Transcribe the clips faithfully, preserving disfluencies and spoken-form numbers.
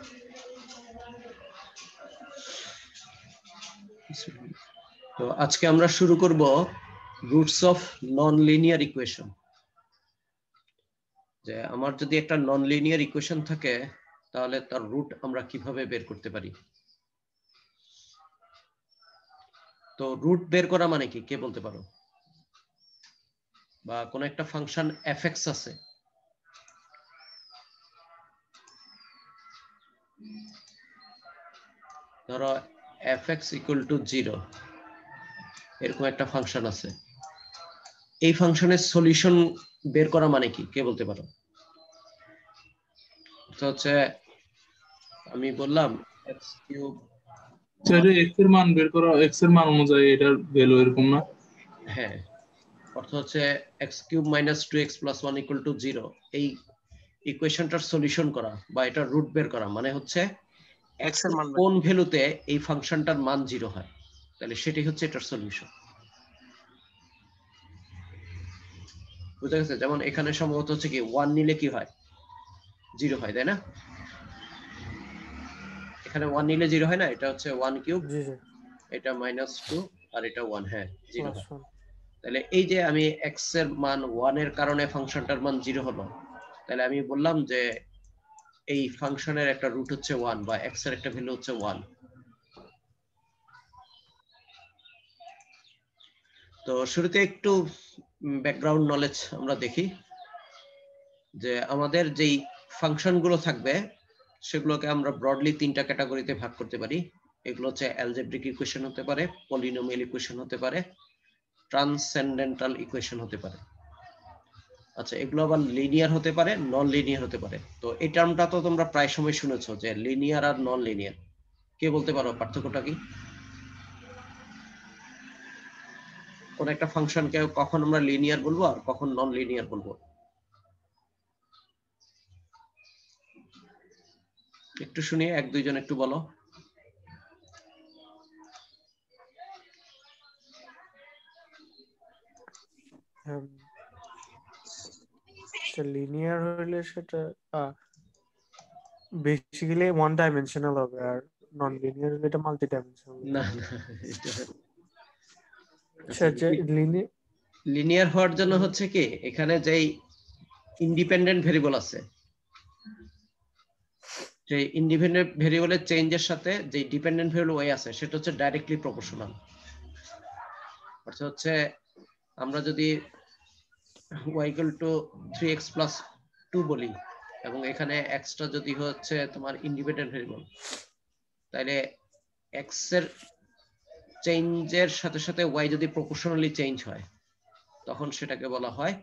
তো আজকে আমরা শুরু করব roots of non linear equation. যে আমার যদি একটা নন লিনিয়ার ইকুয়েশন থাকে তাহলে তার রুট আমরা কিভাবে বের করতে পারি। তো রুট বের করা মানে কি, কে বলতে পারো? বা কোন একটা ফাংশন এফএক্স আছে, ধরো এফএক্স ইকুয়াল টু জিরো, এরকম একটা ফাংশন আছে। এই ফাংশনের সলিউশন বের করা মানে কি, কে বলতে পারো? তো হচ্ছে আমি বললাম এক্স কিউব, স্যার এক্স এর মান বের করা, এক্স এর মান অনুযায়ী এটার ভ্যালু এরকম না? হ্যাঁ, অর্থ হচ্ছে x cube minus two x plus one equal to zero, এই ইকুয়েশনটার সলিউশন করা বা এটা রুট বের করা মানে হচ্ছে এক্স এর মান কোন ভ্যালুতে এই ফাংশনটার মান জিরো হয়, তাহলে সেটাই হচ্ছে এটার সলিউশন। বুঝা গেছে? যেমন এখানে সম্ভবত হচ্ছে কি ওয়ান নিলে কি হয়, জিরো হয়, তাই না? এখানে ওয়ান নিলে জিরো হয় না, এটা হচ্ছে ওয়ান কিউব, এটা মাইনাস টু আর এটা ওয়ান, হ্যাঁ জিরো হয়। তাহলে এই যে আমি এক্স এর মান ওয়ান এর কারণে ফাংশনটার মান জিরো হলো, তাহলে আমি বললাম যে এই ফাংশনের একটা রুট হচ্ছে ওয়ান বা এক্স এর একটা ভ্যালু হচ্ছে ওয়ান। তো শুরুতে একটু ব্যাকগ্রাউন্ড নলেজ আমরা দেখি যে আমাদের যেই ফাংশনগুলো থাকবে সেগুলোকে আমরা ব্রডলি তিনটা ক্যাটাগরিতে ভাগ করতে পারি। এগুলো হচ্ছে অ্যালজেব্রিক ইকুয়েশন হতে পারে, পলিনোমিয়াল ইকুয়েশন হতে পারে, ট্রান্সেন্ডেন্টাল ইকুয়েশন হতে পারে। আচ্ছা, এগুলো আবার লিনিয়ার হতে পারে, নন লিনিয়ার হতে পারে। তো এই টার্মটা তো তোমরা প্রায় সময় শুনেছো যে লিনিয়ার আর নন লিনিয়ার। কে বলতে পারো পার্থক্যটা কি? কোন একটা ফাংশনকে কখন আমরা লিনিয়ার বলবো আর কখন নন লিনিয়ার বলবো? একটু শুনি, এক দুইজন একটু বলো। লিনিয়ার হলে সেটা বেসিক্যালি ওয়ান ডাইমেনশনাল হবে, আর নন লিনিয়ার হলে এটা মাল্টি ডাইমেনশনাল। না না, এটা লিনিয়ার হওয়ার জন্য হচ্ছে কি এখানে যেই ইন্ডিপেন্ডেন্ট ভেরিয়েবল আছে, যে ইন্ডিপেন্ডেন্ট ভেরিয়েবলের চেঞ্জের সাথে যে ডিপেন্ডেন্ট ভেরিয়েবল ওয়াই আছে সেটা হচ্ছে ডাইরেক্টলি প্রপোর্শনাল। অর্থাৎ হচ্ছে আমরা যদি y equal to three x plus two বলি এবং এখানে x টা যদি হচ্ছে তোমার ইন্ডিপেন্ডেন্ট ভেরিয়েবল, তাহলে x এর চেঞ্জের সাথে সাথে y যদি প্রপোর্শনালি চেঞ্জ হয় তখন সেটাকে বলা হয়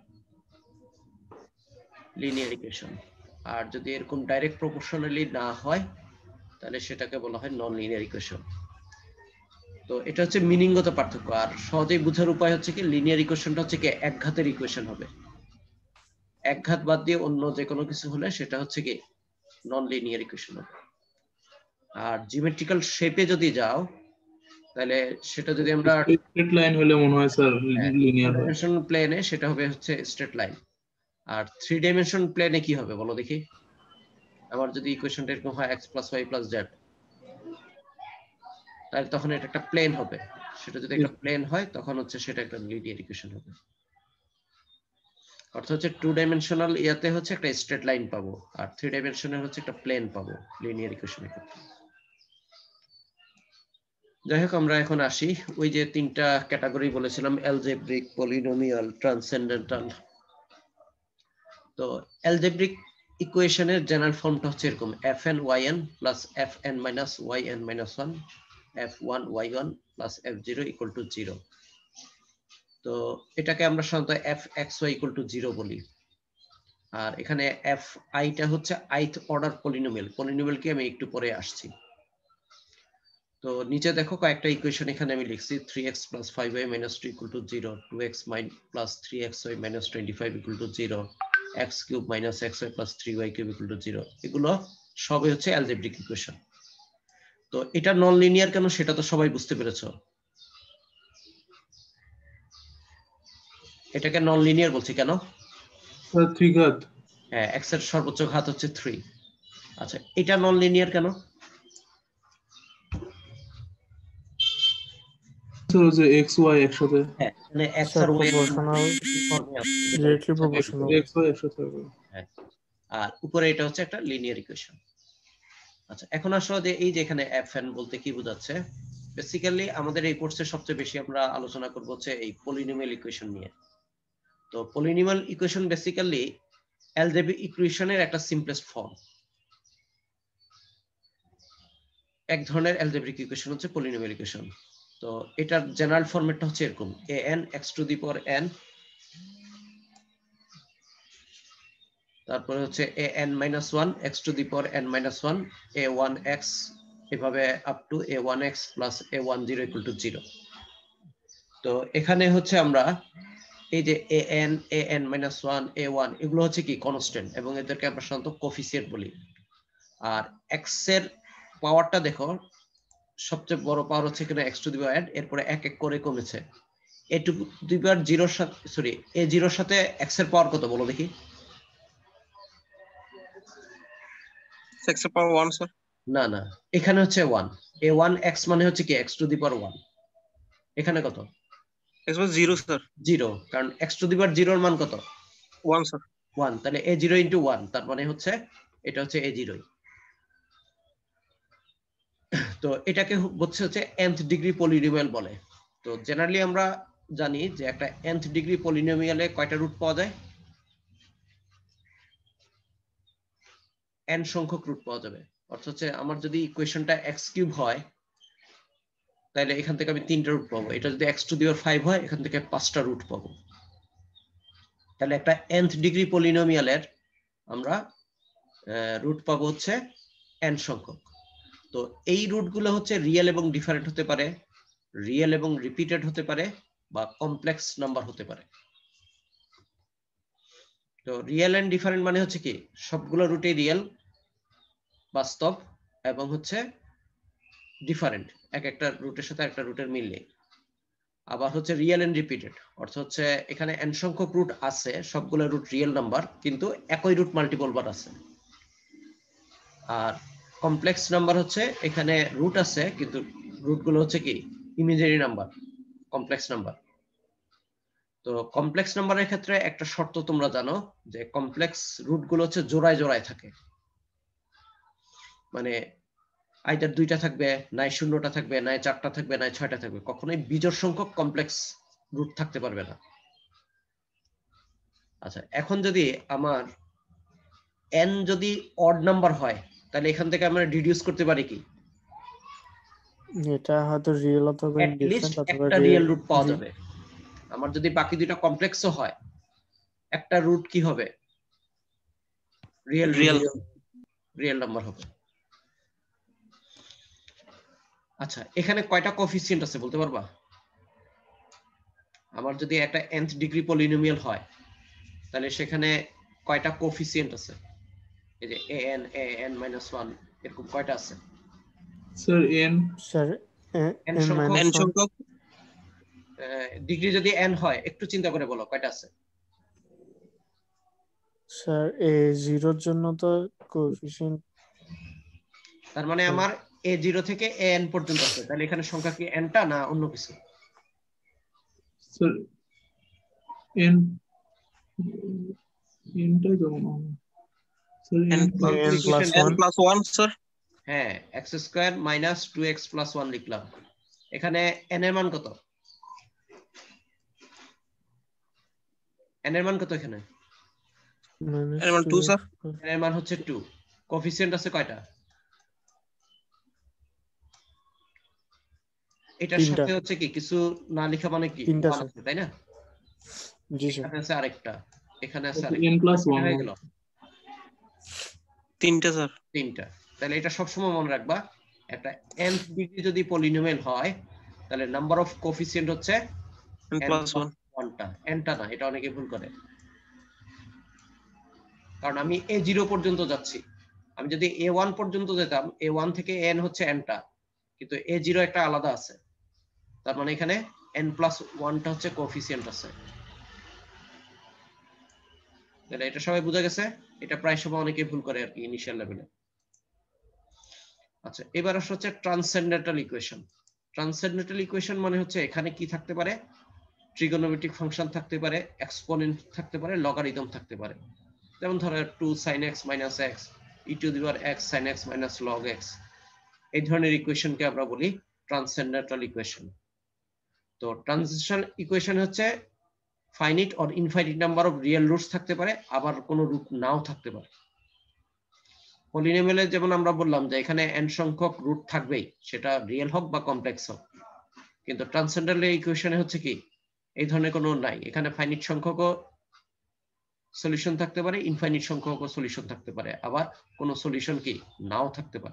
লিনিয়ার ইকুয়েশন। আর যদি এরকম ডাইরেক্ট প্রপোর্শনালি না হয় তাহলে সেটাকে বলা হয় নন লিনিয়ার ইকুয়েশন। তো এটা হচ্ছে মিনিংগত পার্থক্য। আর সহজেই বোঝার উপায় হচ্ছে কি লিনিয়ার ইকুয়েশনটা হচ্ছে কি এক ঘাতের ইকুয়েশন হবে, এক ঘাত বাদ দিয়ে অন্য যে কোনো কিছু হলে সেটা হচ্ছে কি নন লিনিয়ার ইকুয়েশন হবে। আর জিওমেট্রিক্যাল শেপে যদি যাও তাহলে সেটা যদি আমরা স্ট্রেট লাইন হলে মনে হয় স্যার লিনিয়ার হয়। ডাইমেনশন প্লেনে সেটা হবে হচ্ছে স্ট্রেট লাইন। আর থ্রি ডাইমেনশন প্লেনে কি হবে বলো দেখি? আমার যদি ইকুয়েশনটা এরকম হয় x plus y plus z, তাহলে তখন এটা একটা প্লেন হবে। সেটা যদি একটা প্লেন হয় তখন হচ্ছে সেটা একটা লিনিয়ার ইকুয়েশন হবে। অর্থাৎ হচ্ছে টু ডাইমেনশনাল ইয়াতে হচ্ছে একটা স্ট্রেট লাইন পাবো, আর থ্রি ডাইমেনশনের হচ্ছে একটা প্লেন পাবো লিনিয়ার ইকুয়েশনের ক্ষেত্রে। যাই হোক, আমরা এখন আসি ওই যে তিনটা ক্যাটাগরি বলেছিলাম, অ্যালজেব্রিক, পলিনোমিয়াল, ট্রান্সেন্ডেন্টাল। তো অ্যালজেব্রিক ইকুয়েশনের জেনারেল ফর্মটা হচ্ছে এরকম: f n y n plus f n minus y n minus one f one y one plus f zero equal to zero. তো এটাকে আমরা সাধারণত f x y equal to zero বলি। আর এখানে এফ আইটা হচ্ছে আইথ অর্ডার পলিনোমিয়াল। পলিনোমিয়ালকে আমি একটু পরে আসছি। তো নিচে দেখো কয়েকটা ইকুয়েশন এখানে আমি লিখছি: three x plus five y minus two equal to zero, two x plus three x y minus twenty five equal to zero, x cube minus x y plus three y cube equal to zero. এগুলো সবই হচ্ছে algebraic equation. তো এটা non linear কেন সেটা তো সবাই বুঝতে পেরেছো। এটাকে নন লিনিয়ার বলছি কেন? থ্রি ঘাত, হ্যাঁ, এক্স এর সর্বোচ্চ ঘাত হচ্ছে থ্রি, আচ্ছা, এটা নন লিনিয়ার কেন? যে এক্স ওয়াই একসাথে, হ্যাঁ, মানে এক্স স্যার আর y proportional directly proportional. X y একসাথে হবে। হ্যাঁ, আর উপরে এটা হচ্ছে একটা লিনিয়ার ইকুয়েশন। আচ্ছা, এখন আসলে যে এই যে এখানে এফ এন বলতে কি বোঝাচ্ছে, বেসিক্যালি আমাদের এই কোর্সে সবচেয়ে বেশি আমরা আলোচনা করব হচ্ছে এই পলিনোমিয়াল ইকুয়েশন নিয়ে। তো পলিনোমিয়াল ইকুয়েশন বেসিক্যালি অ্যালজেব্রিক ইকুয়েশনের একটা সিম্পলেস্ট ফর্ম। এক ধরনের অ্যালজেব্রিক ইকুয়েশন হচ্ছে পলিনোমিয়াল ইকুয়েশন। তো এটার জেনারেল ফরম্যাটটা হচ্ছে এরকম: a n x to the power n, তারপরে হচ্ছে a n minus one x to the power n minus one, a one x, এভাবে up to a one x plus a one zero equal to zero. তো এখানে হচ্ছে আমরা এই যে a n, a n minus one, a one, এগুলো হচ্ছে কি কনস্ট্যান্ট, এবং এদেরকে আমরা সাধারণত কোফিসিয়েন্ট বলি। আর এক্স এর পাওয়ারটা দেখো, সবচেয়ে বড় পাওয়ার হচ্ছে এখানে x to the power n, এরপরে এক এক করে কমেছে। এ টু দি পাওয়ার জিরোর সাথে, সরি, এ জিরোর সাথে এক্স এর পাওয়ার কত বলো দেখি? এক্স এর পাওয়ার ওয়ান স্যার। না না, এখানে হচ্ছে ওয়ান। এ ওয়ান এক্স মানে হচ্ছে কি x to the power one. এখানে কত? X power zero sir. Zero, কারণ এক্স টু দি পাওয়ার জিরোর মান কত? One sir. ওয়ান, তাহলে এ জিরো ইন্টু ওয়ান, তার মানে হচ্ছে এটা হচ্ছে এ জিরো। তো এটাকে হচ্ছে হচ্ছে nth ডিগ্রি পলিনোমিয়াল বলে। তো জেনারেলি আমরা জানি যে একটা nth ডিগ্রি পলিনোমিয়ালে কয়টা রুট পাওয়া যায়? n সংখ্যক রুট পাওয়া যাবে। অর্থাৎ হচ্ছে আমার যদি ইকুয়েশনটা x কিউব হয়, তাহলে এখান থেকে আমি তিনটা রুট পাবো। এটা যদি x to the power five হয়, এখান থেকে পাঁচটা রুট পাবো। তাহলে একটা nth ডিগ্রি পলিনোমিয়ালের আমরা রুট পাবো হচ্ছে n সংখ্যক। তো এই রুটগুলো হচ্ছে রিয়েল এবং ডিফারেন্ট হতে পারে, রিয়েল এবং রিপিটেড হতে পারে, বা কমপ্লেক্স নাম্বার হতে পারে। তো রিয়েল এন্ড ডিফারেন্ট মানে হচ্ছে কি সবগুলো রুটে রিয়েল, বাস্তব, এবং হচ্ছে ডিফারেন্ট, এক একটা রুটের সাথে একটা রুটের মিল নেই। আবার হচ্ছে রিয়েল এন্ড রিপিটেড, অর্থাৎ হচ্ছে এখানে n সংখ্যক রুট আছে, সবগুলো রুট রিয়েল নাম্বার, কিন্তু একই রুট মাল্টিপল বার আছে। আর কমপ্লেক্স নাম্বার হচ্ছে এখানে রুট আছে, কিন্তু রুটগুলো হচ্ছে কি ইমেজিনারি নাম্বার, কমপ্লেক্স নাম্বার। তো কমপ্লেক্স নাম্বারের ক্ষেত্রে একটা শর্ত তোমরা জানো, যে কমপ্লেক্স রুটগুলো হচ্ছে জোড়ায় জোড়ায় থাকে। মানে আইদার দুইটা থাকবে, নাই শূন্যটা থাকবে, নাই চারটা থাকবে, নাই ছয়টা থাকবে, কখনোই বিজোড় সংখ্যক কমপ্লেক্স রুট থাকতে পারবে না। আচ্ছা, এখন যদি আমার n যদি অড নাম্বার হয়, তাহলে এখান থেকে আমরা ডিডিউস করতে পারি কি এটা হয়তো রিয়েল অথবা at least ইনডিফারেন্ট অথবা একটা রিয়েল রিয়েল রুট পাওয়া যাবে। আমার যদি বাকি দুইটা কমপ্লেক্সও হয়, একটা রুট কি হবে? Real real. রিয়েল নাম্বার হবে। আচ্ছা, এখানে কয়টা কোএফিসিয়েন্ট আছে বলতে পারবা? আমার যদি একটা nth ডিগ্রি পলিনোমিয়াল হয়, তাহলে সেখানে কয়টা কোএফিসিয়েন্ট আছে? এই যে an an minus ওয়ান, এরকম কয়টা আছে? Sir n sir n n সংখ্যক এন সংখ্যক ডিগ্রি যদি n হয়, একটু চিন্তা করে বলো কয়টা আছে? স্যার এ জিরোর জন্য তো কোএফিসিয়েন্ট, তার মানে আমার a জিরো থেকে an পর্যন্ত আছে, তাহলে এখানে সংখ্যা কি n টা না অন্য কিছু? স্যার n n টা যেমন sir n n plus n plus one sir. হ্যাঁ, x square minus two x plus one লিখলাম। এখানে n এর মান কত? n এর মান কত এখানে? মাইনাস n এর মান টু স্যার। n এর মান হচ্ছে টু। কোএফিসিয়েন্ট আছে কয়টা? এটার তিনটা। সাথে হচ্ছে কি কিছু না লেখা মানে কি তিনটা ওয়ান আছে। আছে, তাই না? জি স্যার। এখানে আছে আরেকটা, এখানে আছে n আরেকটা, প্লাস ওয়ান হয়ে গেল তিনটা স্যার। তিনটা। তাহলে এটা সবসময় মনে রাখবা, একটা nth ডিগ্রি যদি পলিনোমিয়াল হয়, তাহলে নাম্বার অফ কোএফিসিয়েন্ট হচ্ছে n প্লাস ওয়ান। ওয়ানটা, nটা না। এটা অনেকে ভুল করে, কারণ আমি a জিরো পর্যন্ত যাচ্ছি। আমি যদি a ওয়ান পর্যন্ত যেতাম, a ওয়ান থেকে n হচ্ছে nটা, কিন্তু a জিরো একটা আলাদা আছে, তার মানে এখানে n প্লাস ওয়ানটা হচ্ছে কোএফিসিয়েন্ট আছে। তাহলে এটা সবাই বুঝা গেছে? এটা প্রায় সময় অনেকে ভুল করে আর কি ইনিশিয়াল লেভেলে। আচ্ছা, এবার আসলে হচ্ছে ট্রান্সেন্ডেন্টাল ইকুয়েশন। ট্রান্সেন্ডেন্টাল ইকুয়েশন মানে হচ্ছে এখানে কি থাকতে পারে, ট্রিগোনোমেট্রিক ফাংশন থাকতে পারে, এক্সপোনেন্ট থাকতে পারে, লগারিদম থাকতে পারে। যেমন ধরো two sin x minus x e to the power x sin x minus log x, এই ধরনের ইকুয়েশনকে আমরা বলি ট্রান্সেন্ডেন্টাল ইকুয়েশন। তো ট্রানজিশনাল ইকুয়েশন হচ্ছে finite or infinite number of real roots থাকতে পারে, আবার কোনো রুট নাও থাকতে পারে। পলিনোমিয়ালে যেমন আমরা বললাম যে এখানে n সংখ্যক রুট থাকবেই, সেটা রিয়েল হোক বা কমপ্লেক্স হোক। কিন্তু ট্রান্সেন্ডেন্টাল ইকুয়েশনে হচ্ছে কি এই ধরনের কোনো নাই, এখানে ফাইনাইট সংখ্যকও সলিউশন থাকতে পারে, ইনফাইনাইট সংখ্যকও সলিউশন থাকতে পারে, আবার কোনো সলিউশন কি নাও থাকতে পারে।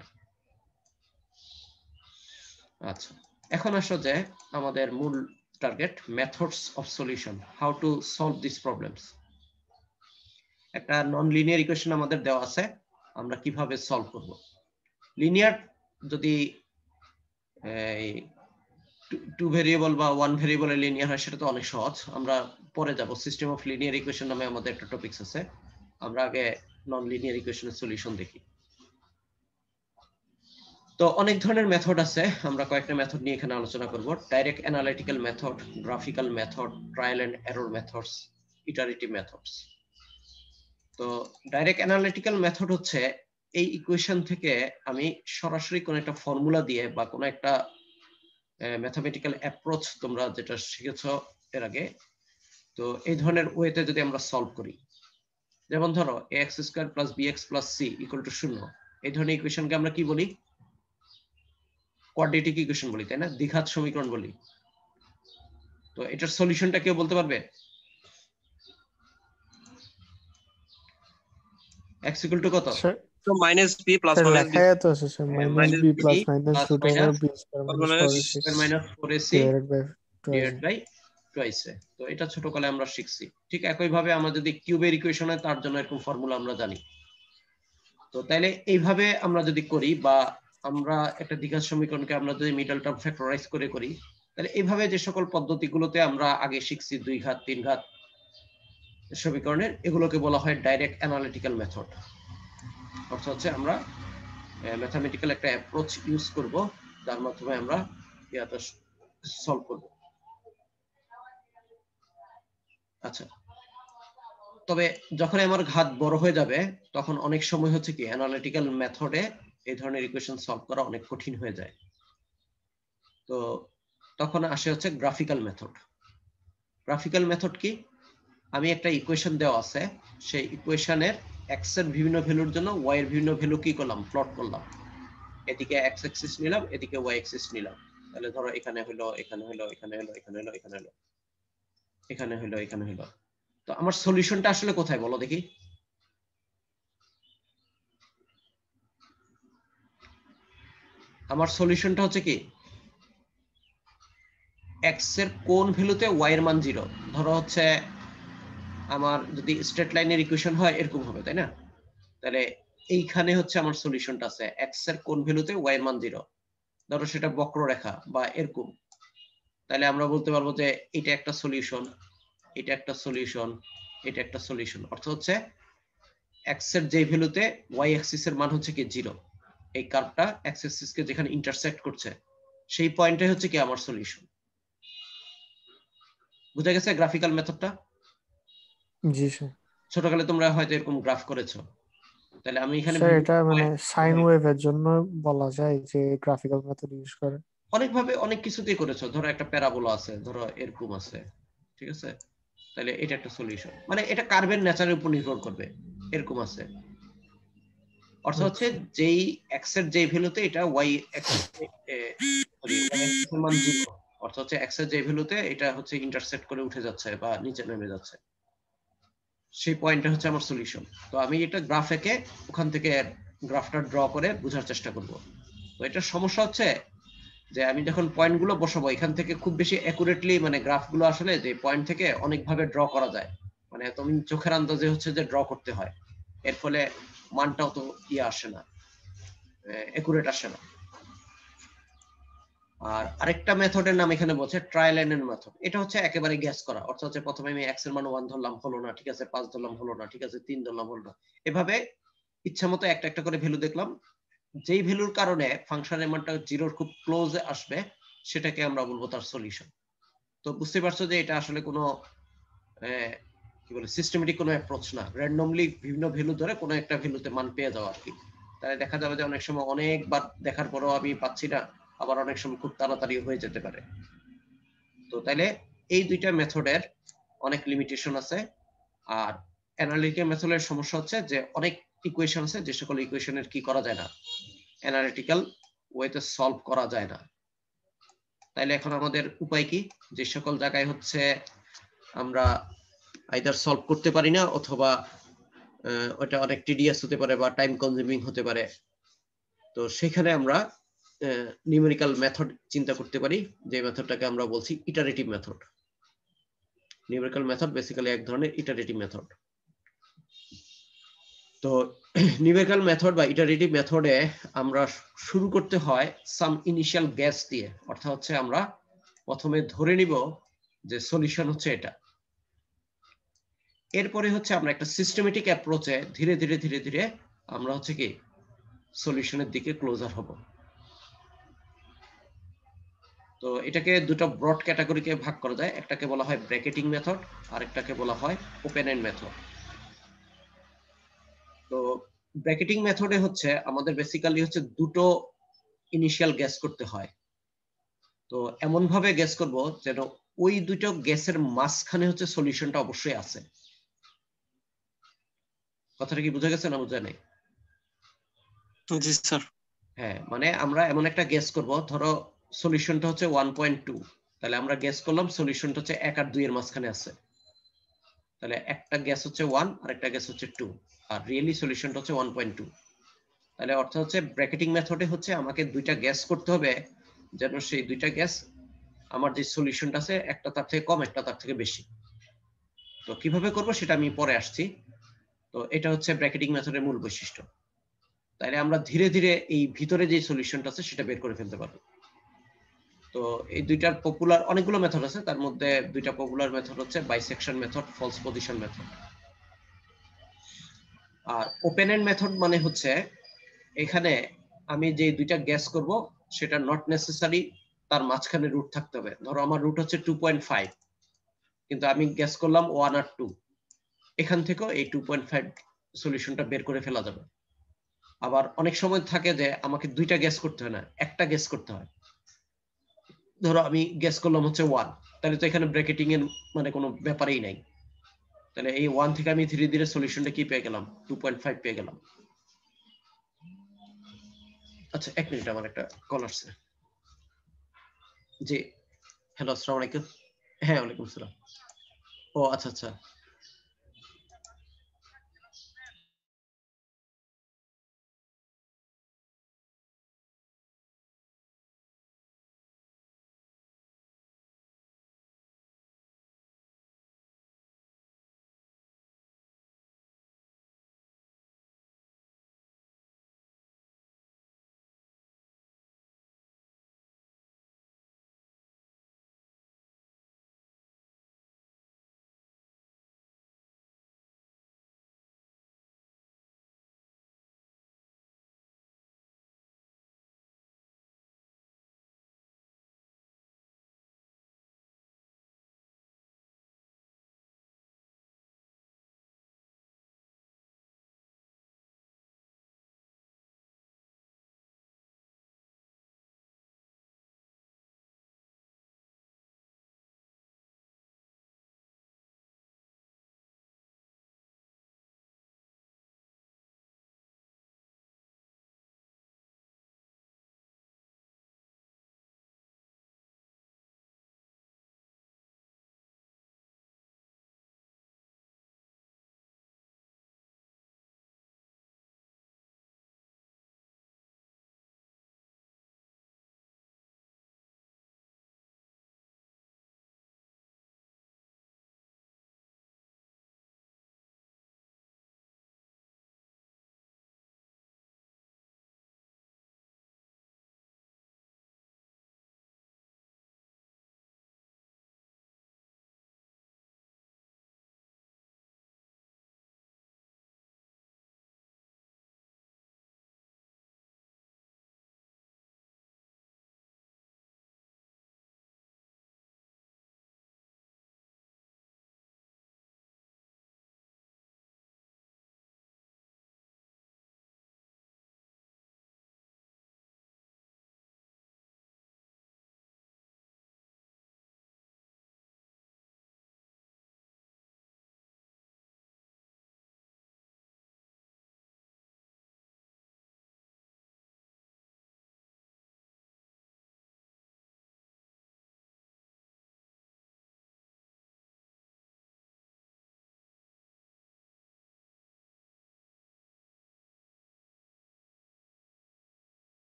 আচ্ছা, এখন আসো যে আমাদের মূল target, methods of solution, how to solve this problems. একটা নন লিনিয়ার ইকুয়েশন আমাদের দেওয়া আছে, আমরা কিভাবে সলভ করব। লিনিয়ার যদি টু ভেরিয়েবল বা ওয়ান ভেরিয়েবলে লিনিয়ার হয় সেটা তো অনেক সহজ, আমরা পরে যাব। সিস্টেম অফ লিনিয়ার ইকুয়েশন নামে আমাদের একটা টপিকস আছে, আমরা আগে নন লিনিয়ার ইকুয়েশনের সলিউশন দেখি। তো অনেক ধরনের মেথড আছে, আমরা কয়েকটা মেথড নিয়ে এখানে আলোচনা করব। Direct analytical method, graphical method, trial and error methods, iterative methods. তো ডাইরেক্ট অ্যানালিটিক্যাল মেথড হচ্ছে এই ইকুয়েশন থেকে আমি সরাসরি কোন একটা ফর্মুলা দিয়ে বা কোন একটা ম্যাথমেটিক্যাল অ্যাপ্রোচ তোমরা যেটা শিখেছো এর আগে, তো এই ধরনের ওয়েতে যদি আমরা সলভ করি, যেমন ধরো ax square plus bx plus c equal to শূন্য, এই ধরনের ইকুয়েশনকে আমরা কি বলি, কোয়াড্রেটিক ইকুয়েশন বলি, তাই না, দ্বিঘাত সমীকরণ বলি। তো এটার সলিউশনটা কেউ বলতে পারবে? x ইকুয়াল টু কত? So minus b plus sir minus b লেখাই তো আছে sir, minus minus b b plus minus plus root over b square minus minus four a minus four a c divided by divided by twice a. তো এটা ছোটকালে আমরা শিখছি। ঠিক একই ভাবে আমরা যদি কিউবের ইকুয়েশন হয় তার জন্য এরকম ফর্মুলা আমরা জানি। তো তাইলে এইভাবে আমরা যদি করি, বা আমরা একটা দ্বিঘাত সমীকরণকে আমরা যদি মিডল টার্ম ফ্যাক্টরাইজ করে করি, তাহলে এইভাবে যে সকল পদ্ধতিগুলোতে আমরা আগে শিখছি, দুই ঘাত তিন ঘাত সমীকরণের, এগুলোকে বলা হয় ডাইরেক্ট অ্যানালিটিক্যাল মেথড। অর্থাৎ হচ্ছে আমরা ম্যাথমেটিক্যাল একটা অ্যাপ্রোচ ইউজ করব, যার মাধ্যমে আমরা ইয়াটা সলভ করব। আচ্ছা, তবে যখন আমার ঘাত বড় হয়ে যাবে তখন অনেক সময় হচ্ছে কি অ্যানালিটিক্যাল মেথডে এই ধরনের ইকুয়েশন সলভ করা অনেক কঠিন হয়ে যায়। তো তখন আসে হচ্ছে গ্রাফিক্যাল মেথড। গ্রাফিক্যাল মেথড কি, আমি একটা ইকুয়েশন দেওয়া আছে, সেই ইকুয়েশনের এক্স এর বিভিন্ন ভ্যালুর জন্য ওয়াই এর বিভিন্ন ভ্যালু কি করলাম, প্লট করলাম। এদিকে এক্স অ্যাক্সিস নিলাম, এদিকে ওয়াই অ্যাক্সিস নিলাম। তাহলে ধরো এখানে হলো, এখানে হলো, এখানে হলো, এখানে হলো, এখানে হলো, এখানে হলো, এখানে হলো। তো আমার সলিউশনটা আসলে কোথায় বলো দেখি? আমার সলিউশনটা হচ্ছে কি, এক্স এর কোন ভ্যালুতে ওয়াই এর মান জিরো। ধরো হচ্ছে আমার যদি স্ট্রেট লাইনের ইকুয়েশন হয় এরকম হবে, তাই না? তাহলে এইখানে হচ্ছে আমার সলিউশনটা আছে, এক্স এর কোন ভ্যালুতে ওয়াই এর মান জিরো। ধরো সেটা বক্ররেখা বা এরকম, তাহলে আমরা বলতে পারবো যে এটা একটা সলিউশন, এটা একটা সলিউশন, এটা একটা সলিউশন। অর্থ হচ্ছে এক্স এর যে ভ্যালুতে ওয়াই অ্যাক্সিস এর মান হচ্ছে কি জিরো, এই কার্ভটা এক্স অ্যাক্সিস কে যেখানে ইন্টারসেক্ট করছে সেই পয়েন্টটাই হচ্ছে কি আমার সলিউশন। বুঝা গেছে গ্রাফিক্যাল মেথডটা? জি স্যার। ছোটকালে তোমরা হয়তো এরকম গ্রাফ করেছো। তাহলে আমি এখানে স্যার এটা মানে সাইন ওয়েভের জন্য বলা যায় যে গ্রাফিক্যাল মেথড ইউজ করে। অনেকভাবে অনেক কিছুতেই করেছো। ধরো একটা প্যারাবোলা আছে, ধরো এরকম আছে, ঠিক আছে, তাহলে এটা একটা সলিউশন। মানে এটা কার্ভের নেচারের উপর নির্ভর করবে, এরকম আছে। অর্থাৎ হচ্ছে যেই এক্স এর যে ভ্যালুতে এটা y axis sorry y axis এর মান জিরো, অর্থাৎ হচ্ছে এক্স এর যে ভ্যালুতে এটা হচ্ছে ইন্টারসেক্ট করে উঠে যাচ্ছে বা নিচে নেমে যাচ্ছে, সেই পয়েন্টটা হচ্ছে আমার সলিউশন। তো আমি এটা গ্রাফ এঁকে ওখান থেকে গ্রাফটা ড্র করে বোঝার চেষ্টা করব। তো এটা সমস্যা হচ্ছে যে আমি যখন পয়েন্টগুলো বসাবো এখান থেকে খুব বেশি অ্যাকুরেটলি, মানে গ্রাফগুলো আসলে যে পয়েন্ট থেকে অনেকভাবে ড্র করা যায়, মানে তুমি চোখের আন্দাজে হচ্ছে যে ড্র করতে হয়, এর ফলে মানটাও তো ইয়ে আসে না, অ্যাকুরেট আসে না। আর আরেকটা মেথডের নাম এখানে বলছে ট্রায়াল এন্ড এরর মেথড। এটা হচ্ছে একেবারে গ্যাস করা, অর্থাৎ হচ্ছে প্রথমে আমি এক্স এর মান ওয়ান ধরলাম, হলো না, ঠিক আছে, পাঁচ ধরলাম, হলো না, ঠিক আছে, তিন ধরলাম, হলো না। এভাবে ইচ্ছা মতো একটা একটা করে ভ্যালু দেখলাম, যেই ভ্যালুর কারণে ফাংশনের মানটা জিরোর খুব ক্লোজে আসবে সেটাকে আমরা বলবো তার সলিউশন। তো বুঝতে পারছো যে এটা আসলে কোনো কি বলে সিস্টেমেটিক কোনো অ্যাপ্রোচ না, র্যান্ডমলি বিভিন্ন ভ্যালু ধরে কোনো একটা ভ্যালুতে মান পেয়ে যাওয়া আর কি। তাহলে দেখা যাবে যে অনেক সময় অনেকবার দেখার পরেও আমি পাচ্ছি না, আবার অনেক সময় খুব তাড়াতাড়ি হয়ে যেতে পারে। তো তাইলে এই দুইটা মেথডের অনেক লিমিটেশন আছে। আর অ্যানালিটিক্যাল মেথডের সমস্যা হচ্ছে যে অনেক ইকুয়েশন আছে যে সকল ইকুয়েশনের কি করা যায় না, অ্যানালিটিক্যাল ওয়েতে সলভ করা যায় না। তাইলে এখন আমাদের উপায় কি, যে সকল জায়গায় হচ্ছে আমরা আইদার সলভ করতে পারি না অথবা ওটা অনেক টিডিয়াস হতে পারে বা টাইম কনজিউমিং হতে পারে, তো সেখানে আমরা নিউমেরিক্যাল মেথড চিন্তা করতে পারি, যে মেথডটাকে আমরা বলছি iterative method. Numerical method basically এক ধরনের ইটারেটিভ মেথড। তো নিউমেরিক্যাল মেথড বা ইটারেটিভ মেথডে আমরা শুরু করতে হয় সাম ইনিশিয়াল গ্যাস দিয়ে, অর্থাৎ হচ্ছে আমরা প্রথমে ধরে নিব যে সলিউশন হচ্ছে এটা। এরপরে হচ্ছে আমরা একটা সিস্টেমেটিক অ্যাপ্রোচে ধীরে ধীরে ধীরে ধীরে আমরা হচ্ছে কি সলিউশনের দিকে ক্লোজার হব। তো এটাকে দুটো ব্রড ক্যাটাগরিতে ভাগ করা যায়, একটাকে বলা হয় ব্র্যাকেটিং মেথড আর একটাকে বলা হয় ওপেন এন্ড মেথড। তো ব্র্যাকেটিং মেথডে হচ্ছে আমাদের বেসিক্যালি হচ্ছে দুটো ইনিশিয়াল গ্যাস করতে হয়। তো এমন ভাবে গ্যাস করব যেন ওই দুটো গ্যাসের মাঝখানে হচ্ছে সলিউশনটা অবশ্যই আছে। কথাটা কি বুঝা গেছে না বুঝা নাই? জি স্যার। হ্যাঁ, মানে আমরা এমন একটা গ্যাস করব, ধরো সলিউশনটা হচ্ছে ওয়ান পয়েন্ট টু, তাহলে আমরা গ্যাস করলাম সলিউশনটা হচ্ছে এক আর দুই এর মাঝখানে আছে। তাহলে একটা গ্যাস হচ্ছে ওয়ান আর একটা গ্যাস হচ্ছে টু, আর রিয়েলি সলিউশনটা হচ্ছে ওয়ান পয়েন্ট টু। তাহলে অর্থ হচ্ছে ব্র্যাকেটিং মেথডে হচ্ছে আমাকে দুইটা গ্যাস করতে হবে যেন সেই দুইটা গ্যাস আমার যে সলিউশনটা আছে একটা তার থেকে কম একটা তার থেকে বেশি। তো কিভাবে করব সেটা আমি পরে আসছি। তো এটা হচ্ছে ব্র্যাকেটিং মেথডের মূল বৈশিষ্ট্য। তাইলে আমরা ধীরে ধীরে এই ভিতরে যে সলিউশনটা আছে সেটা বের করে ফেলতে পারবো। তো এই দুইটার পপুলার অনেকগুলো মেথড আছে, তার মধ্যে দুইটা পপুলার মেথড হচ্ছে bisection method, false position method. আর ওপেন এন্ড মেথড মানে হচ্ছে এখানে আমি যে দুইটা গ্যাস করব সেটা নট নেসেসারি তার মাঝখানে রুট থাকতে হবে। ধরো আমার রুট হচ্ছে টু পয়েন্ট ফাইভ, কিন্তু আমি গ্যাস করলাম ওয়ান আর টু, এখান থেকেও এই টু পয়েন্ট ফাইভ সলিউশনটা বের করে ফেলা যাবে। আবার অনেক সময় থাকে যে আমাকে দুইটা গ্যাস করতে হয় না, একটা গ্যাস করতে হয়। ধরো আমি গ্যাস করলাম হচ্ছে ওয়ান, তাহলে তো এখানে ব্র্যাকেটিং এর মানে কোনো ব্যাপারই নাই। তাহলে এই ওয়ান থেকে আমি ধীরে ধীরে সলিউশনটা কি পেয়ে গেলাম, টু পয়েন্ট ফাইভ পেয়ে গেলাম। আচ্ছা এক মিনিট, আমার একটা কল আসছে। জি হ্যালো, আসসালামু আলাইকুম। হ্যাঁ ওয়ালাইকুম আসসালাম। ও আচ্ছা আচ্ছা।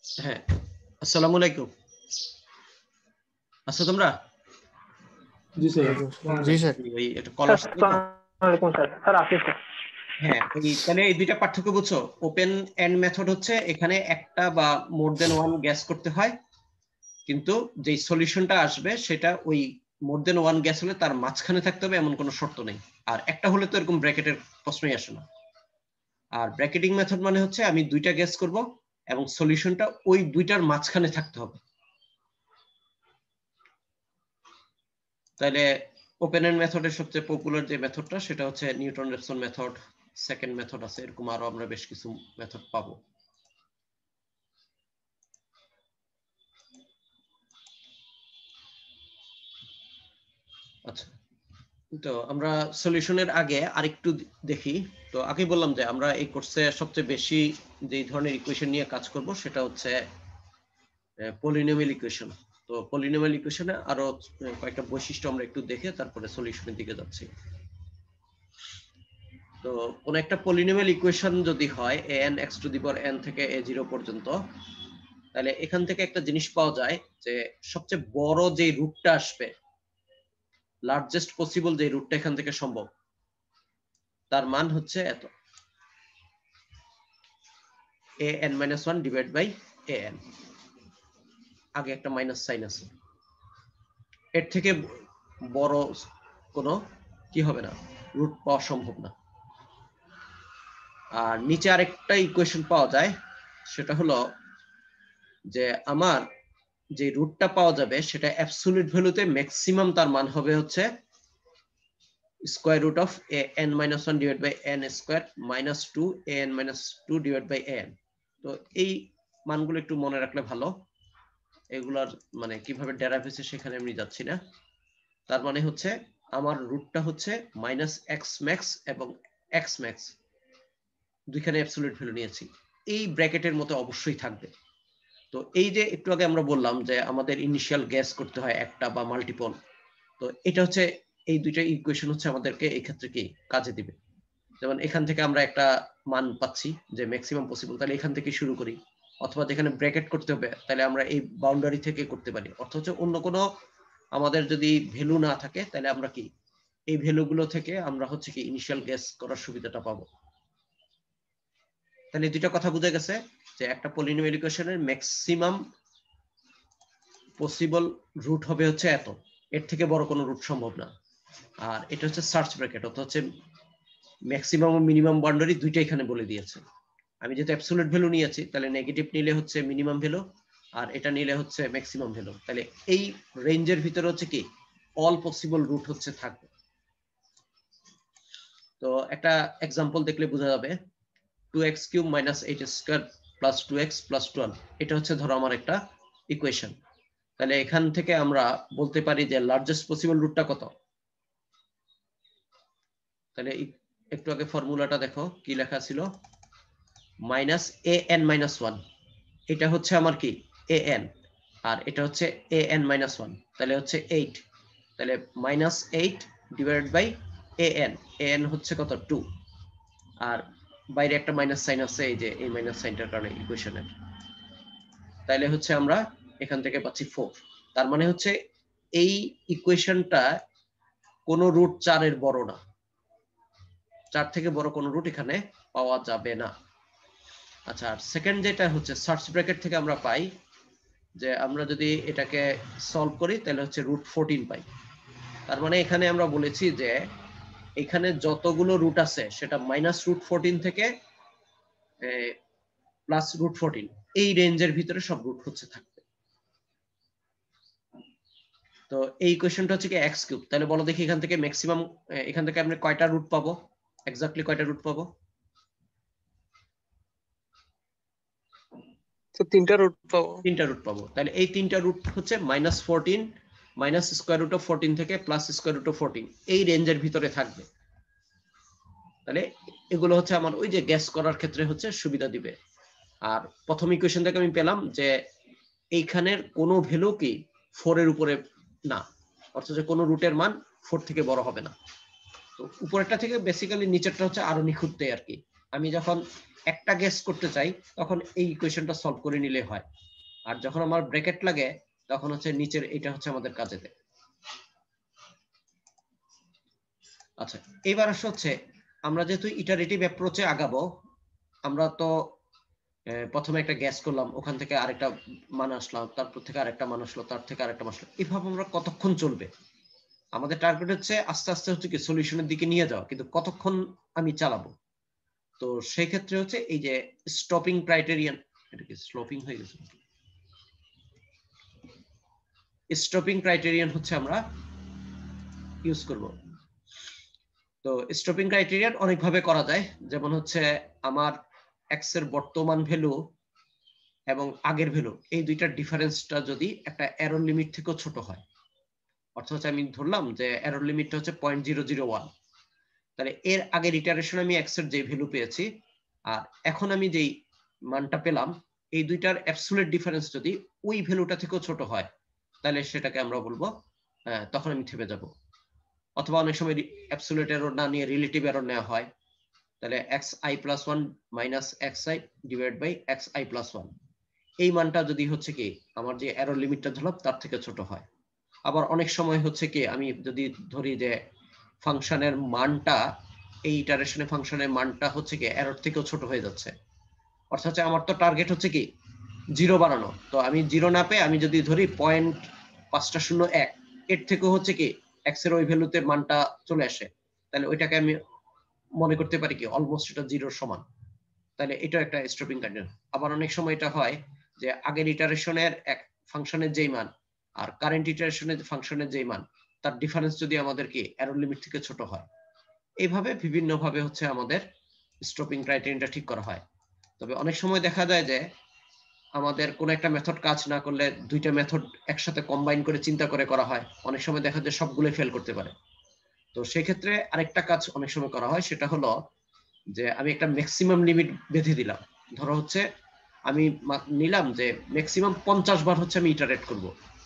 হ্যাঁ, আসসালামু আলাইকুম। আচ্ছা তোমরা? জি স্যার। জি স্যার। ওই একটা কল আসছে তো। আসসালামু স্যার। Sir Asif sir. হ্যাঁ, ওই তাহলে এই দুইটা পার্থক্য বুঝছো? ওপেন এন্ড মেথড হচ্ছে এখানে একটা বা মোর দেন ওয়ান গ্যাস করতে হয়, কিন্তু যে সলিউশনটা আসবে সেটা ওই মোর দেন ওয়ান গ্যাস হলে তার মাঝখানে থাকতে হবে এমন কোনো শর্ত নেই। আর একটা হলে তো এরকম ব্র্যাকেটের প্রশ্নই আসে না। আর ব্র্যাকেটিং মেথড মানে হচ্ছে আমি দুইটা গ্যাস করব এবং সলিউশনটা ওই দুইটার মাঝখানে থাকতে হবে। তাহলে ওপেন এন্ড মেথডের সবচেয়ে পপুলার যে মেথডটা সেটা হচ্ছে Newton Raphson method, second method আছে, এরকম আরো আমরা বেশ কিছু মেথড পাবো। আচ্ছা, তো আমরা সলিউশনের আগে আরেকটু দেখি। তো আগে বললাম যে আমরা এই কোর্সে সবচেয়ে বেশি যে ধরনের ইকুয়েশন নিয়ে কাজ করব সেটা হচ্ছে পলিনোমিয়াল ইকুয়েশন। তো পলিনোমিয়াল ইকুয়েশনে আরো কয়েকটা বৈশিষ্ট্য আমরা একটু দেখে তারপরে সলিউশনের দিকে যাচ্ছি। তো কোন একটা পলিনোমিয়াল ইকুয়েশন যদি হয় an x to the power n থেকে a জিরো পর্যন্ত, তাহলে এখান থেকে একটা জিনিস পাওয়া যায় যে সবচেয়ে বড় যে রুটটা আসবে, লার্জেস্ট পসিবল যে রুটটা এখান থেকে সম্ভব, তার মান হচ্ছে এত, an minus one divide by an। আগে একটা মাইনাস সাইন আছে। এর থেকে বড় কোনো কি হবে না, রুট পাওয়া সম্ভব না। আর নিচে আরেকটা ইকুয়েশন পাওয়া যায়, সেটা হলো যে আমার যে রুটটা পাওয়া যাবে সেটা অ্যাবসলিউট ভ্যালুতে ম্যাক্সিমাম তার মান হবে হচ্ছে square root of an minus one divide by n square minus two an minus two divide by an। তো এই মানগুলো একটু মনে রাখলে ভালো। এগুলার মানে কিভাবে ডেরাইভ হয়েছে সেখানে আমি যাচ্ছি না। তার মানে হচ্ছে আমার রুটটা হচ্ছে মাইনাস এক্স ম্যাক্স এবং এক্স ম্যাক্স দুইখানে অ্যাবসলিউট ভ্যালু নিয়েছি, এই ব্র্যাকেটের মতো অবশ্যই থাকবে। তো এই যে একটু আগে আমরা বললাম যে আমাদের ইনিশিয়াল গ্যাস করতে হয় একটা বা মাল্টিপল, তো এটা হচ্ছে এই দুইটা ইকুয়েশন হচ্ছে আমাদেরকে এই ক্ষেত্রে কি কাজে দিবে। যেমন এখান থেকে আমরা একটা মান পাচ্ছি যে ম্যাক্সিমাম পসিবল, তাহলে এখান থেকে শুরু করি, অথবা যেখানে ব্র্যাকেট করতে হবে তাহলে আমরা এই বাউন্ডারি থেকে করতে পারি। অর্থ হচ্ছে অন্য কোনো আমাদের যদি ভ্যালু না থাকে তাহলে আমরা কি এই ভ্যালুগুলো থেকে আমরা হচ্ছে কি ইনিশিয়াল গ্যাস করার সুবিধাটা পাবো। তাহলে দুইটা কথা বোঝা গেছে যে একটা পলিনোমিয়াল ইকুয়েশনের ম্যাক্সিমাম পসিবল রুট হবে হচ্ছে এত, এর থেকে বড় কোনো রুট সম্ভব না। আর এটা হচ্ছে সার্চ ব্র্যাকেট, অর্থাৎ হচ্ছে ম্যাক্সিমাম ও মিনিমাম বাউন্ডারি দুইটা এখানে বলে দিয়েছে। আমি যেহেতু অ্যাবসলিউট ভ্যালু নিয়েছি তাহলে নেগেটিভ নিলে হচ্ছে মিনিমাম ভ্যালু, আর এটা নিলে হচ্ছে ম্যাক্সিমাম ভ্যালু। তাহলে এই রেঞ্জের ভিতরে হচ্ছে কি অল পসিবল রুট হচ্ছে থাকবে। তো একটা এক্সাম্পল দেখলে বোঝা যাবে, two x cube minus eight square plus two x plus twelve, এটা হচ্ছে ধরো আমার একটা ইকুয়েশন। তাহলে এখান থেকে আমরা বলতে পারি যে লার্জেস্ট পসিবল রুটটা কত। তাহলে একটু আগে ফর্মুলাটা দেখো কি লেখা ছিল, minus a n minus one, এটা হচ্ছে আমার কি এ এন, আর এটা হচ্ছে এ এন মাইনাস ওয়ান, তাহলে হচ্ছে এইট। তাহলে minus eight divided by a n, a n হচ্ছে কত টু, আর বাইরে একটা মাইনাস সাইন আছে এই যে এই মাইনাস সাইনটার কারণে ইকুয়েশনের। তাহলে হচ্ছে আমরা এখান থেকে পাচ্ছি ফোর। তার মানে হচ্ছে এই ইকুয়েশনটা কোনো রুট চারের বড় না, চার থেকে বড় কোনো রুট এখানে পাওয়া যাবে না। আচ্ছা, আর সেকেন্ড যেটা হচ্ছে সার্চ ব্র্যাকেট থেকে আমরা পাই যে আমরা যদি এটাকে সলভ করি তাহলে হচ্ছে রুট ফোরটিন পাই। তার মানে এখানে আমরা বলেছি যে এখানে যতগুলো রুট আছে সেটা মাইনাস রুট ফোরটিন থেকে প্লাস রুট ফোরটিন, এই রেঞ্জের ভিতরে সব রুট হচ্ছে থাকবে। তো এই কোয়েশ্চেনটা হচ্ছে কি এক্স কিউব। তাহলে বলো দেখি এখান থেকে ম্যাক্সিমাম, এখান থেকে আমরা কয়টা রুট পাবো, এক্স্যাক্টলি কয়টা রুট পাবো? তো তিনটা রুট পাবো। তিনটা রুট পাবো। তাহলে এই তিনটা রুট হচ্ছে minus fourteen, minus square root of fourteen থেকে plus square root of fourteen, এই রেঞ্জের ভিতরে থাকবে। তাহলে এগুলো হচ্ছে আমার ওই যে গ্যাস করার ক্ষেত্রে হচ্ছে সুবিধা দিবে। আর প্রথম ইকুয়েশন থেকে আমি পেলাম যে এইখানের কোনো ভ্যালু কি ফোর এর উপরে না, অর্থাৎ যে কোনো রুটের মান ফোর থেকে বড় হবে না। তো উপরেরটা থেকে বেসিক্যালি নিচেরটা হচ্ছে আরো নিখুঁত আর কি। আমি যখন একটা গেস করতে চাই তখন এই ইকুয়েশনটা সলভ করে নিলে হয়। আর যখন আমার ব্র্যাকেট লাগে তখন হচ্ছে নিচের এটা হচ্ছে আমাদের কাজে দেয়। আচ্ছা, এবার হচ্ছে আমরা যেহেতু ইটারেটিভ অ্যাপ্রোচে আগাবো, আমরা তো প্রথমে একটা গ্যাস করলাম, ওখান থেকে আরেকটা মান আসলাম, তারপর থেকে আরেকটা মান আসলো, তার থেকে আরেকটা মান আসলো, এভাবে আমরা কতক্ষণ চলবে? আমাদের টার্গেট হচ্ছে আস্তে আস্তে হচ্ছে কি সলিউশনের দিকে নিয়ে যাওয়া, কিন্তু কতক্ষণ আমি চালাবো? তো সেই ক্ষেত্রে হচ্ছে এই যে স্টপিং ক্রাইটেরিয়ান, এটা কি স্লোপিং হয়ে গেছে? স্টপিং ক্রাইটেরিয়ান হচ্ছে আমরা ইউজ করব। তো স্টপিং ক্রাইটেরিয়ান অনেকভাবে করা যায়, যেমন হচ্ছে আমার এক্স এর বর্তমান ভ্যালু এবং আগের ভ্যালু এই দুইটার ডিফারেন্সটা যদি একটা এরর লিমিট থেকেও ছোট হয়, অর্থাৎ আমি ধরলাম যে এরর লিমিটটা হচ্ছে পয়েন্ট জিরো জিরো ওয়ান, তাহলে এর আগের ইটারেশন আমি এক্স এর যে ভ্যালু পেয়েছি আর এখন আমি যেই মানটা পেলাম, এই দুইটার অ্যাবসলিউট ডিফারেন্স যদি ওই ভ্যালুটা থেকেও ছোট হয়, তাহলে সেটাকে আমরা বলবো তখন আমি থেমে যাব। অথবা অনেক সময় অ্যাবসলিউট এরর না নিয়ে রিলেটিভ এরর নেওয়া হয়, তাহলে x i plus one minus x i divide by x i plus one, এই মানটা যদি হচ্ছে কি আমার যে এরর লিমিটটা ধরলাম তার থেকে ছোট হয়। আবার অনেক সময় হচ্ছে কি আমি যদি ধরি যে ফাংশনের মানটা এই ইটারেশনে ফাংশনের মানটা হচ্ছে কি এরর থেকেও ছোট হয়ে যাচ্ছে, অর্থাৎ আমার তো টার্গেট হচ্ছে কি জিরো বানানো, তো আমি জিরো না পেয়ে আমি যদি ধরি পয়েন্ট পাঁচটা শূন্য এক, এর থেকেও হচ্ছে কি এক্স এর ওই ভ্যালুতে মানটা চলে আসে, তাহলে ওইটাকে আমি মনে করতে পারি কি অলমোস্ট এটা জিরোর সমান, তাহলে এটা একটা স্টপিং কন্ডিশন। আবার অনেক সময় এটা হয় যে আগের ইটারেশনের এক ফাংশনের যেই মান আর কারেন্ট ইটারেশনের ফাংশনের যেই মান তার ডিফারেন্স যদি আমাদের কি এরর লিমিট থেকে ছোট হয়, এইভাবে বিভিন্ন ভাবে হচ্ছে আমাদের স্টপিং ক্রাইটেরিয়াটা ঠিক করা হয়। তবে অনেক সময় দেখা যায় যে আমাদের কোন একটা মেথড কাজ না করলে দুইটা মেথড একসাথে কম্বাইন করে চিন্তা করে করা হয়, অনেক সময় দেখা যায় সবগুলোই ফেল করতে পারে। তো সেই ক্ষেত্রে আরেকটা কাজ অনেক সময় করা হয়, সেটা হলো যে আমি একটা ম্যাক্সিমাম লিমিট বেঁধে দিলাম। ধরো হচ্ছে আমি নিলাম যে ম্যাক্সিমাম পঞ্চাশ বার হচ্ছে আমি ইটারেট করব,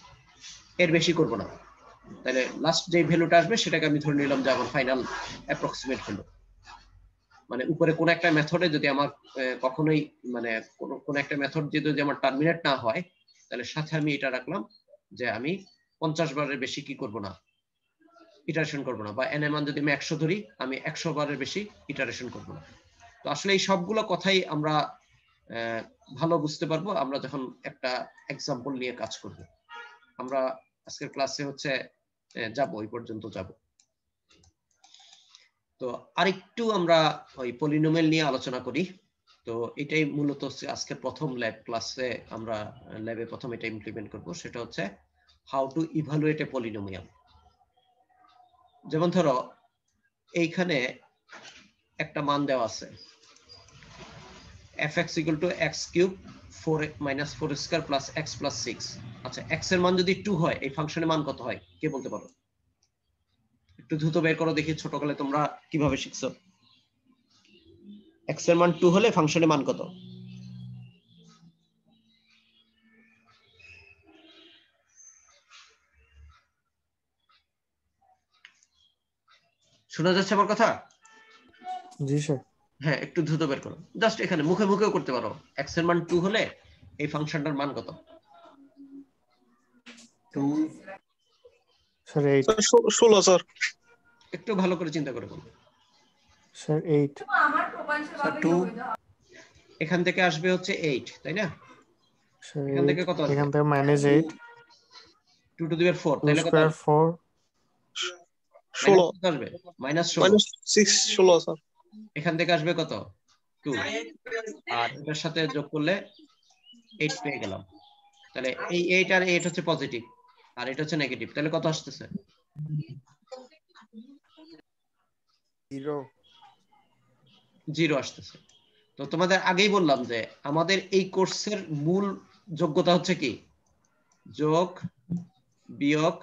এর বেশি করব না, তাহলে লাস্ট যে ভ্যালুটা আসবে সেটাকে আমি ধরে নিলাম যে আমার ফাইনাল অ্যাপ্রক্সিমেট ভ্যালু। মানে উপরে কোন একটা মেথডে যদি আমার কখনোই মানে কোন একটা মেথড যদি আমার টার্মিনেট না হয়, তাহলে সাথে আমি এটা রাখলাম যে আমি পঞ্চাশ বারের বেশি কি করব না, ইটারেশন করব না, বা এন এর মান যদি আমি একশো ধরি আমি একশো বারের বেশি ইটারেশন করব না। তো আসলে এই সবগুলো কথাই আমরা ভালো বুঝতে পারবো আমরা যখন একটা এক্সাম্পল নিয়ে কাজ করব। আমরা আজকের ক্লাসে হচ্ছে যাব, ওই পর্যন্ত যাব। তো আরেকটু আমরা ওই পলিনোমিয়াল নিয়ে আলোচনা করি। তো এটাই মূলত আজকের প্রথম ল্যাব ক্লাসে আমরা ল্যাবে প্রথম এটা ইমপ্লিমেন্ট করব, সেটা হচ্ছে how to evaluate a polynomial. যেমন ধরো এইখানে একটা মান দেওয়া আছে fx equal to x cube four minus four square plus x plus six। আচ্ছা, x এর মান যদি টু হয় এই ফাংশনের মান কত হয় কে বলতে পারো? একটু দ্রুত বের করো দেখি, ছোটকালে তোমরা কিভাবে শিখছো। x এর মান টু হলে ফাংশনের মান কত? শোনা যাচ্ছে আমার কথা? জি স্যার। হ্যাঁ, একটু দ্রুত বের করো, জাস্ট এখানে মুখে মুখেও করতে পারো। x এর মান টু হলে এই ফাংশনটার মান কত? Sir eight. ষোলো স্যার। একটু ভালো করে চিন্তা করে বলো। Sir eight. স্যার টু এখান থেকে আসবে হচ্ছে এইট, তাই না? স্যার এখান থেকে কত আসবে? এখান থেকে minus eight, two to the power four, তাহলে কত স্কয়ার আসবে? ফোর, ষোলো। কত আসবে? মাইনাস ষোলো। মাইনাস সিক্স ষোলো স্যার। এখান থেকে আসবে কত? টু, আর এটার সাথে যোগ করলে এইট পেয়ে গেলাম। তাহলে এই এইট আর এইট হচ্ছে পজিটিভ আর এটা হচ্ছে নেগেটিভ, তাহলে কত আসতেছে? জিরো। জিরো আসতেছে। তো তোমাদের আগেই বললাম যে আমাদের এই কোর্সের মূল যোগ্যতা হচ্ছে কি? যোগ, বিয়োগ,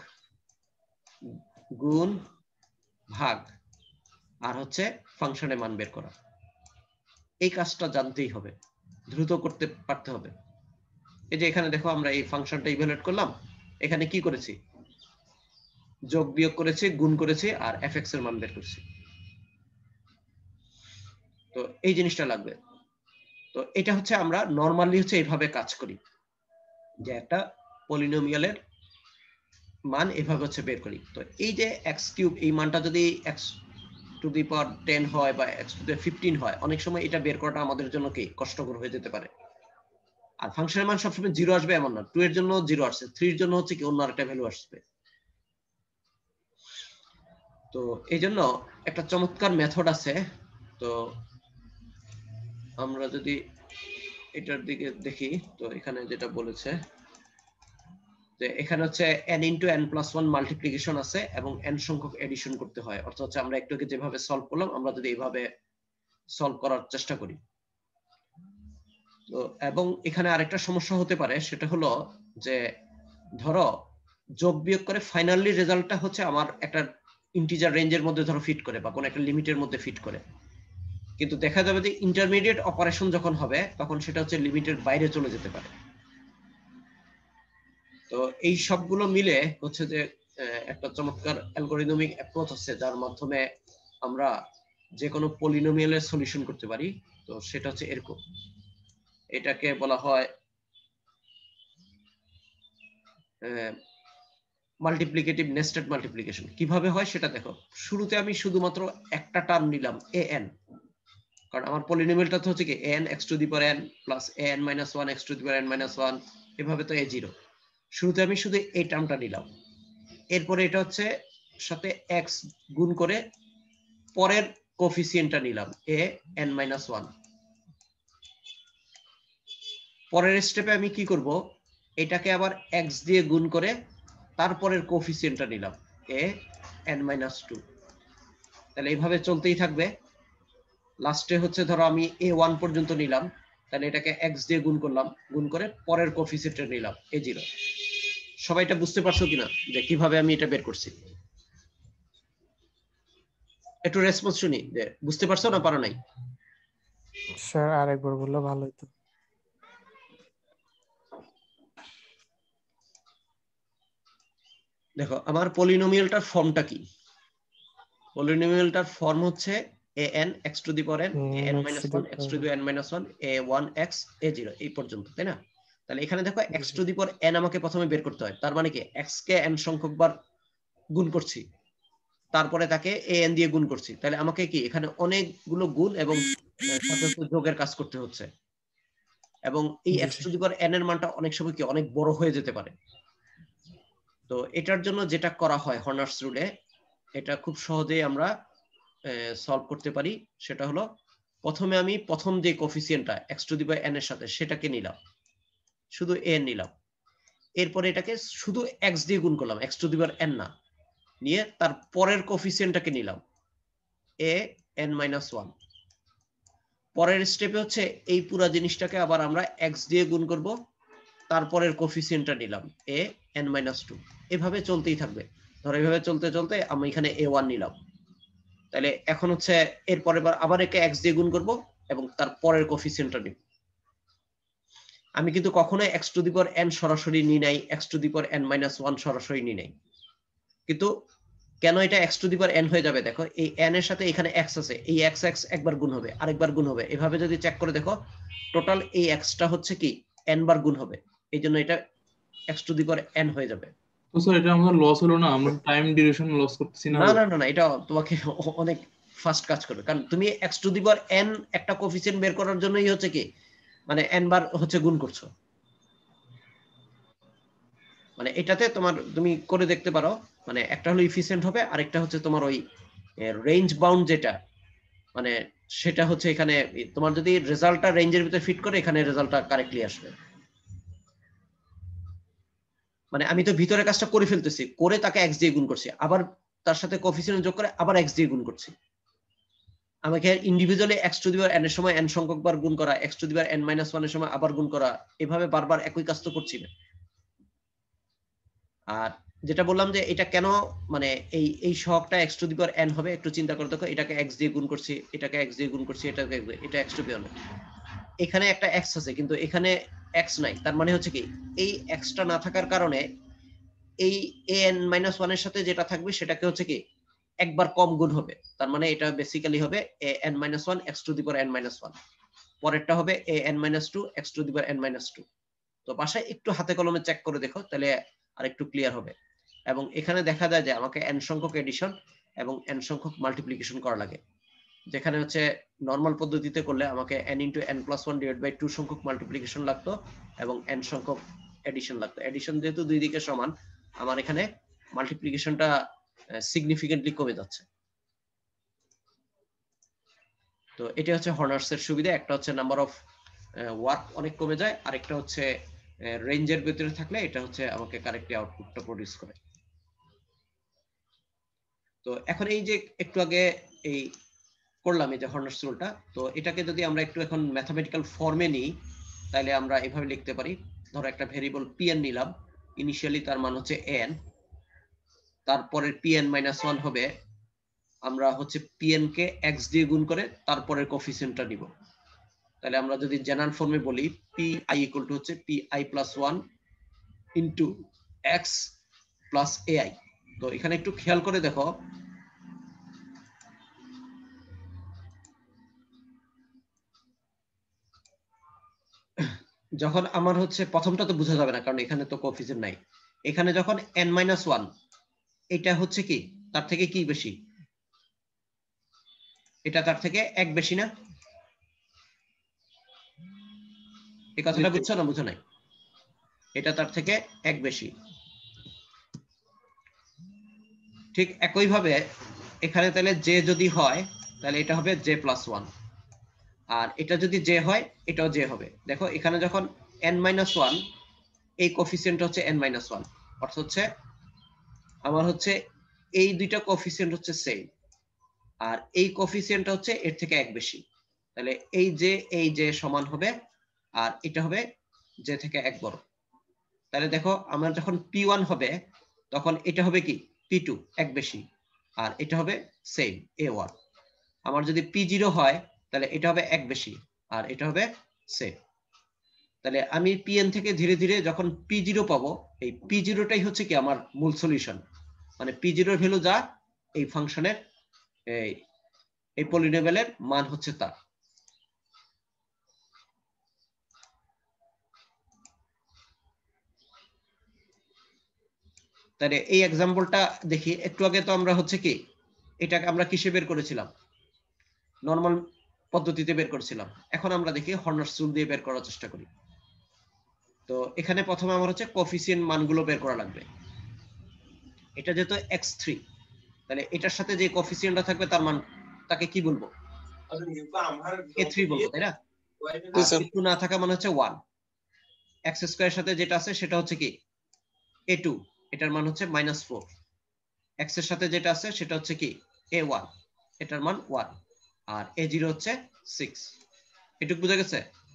গুণ, ভাগ, আর হচ্ছে ফাংশনের মান বের করা। এই কাজটা জানতেই হবে, দ্রুত করতে পারতে হবে। এই যে এখানে দেখো আমরা এই ফাংশনটা ইভালুয়েট করলাম, এখানে কি করেছি? যোগ বিয়োগ করেছি, গুণ করেছি, আর এফ এক্স এর মান বের করেছি। তো এই জিনিসটা লাগবে। তো এটা হচ্ছে আমরা নরমালি হচ্ছে এইভাবে কাজ করি, যে একটা পলিনোমিয়ালের মান এভাবে হচ্ছে বের করি। তো এই যে এক্স কিউব, এই মানটা যদি x to the power ten হয় বা এক্স টু দি ফিফটিন হয়, অনেক সময় এটা বের করাটা আমাদের জন্য কি কষ্টকর হয়ে যেতে পারে। আর ফাংশনের মান সবসময় জিরো আসবে এমন না, টু এর জন্য জিরো আসছে, থ্রি এর জন্য হচ্ছে কি অন্য আরেকটা ভ্যালু আসবে। তো এই জন্য একটা চমৎকার মেথড আছে। তো আমরা যদি এটার দিকে দেখি, তো এখানে যেটা বলেছে যে এখানে হচ্ছে n into n plus one multiplication আছে এবং n সংখ্যক এডিশন করতে হয়। অর্থাৎ হচ্ছে আমরা একটু আগে যেভাবে সলভ করলাম, আমরা যদি এইভাবে সলভ করার চেষ্টা করি, তো এবং এখানে আরেকটা সমস্যা হতে পারে, সেটা হলো যে ধরো যোগ বিয়োগ করে ফাইনালি রেজাল্টটা হচ্ছে আমার একটা ইন্টিজার রেঞ্জের মধ্যে ধরো ফিট করে বা কোনো একটা লিমিটের মধ্যে ফিট করে, কিন্তু দেখা যাবে যে ইন্টারমিডিয়েট অপারেশন যখন হবে তখন সেটা হচ্ছে লিমিটের বাইরে চলে যেতে পারে। তো এই সবগুলো মিলে হচ্ছে যে একটা চমৎকার অ্যালগরিদমিক অ্যাপ্রোচ আছে যার মাধ্যমে আমরা যে কোনো পলিনোমিয়ালের সলিউশন করতে পারি। তো সেটা হচ্ছে এরকম, এটাকে বলা হয় মাল্টিপ্লিকেটিভ নেস্টেড মাল্টিপ্লিকেশন। কিভাবে হয় সেটা দেখো, শুরুতে আমি শুধুমাত্র একটা টার্ম নিলাম এ এন, কারণ আমার পলিনোমিয়ালটা তো হচ্ছে কি n x to the power n plus a n minus one x to the power n minus one, এভাবে তো এ জিরো। শুরুতে আমি শুধু এই টার্মটা নিলাম, এরপরে এটা হচ্ছে সাথে এক্স গুণ করে পরের কোফিসিয়েন্টটা নিলাম এ এন মাইনাস ওয়ান। পরের স্টেপে আমি কি করব, এটাকে আবার এক্স দিয়ে গুণ করে তারপরের কোফিসিয়েন্টটা নিলাম এ এন মাইনাস টু। তাহলে এইভাবে চলতেই থাকবে। লাস্টে হচ্ছে ধরো আমি এ ওয়ান পর্যন্ত নিলাম, তাহলে এটাকে এক্স দিয়ে গুণ করলাম, গুণ করে পরের কোফিসিয়েন্টটা নিলাম এ জিরো। সবাই এটা বুঝতে পারছো কিনা যে কিভাবে আমি এটা বের করছি? একটু রেসপন্স শুনি, যে বুঝতে পারছো না পারো নাই? স্যার আরেকবার বললে ভালো হতো। দেখো আমার পলিনোমিয়ালটার ফর্মটা কি, পলিনোমিয়ালটার ফর্ম হচ্ছে an x to the power n an minus one x to the n minus one a one x a zero এই পর্যন্ত, তাই না? তাহলে এখানে দেখো x to the power n আমাকে প্রথমে বের করতে হয়, তার মানে কি x কে n সংখ্যক বার গুণ করছি, তারপরে তাকে an দিয়ে গুণ করছি, তাহলে আমাকে কি এখানে অনেকগুলো গুণ এবং সাথে যোগের কাজ করতে হচ্ছে। এবং এই x to the power n এর মানটা অনেক সময় কি অনেক বড় হয়ে যেতে পারে। তো এটার জন্য যেটা করা হয় হর্নার্স রুলে, এটা খুব সহজেই আমরা সলভ করতে পারি। সেটা হলো প্রথমে আমি প্রথম যে কোফিসিয়েন্টটা x to the power n এর সাথে সেটাকে নিলাম, শুধু n নিলাম, এরপরে এটাকে শুধু x দিয়ে গুণ করলাম, x to the power n না, নিয়ে তার পরের কোফিসিয়েন্টটাকে নিলাম a n মাইনাস ওয়ান। পরের স্টেপে হচ্ছে এই পুরো জিনিসটাকে আবার আমরা x দিয়ে গুণ করব, তারপরের কোফিসিয়েন্টটা নিলাম a n মাইনাস টু। এভাবে চলতেই থাকবে। ধরো এইভাবে চলতে চলতে আমি এখানে a ওয়ান নিলাম, তাহলে এখন হচ্ছে এরপরে আবার একে x দিয়ে গুণ করব এবং তার পরের কোফিসিয়েন্টটা নিব। আমি কিন্তু কখনোই x to the power n সরাসরি নি নাই, x to the power n minus one সরাসরি নি নাই। কিন্তু কেন এটা x to the power n হয়ে যাবে, দেখো এই n এর সাথে এখানে x আছে, এই x x একবার গুণ হবে, আরেকবার গুণ হবে, এভাবে যদি চেক করে দেখো টোটাল এই x টা হচ্ছে কি n বার গুণ হবে, এইজন্য এটা x to the power n হয়ে যাবে। তো স্যার এটা আমাদের লস হলো না? আমরা টাইম ডিউরেশন লস করতেছি না? না না না না, এটা তোমাকে অনেক ফাস্ট কাজ করবে, কারণ তুমি x to the power n একটা কোফিসিয়েন্ট বের করার জন্যই হচ্ছে কি মানে n বার হচ্ছে গুণ করছো। মানে এটাতে তোমার তুমি করে দেখতে পারো, মানে একটা হলো ইফিশিয়েন্ট হবে, আরেকটা হচ্ছে তোমার ওই রেঞ্জ বাউন্ড যেটা, মানে সেটা হচ্ছে এখানে তোমার যদি রেজাল্টটা রেঞ্জের ভিতরে ফিট করে এখানে রেজাল্টটা কারেক্টলি আসবে। মানে আমি তো ভিতরে কাজটা করে ফেলতেছি, করে তাকে x দিয়ে গুণ করছি, আবার তার সাথে কোফিসিয়েন্ট যোগ করে আবার x দিয়ে গুণ করছি। আমাকে individually x to the power n এর সময় n সংখ্যক বার গুণ করা, x to the power n minus one এর সময় আবার গুণ করা, এভাবে বারবার একই কাজ তো করছি না। আর যেটা বললাম যে এটা কেন মানে এই এই সহগটা x to the power n হবে, একটু চিন্তা করে দেখো, এটাকে x দিয়ে গুণ করছি, এটাকে x দিয়ে গুণ করছি, এটাকে এটা x টু দি পাওয়ার, এখানে একটা x আছে কিন্তু এখানে x নাই, তার মানে হচ্ছে কি এই x টা না থাকার কারণে এই an মাইনাস ওয়ান এর সাথে যেটা থাকবে সেটাকে হচ্ছে কি একবার কম গুণ হবে, তার মানে এটা বেসিক্যালি হবে an minus one x to the power n minus one. পরেরটা হবে a n minus two x to the power n minus two। তো বাসায় একটু হাতে কলমে চেক করে দেখো, তাহলে আর একটু ক্লিয়ার হবে। এবং এখানে দেখা যায় যে আমাকে n সংখ্যক এডিশন এবং n সংখ্যক মাল্টিপ্লিকেশন করা লাগে, যেখানে হচ্ছে নরমাল পদ্ধতিতে করলে আমাকে n into n plus one divide by two সংখ্যক মাল্টিপ্লিকেশন লাগতো এবং n সংখ্যক এডিশন লাগতো। এডিশন যেহেতু দুই দিকে সমান, আমার এখানে মাল্টিপ্লিকেশনটা সিগনিফিকেন্টলি কমে যাচ্ছে। তো এটা হচ্ছে হর্নার্সের সুবিধা, একটা হচ্ছে নাম্বার অফ ওয়ার্ক অনেক কমে যায়, আর একটা হচ্ছে রেঞ্জের ভিতরে থাকলে এটা হচ্ছে আমাকে কারেক্টলি আউটপুটটা প্রডিউস করে। তো এখন এই যে একটু আগে এই করলাম এই যে হর্নার্স রুলটা, তো এটাকে যদি আমরা একটু এখন ম্যাথমেটিক্যাল ফর্মে নিই, তাহলে আমরা এভাবে লিখতে পারি। ধরো একটা ভেরিয়েবল pn নিলাম, ইনিশিয়ালি তার মান হচ্ছে n, তারপরে pn মাইনাস ওয়ান হবে, আমরা হচ্ছে pn কে x দিয়ে গুণ করে তারপরের কোফিসিয়েন্টটা নিব। তাহলে আমরা যদি জেনারেল ফর্মে বলি pi ইকুয়াল টু হচ্ছে pi plus one into x plus ai। তো এখানে একটু খেয়াল করে দেখো, যখন আমার হচ্ছে প্রথমটা তো বোঝা যাবে না কারণ এখানে তো কোফিসিয়েন্ট নাই। এখানে যখন n মাইনাস ওয়ান, এটা হচ্ছে কি তার থেকে কি বেশি, এটা তার থেকে এক বেশি না? এই কথাটা বুঝছো না বুঝো নাই? এটা তার থেকে এক বেশি। ঠিক একই ভাবে এখানে তাহলে j যদি হয় তাহলে এটা হবে j প্লাস ওয়ান, আর এটা যদি j হয় এটাও j হবে। দেখো এখানে যখন n মাইনাস ওয়ান, এই কোফিসিয়েন্ট হচ্ছে n মাইনাস ওয়ান, অর্থাৎ হচ্ছে আমার হচ্ছে এই দুইটা কোফিসিয়েন্ট হচ্ছে সেম, আর এই কোফিসিয়েন্টটা হচ্ছে এর থেকে এক বেশি। তাহলে এই যে এই যে সমান হবে, আর এটা হবে j থেকে এক বড়। তাহলে দেখো আমার যখন পি ওয়ান হবে তখন এটা হবে কি পি টু, এক বেশি, আর এটা হবে সেম এ ওয়ান। আমার যদি পি জিরো হয় তাহলে এটা হবে এক বেশি, আর এটা হবে সেম। তাহলে আমি পিএন থেকে ধীরে ধীরে যখন পি জিরো পাবো, এই পি জিরোটাই হচ্ছে কি আমার মূল সলিউশন, মানে পি জিরোর ভ্যালু যা এই ফাংশনের এই এই পলিনোমিয়ালের মান হচ্ছে তা। তাহলে এই এক্সাম্পলটা দেখি। একটু আগে তো আমরা হচ্ছে কি এটাকে আমরা কিসে বের করেছিলাম, নরমাল পদ্ধতিতে বের করেছিলাম। এখন আমরা দেখি হর্নার্স রুল দিয়ে বের করার চেষ্টা করি। তো এখানে প্রথমে আমার হচ্ছে কোফিসিয়েন্ট মানগুলো বের করা লাগবে। এটা যেহেতু এক্স থ্রি, তাহলে এটার সাথে যে কোফিসিয়েন্টটা থাকবে তার মান তাকে কি বলবো, এ থ্রি বলবো, তাই না? কিছু না থাকা মানে হচ্ছে ওয়ান। এক্স স্কয়ারের সাথে যেটা আছে সেটা হচ্ছে কি এ টু, এটার মান হচ্ছে মাইনাস ফোর। এক্স এর সাথে যেটা আছে সেটা হচ্ছে কি এ ওয়ান, এটার মান ওয়ান, আর এ জিরো হচ্ছে সিক্স। এটুকু বুঝা গেছে?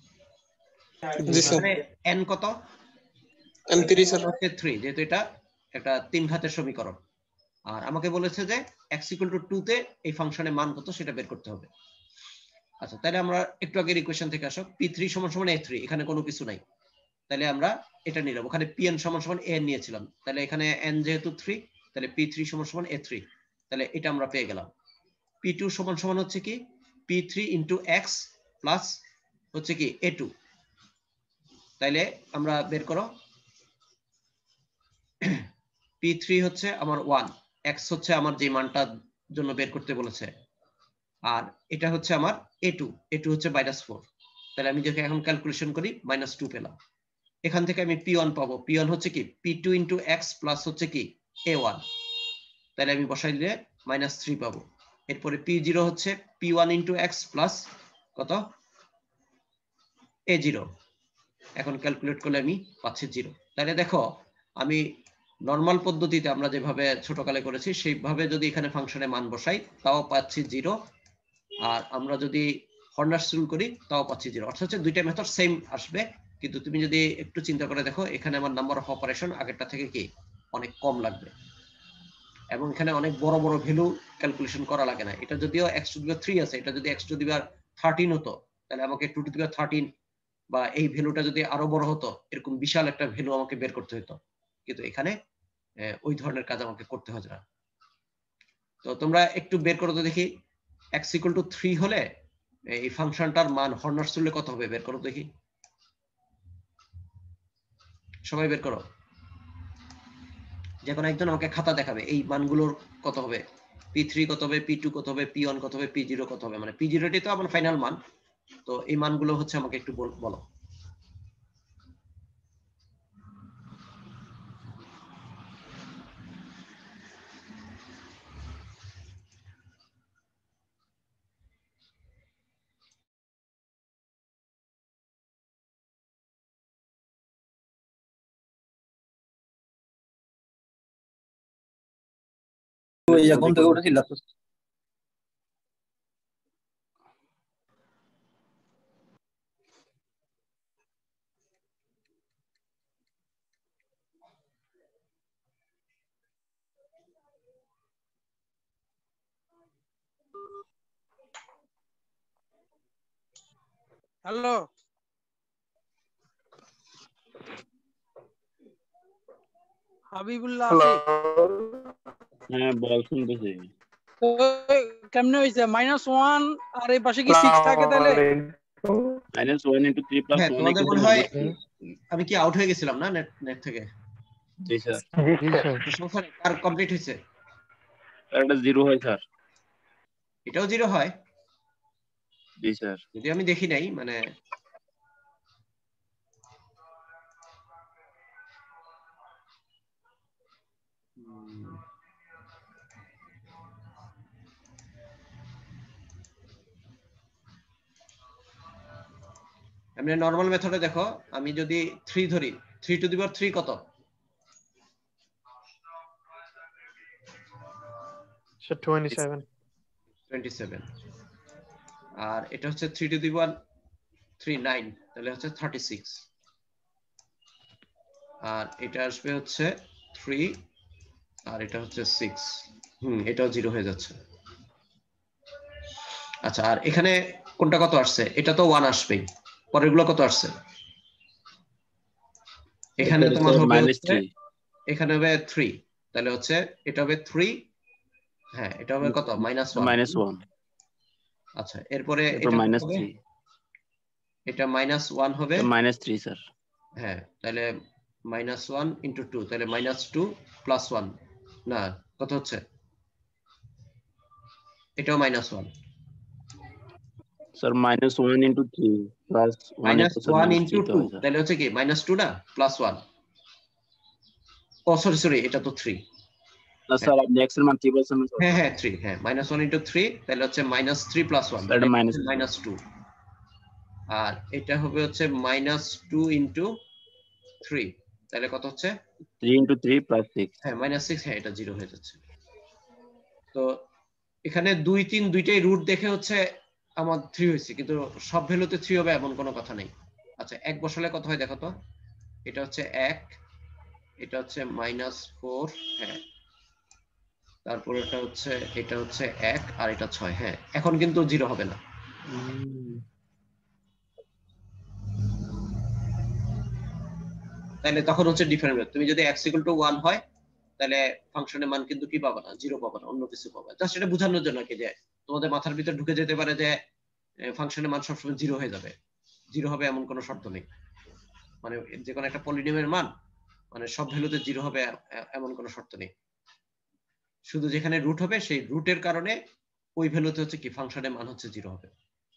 n কত? n three sir. হচ্ছে থ্রি, যেহেতু এটা একটা তিন ঘাতের সমীকরণ। আর আমাকে বলেছে যে x ইকুয়াল টু টু তে এই ফাংশনের মান কত সেটা বের করতে হবে। আচ্ছা, তাহলে আমরা একটু আগের ইকুয়েশন থেকে আসো, পি থ্রি সমান সমান এ থ্রি, এখানে কোনো কিছু নাই, তাহলে আমরা এটা নিলাম। ওখানে pn সমান সমান a নিয়েছিলাম, তাহলে এখানে n যেহেতু থ্রি, তাহলে পি থ্রি সমান সমান এ থ্রি, তাহলে এটা আমরা পেয়ে গেলাম। পি টু সমান সমান হচ্ছে কি p three into x plus হচ্ছে কি এ টু। তাইলে আমরা বের করো, পি থ্রি হচ্ছে আমার ওয়ান, x হচ্ছে আমার যে মানটার জন্য বের করতে বলেছে, আর এটা হচ্ছে আমার এ টু, এ টু হচ্ছে মাইনাস ফোর। তাহলে আমি যদি এখন ক্যালকুলেশন করি মাইনাস টু পেলাম। এখান থেকে আমি পি ওয়ান পাবো, পি ওয়ান হচ্ছে কি p two into x plus হচ্ছে কি এ ওয়ান, তাহলে আমি বসাই দিলে মাইনাস থ্রি পাবো। এরপরে পি জিরো হচ্ছে p one into x plus কত এ জিরো, এখন ক্যালকুলেট করলে আমি পাচ্ছি জিরো। তাহলে দেখো আমি নরমাল পদ্ধতিতে আমরা যেভাবে ছোটকালে করেছি সেইভাবে যদি এখানে ফাংশনে মান বসাই তাও পাচ্ছি জিরো, আর আমরা যদি হর্নার্স রুল করি তাও পাচ্ছি জিরো। অর্থাৎ হচ্ছে দুইটা মেথড সেম আসবে, কিন্তু তুমি যদি একটু চিন্তা করে দেখো এখানে আমার নাম্বার অফ অপারেশন আগেরটা থেকে কি অনেক কম লাগবে, এবং এখানে অনেক বড় বড় ভ্যালু ক্যালকুলেশন করা লাগে না। এটা যদিও x to the power three আছে, এটা যদি x to the power thirteen হতো তাহলে আমাকে two to the power thirteen বা এই ভ্যালুটা যদি আরো বড় হতো এরকম বিশাল একটা ভ্যালু আমাকে বের করতে হতো, কিন্তু এখানে ওই ধরনের কাজ আমাকে করতে হতো না। তো তোমরা একটু বের করো তো দেখি, x ইকুয়াল টু থ্রি হলে এই ফাংশনটার মান হর্নার চুলে কত হবে বের করো দেখি, সবাই বের করো। যে কোনো একজন আমাকে খাতা দেখাবে এই মানগুলোর কত হবে, পি থ্রি কত হবে, পি টু কত হবে, পি ওয়ান কত হবে, পি জিরো কত হবে, মানে পি জিরোটি তো আমার ফাইনাল মান। তো এই মানগুলো হচ্ছে আমাকে একটু বলো। এখন থেকে উঠেছি ল্যাপটপ। হ্যালো হাবিবুল্লাহ আসিফ। হ্যাঁ বল, শুনতেছি। তো কেমনে হইছে মাইনাস ওয়ান আর এই পাশে কি সিক্স থাকে তাহলে? Minus one into three plus হ্যাঁ, ওয়ান তোমাদের মনে হয় আমি কি আউট হয়ে গেছিলাম না নেট নেট থেকে? জি স্যার। জি স্যার। প্রশ্ন আর কমপ্লিট হয়েছে? এটা জিরো হয় স্যার। এটাও জিরো হয়? জি স্যার। যদি আমি দেখি নাই, মানে এমনি নরমাল মেথডে দেখো, আমি যদি থ্রি ধরি, three to the power three কত? twenty-seven. twenty-seven। আর এটা হচ্ছে three to the power three nine, তাহলে হচ্ছে থার্টি সিক্স। আর এটা আসবে হচ্ছে থ্রি, আর এটা হচ্ছে সিক্স। হুম, এটাও জিরো হয়ে যাচ্ছে। আচ্ছা, আর এখানে কোনটা কত আসছে? এটা তো ওয়ান আসবেই। পরেরগুলো কত আসছে? এখানে তোমার হবে হচ্ছে, এখানে হবে থ্রি, তাহলে হচ্ছে এটা হবে থ্রি, হ্যাঁ এটা হবে কত? Minus one. Minus one. আচ্ছা, এরপরে এটা মাইনাস থ্রি, এটা মাইনাস ওয়ান হবে, মাইনাস থ্রি স্যার। হ্যাঁ, তাহলে মাইনাস ওয়ান ইন্টু টু, তাহলে মাইনাস টু প্লাস ওয়ান, না কত হচ্ছে? এটাও minus one sir. Minus one into three plus minus one into two, তাহলে হচ্ছে কি মাইনাস টু না প্লাস ওয়ান। ও সরি সরি, এটা তো থ্রি। স্যার আপনি এক্স এর মান কি বলছেন? হ্যাঁ হ্যাঁ থ্রি, হ্যাঁ মাইনাস ওয়ান ইন্টু থ্রি, তাহলে হচ্ছে minus three plus one, minus two. আর এটা হবে হচ্ছে মাইনাস টু ইন্টু থ্রি, তাহলে কত হচ্ছে? Three into three plus six, হ্যাঁ মাইনাস সিক্স, হ্যাঁ এটা জিরো হয়ে যাচ্ছে। তো এখানে দুই তিন দুইটাই রুট দেখে হচ্ছে আমার থ্রি হয়েছে, কিন্তু সব ভ্যালুতে থ্রি হবে এমন কোনো কথা নেই। আচ্ছা, এক বসালে কত হয় দেখো তো? এটা হচ্ছে এক, এটা হচ্ছে মাইনাস ফোর, হ্যাঁ, তারপর এটা হচ্ছে, এটা হচ্ছে এক, আর এটা ছয়। হ্যাঁ, এখন কিন্তু জিরো হবে না। তাহলে তখন হচ্ছে ডিফারেন্ট। তুমি যদি x ইকুয়াল টু ওয়ান হয়, তাহলে ফাংশনের মান কিন্তু কি পাবা না, জিরো পাবা না, অন্য কিছু পাবা। জাস্ট এটা বোঝানোর জন্য কি, যে তোমাদের মাথার ভিতর ঢুকে যেতে পারে যে ফাংশনের মান সবসময় জিরো হয়ে যাবে। জিরো হবে এমন কোনো শর্ত নেই। মানে যে কোনো একটা পলিনোমিয়ালের মান মানে সব ভ্যালুতে জিরো হবে এমন কোনো শর্ত নেই। শুধু যেখানে রুট হবে সেই রুটের কারণে ওই ভ্যালুতে হচ্ছে কি ফাংশনের মান হচ্ছে জিরো হবে।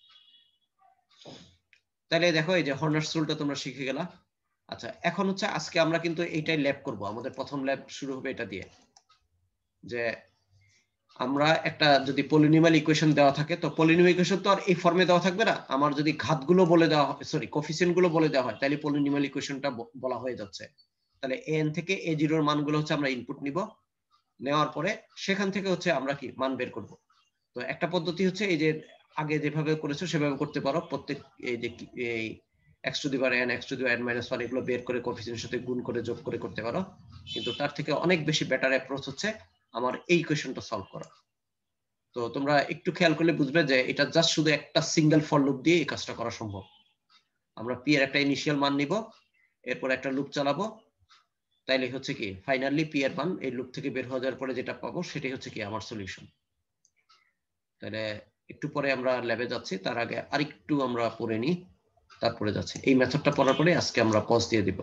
তাহলে দেখো, এই যে হর্নার্স রুলটা তোমরা শিখে গেলা। আচ্ছা, এখন হচ্ছে আজকে আমরা কিন্তু এইটাই ল্যাব করব। আমাদের প্রথম ল্যাব শুরু হবে এটা দিয়ে, যে আমরা একটা যদি পলিনোমিয়াল ইকুয়েশন দেওয়া থাকে, তো পলিনোমিয়াল ইকুয়েশন তো আর এই ফর্মে দেওয়া থাকবে না। আমার যদি ঘাতগুলো বলে দেওয়া হয়, সরি কোফিসিয়েন্ট গুলো বলে দেওয়া হয়, তাহলে পলিনোমিয়াল ইকুয়েশনটা বলা হয়ে যাচ্ছে। তাহলে এন থেকে এ জিরোর মানগুলো হচ্ছে আমরা ইনপুট নিব, নেওয়ার পরে সেখান থেকে হচ্ছে আমরা কি মান বের করব। তো একটা পদ্ধতি হচ্ছে এই যে আগে যেভাবে করেছো সেভাবে করতে পারো। প্রত্যেক এই যে এই x to the power n, x to the power n minus one, এগুলো বের করে কোফিসিয়েন্টের সাথে গুণ করে যোগ করে করতে পারো। কিন্তু তার থেকে অনেক বেশি বেটার অ্যাপ্রোচ হচ্ছে আমার এই ইকুয়েশনটা সলভ করা। তো তোমরা একটু খেয়াল করলে বুঝবে যে এটা জাস্ট শুধু একটা সিঙ্গেল ফর লুপ দিয়ে এই কাজটা করা সম্ভব। আমরা পি এর একটা ইনিশিয়াল মান নিব, এরপর একটা লুপ চালাবো, তাইলে হচ্ছে কি ফাইনালি পি এর মান এই লুপ থেকে বের হয়ে যাওয়ার পরে যেটা পাবো সেটাই হচ্ছে কি আমার সলিউশন। তাহলে একটু পরে আমরা ল্যাবে যাচ্ছি, তার আগে আরেকটু আমরা পড়ে নিই, তারপরে যাচ্ছি। এই মেথডটা পড়ার পরে আজকে আমরা পজ দিয়ে দিব।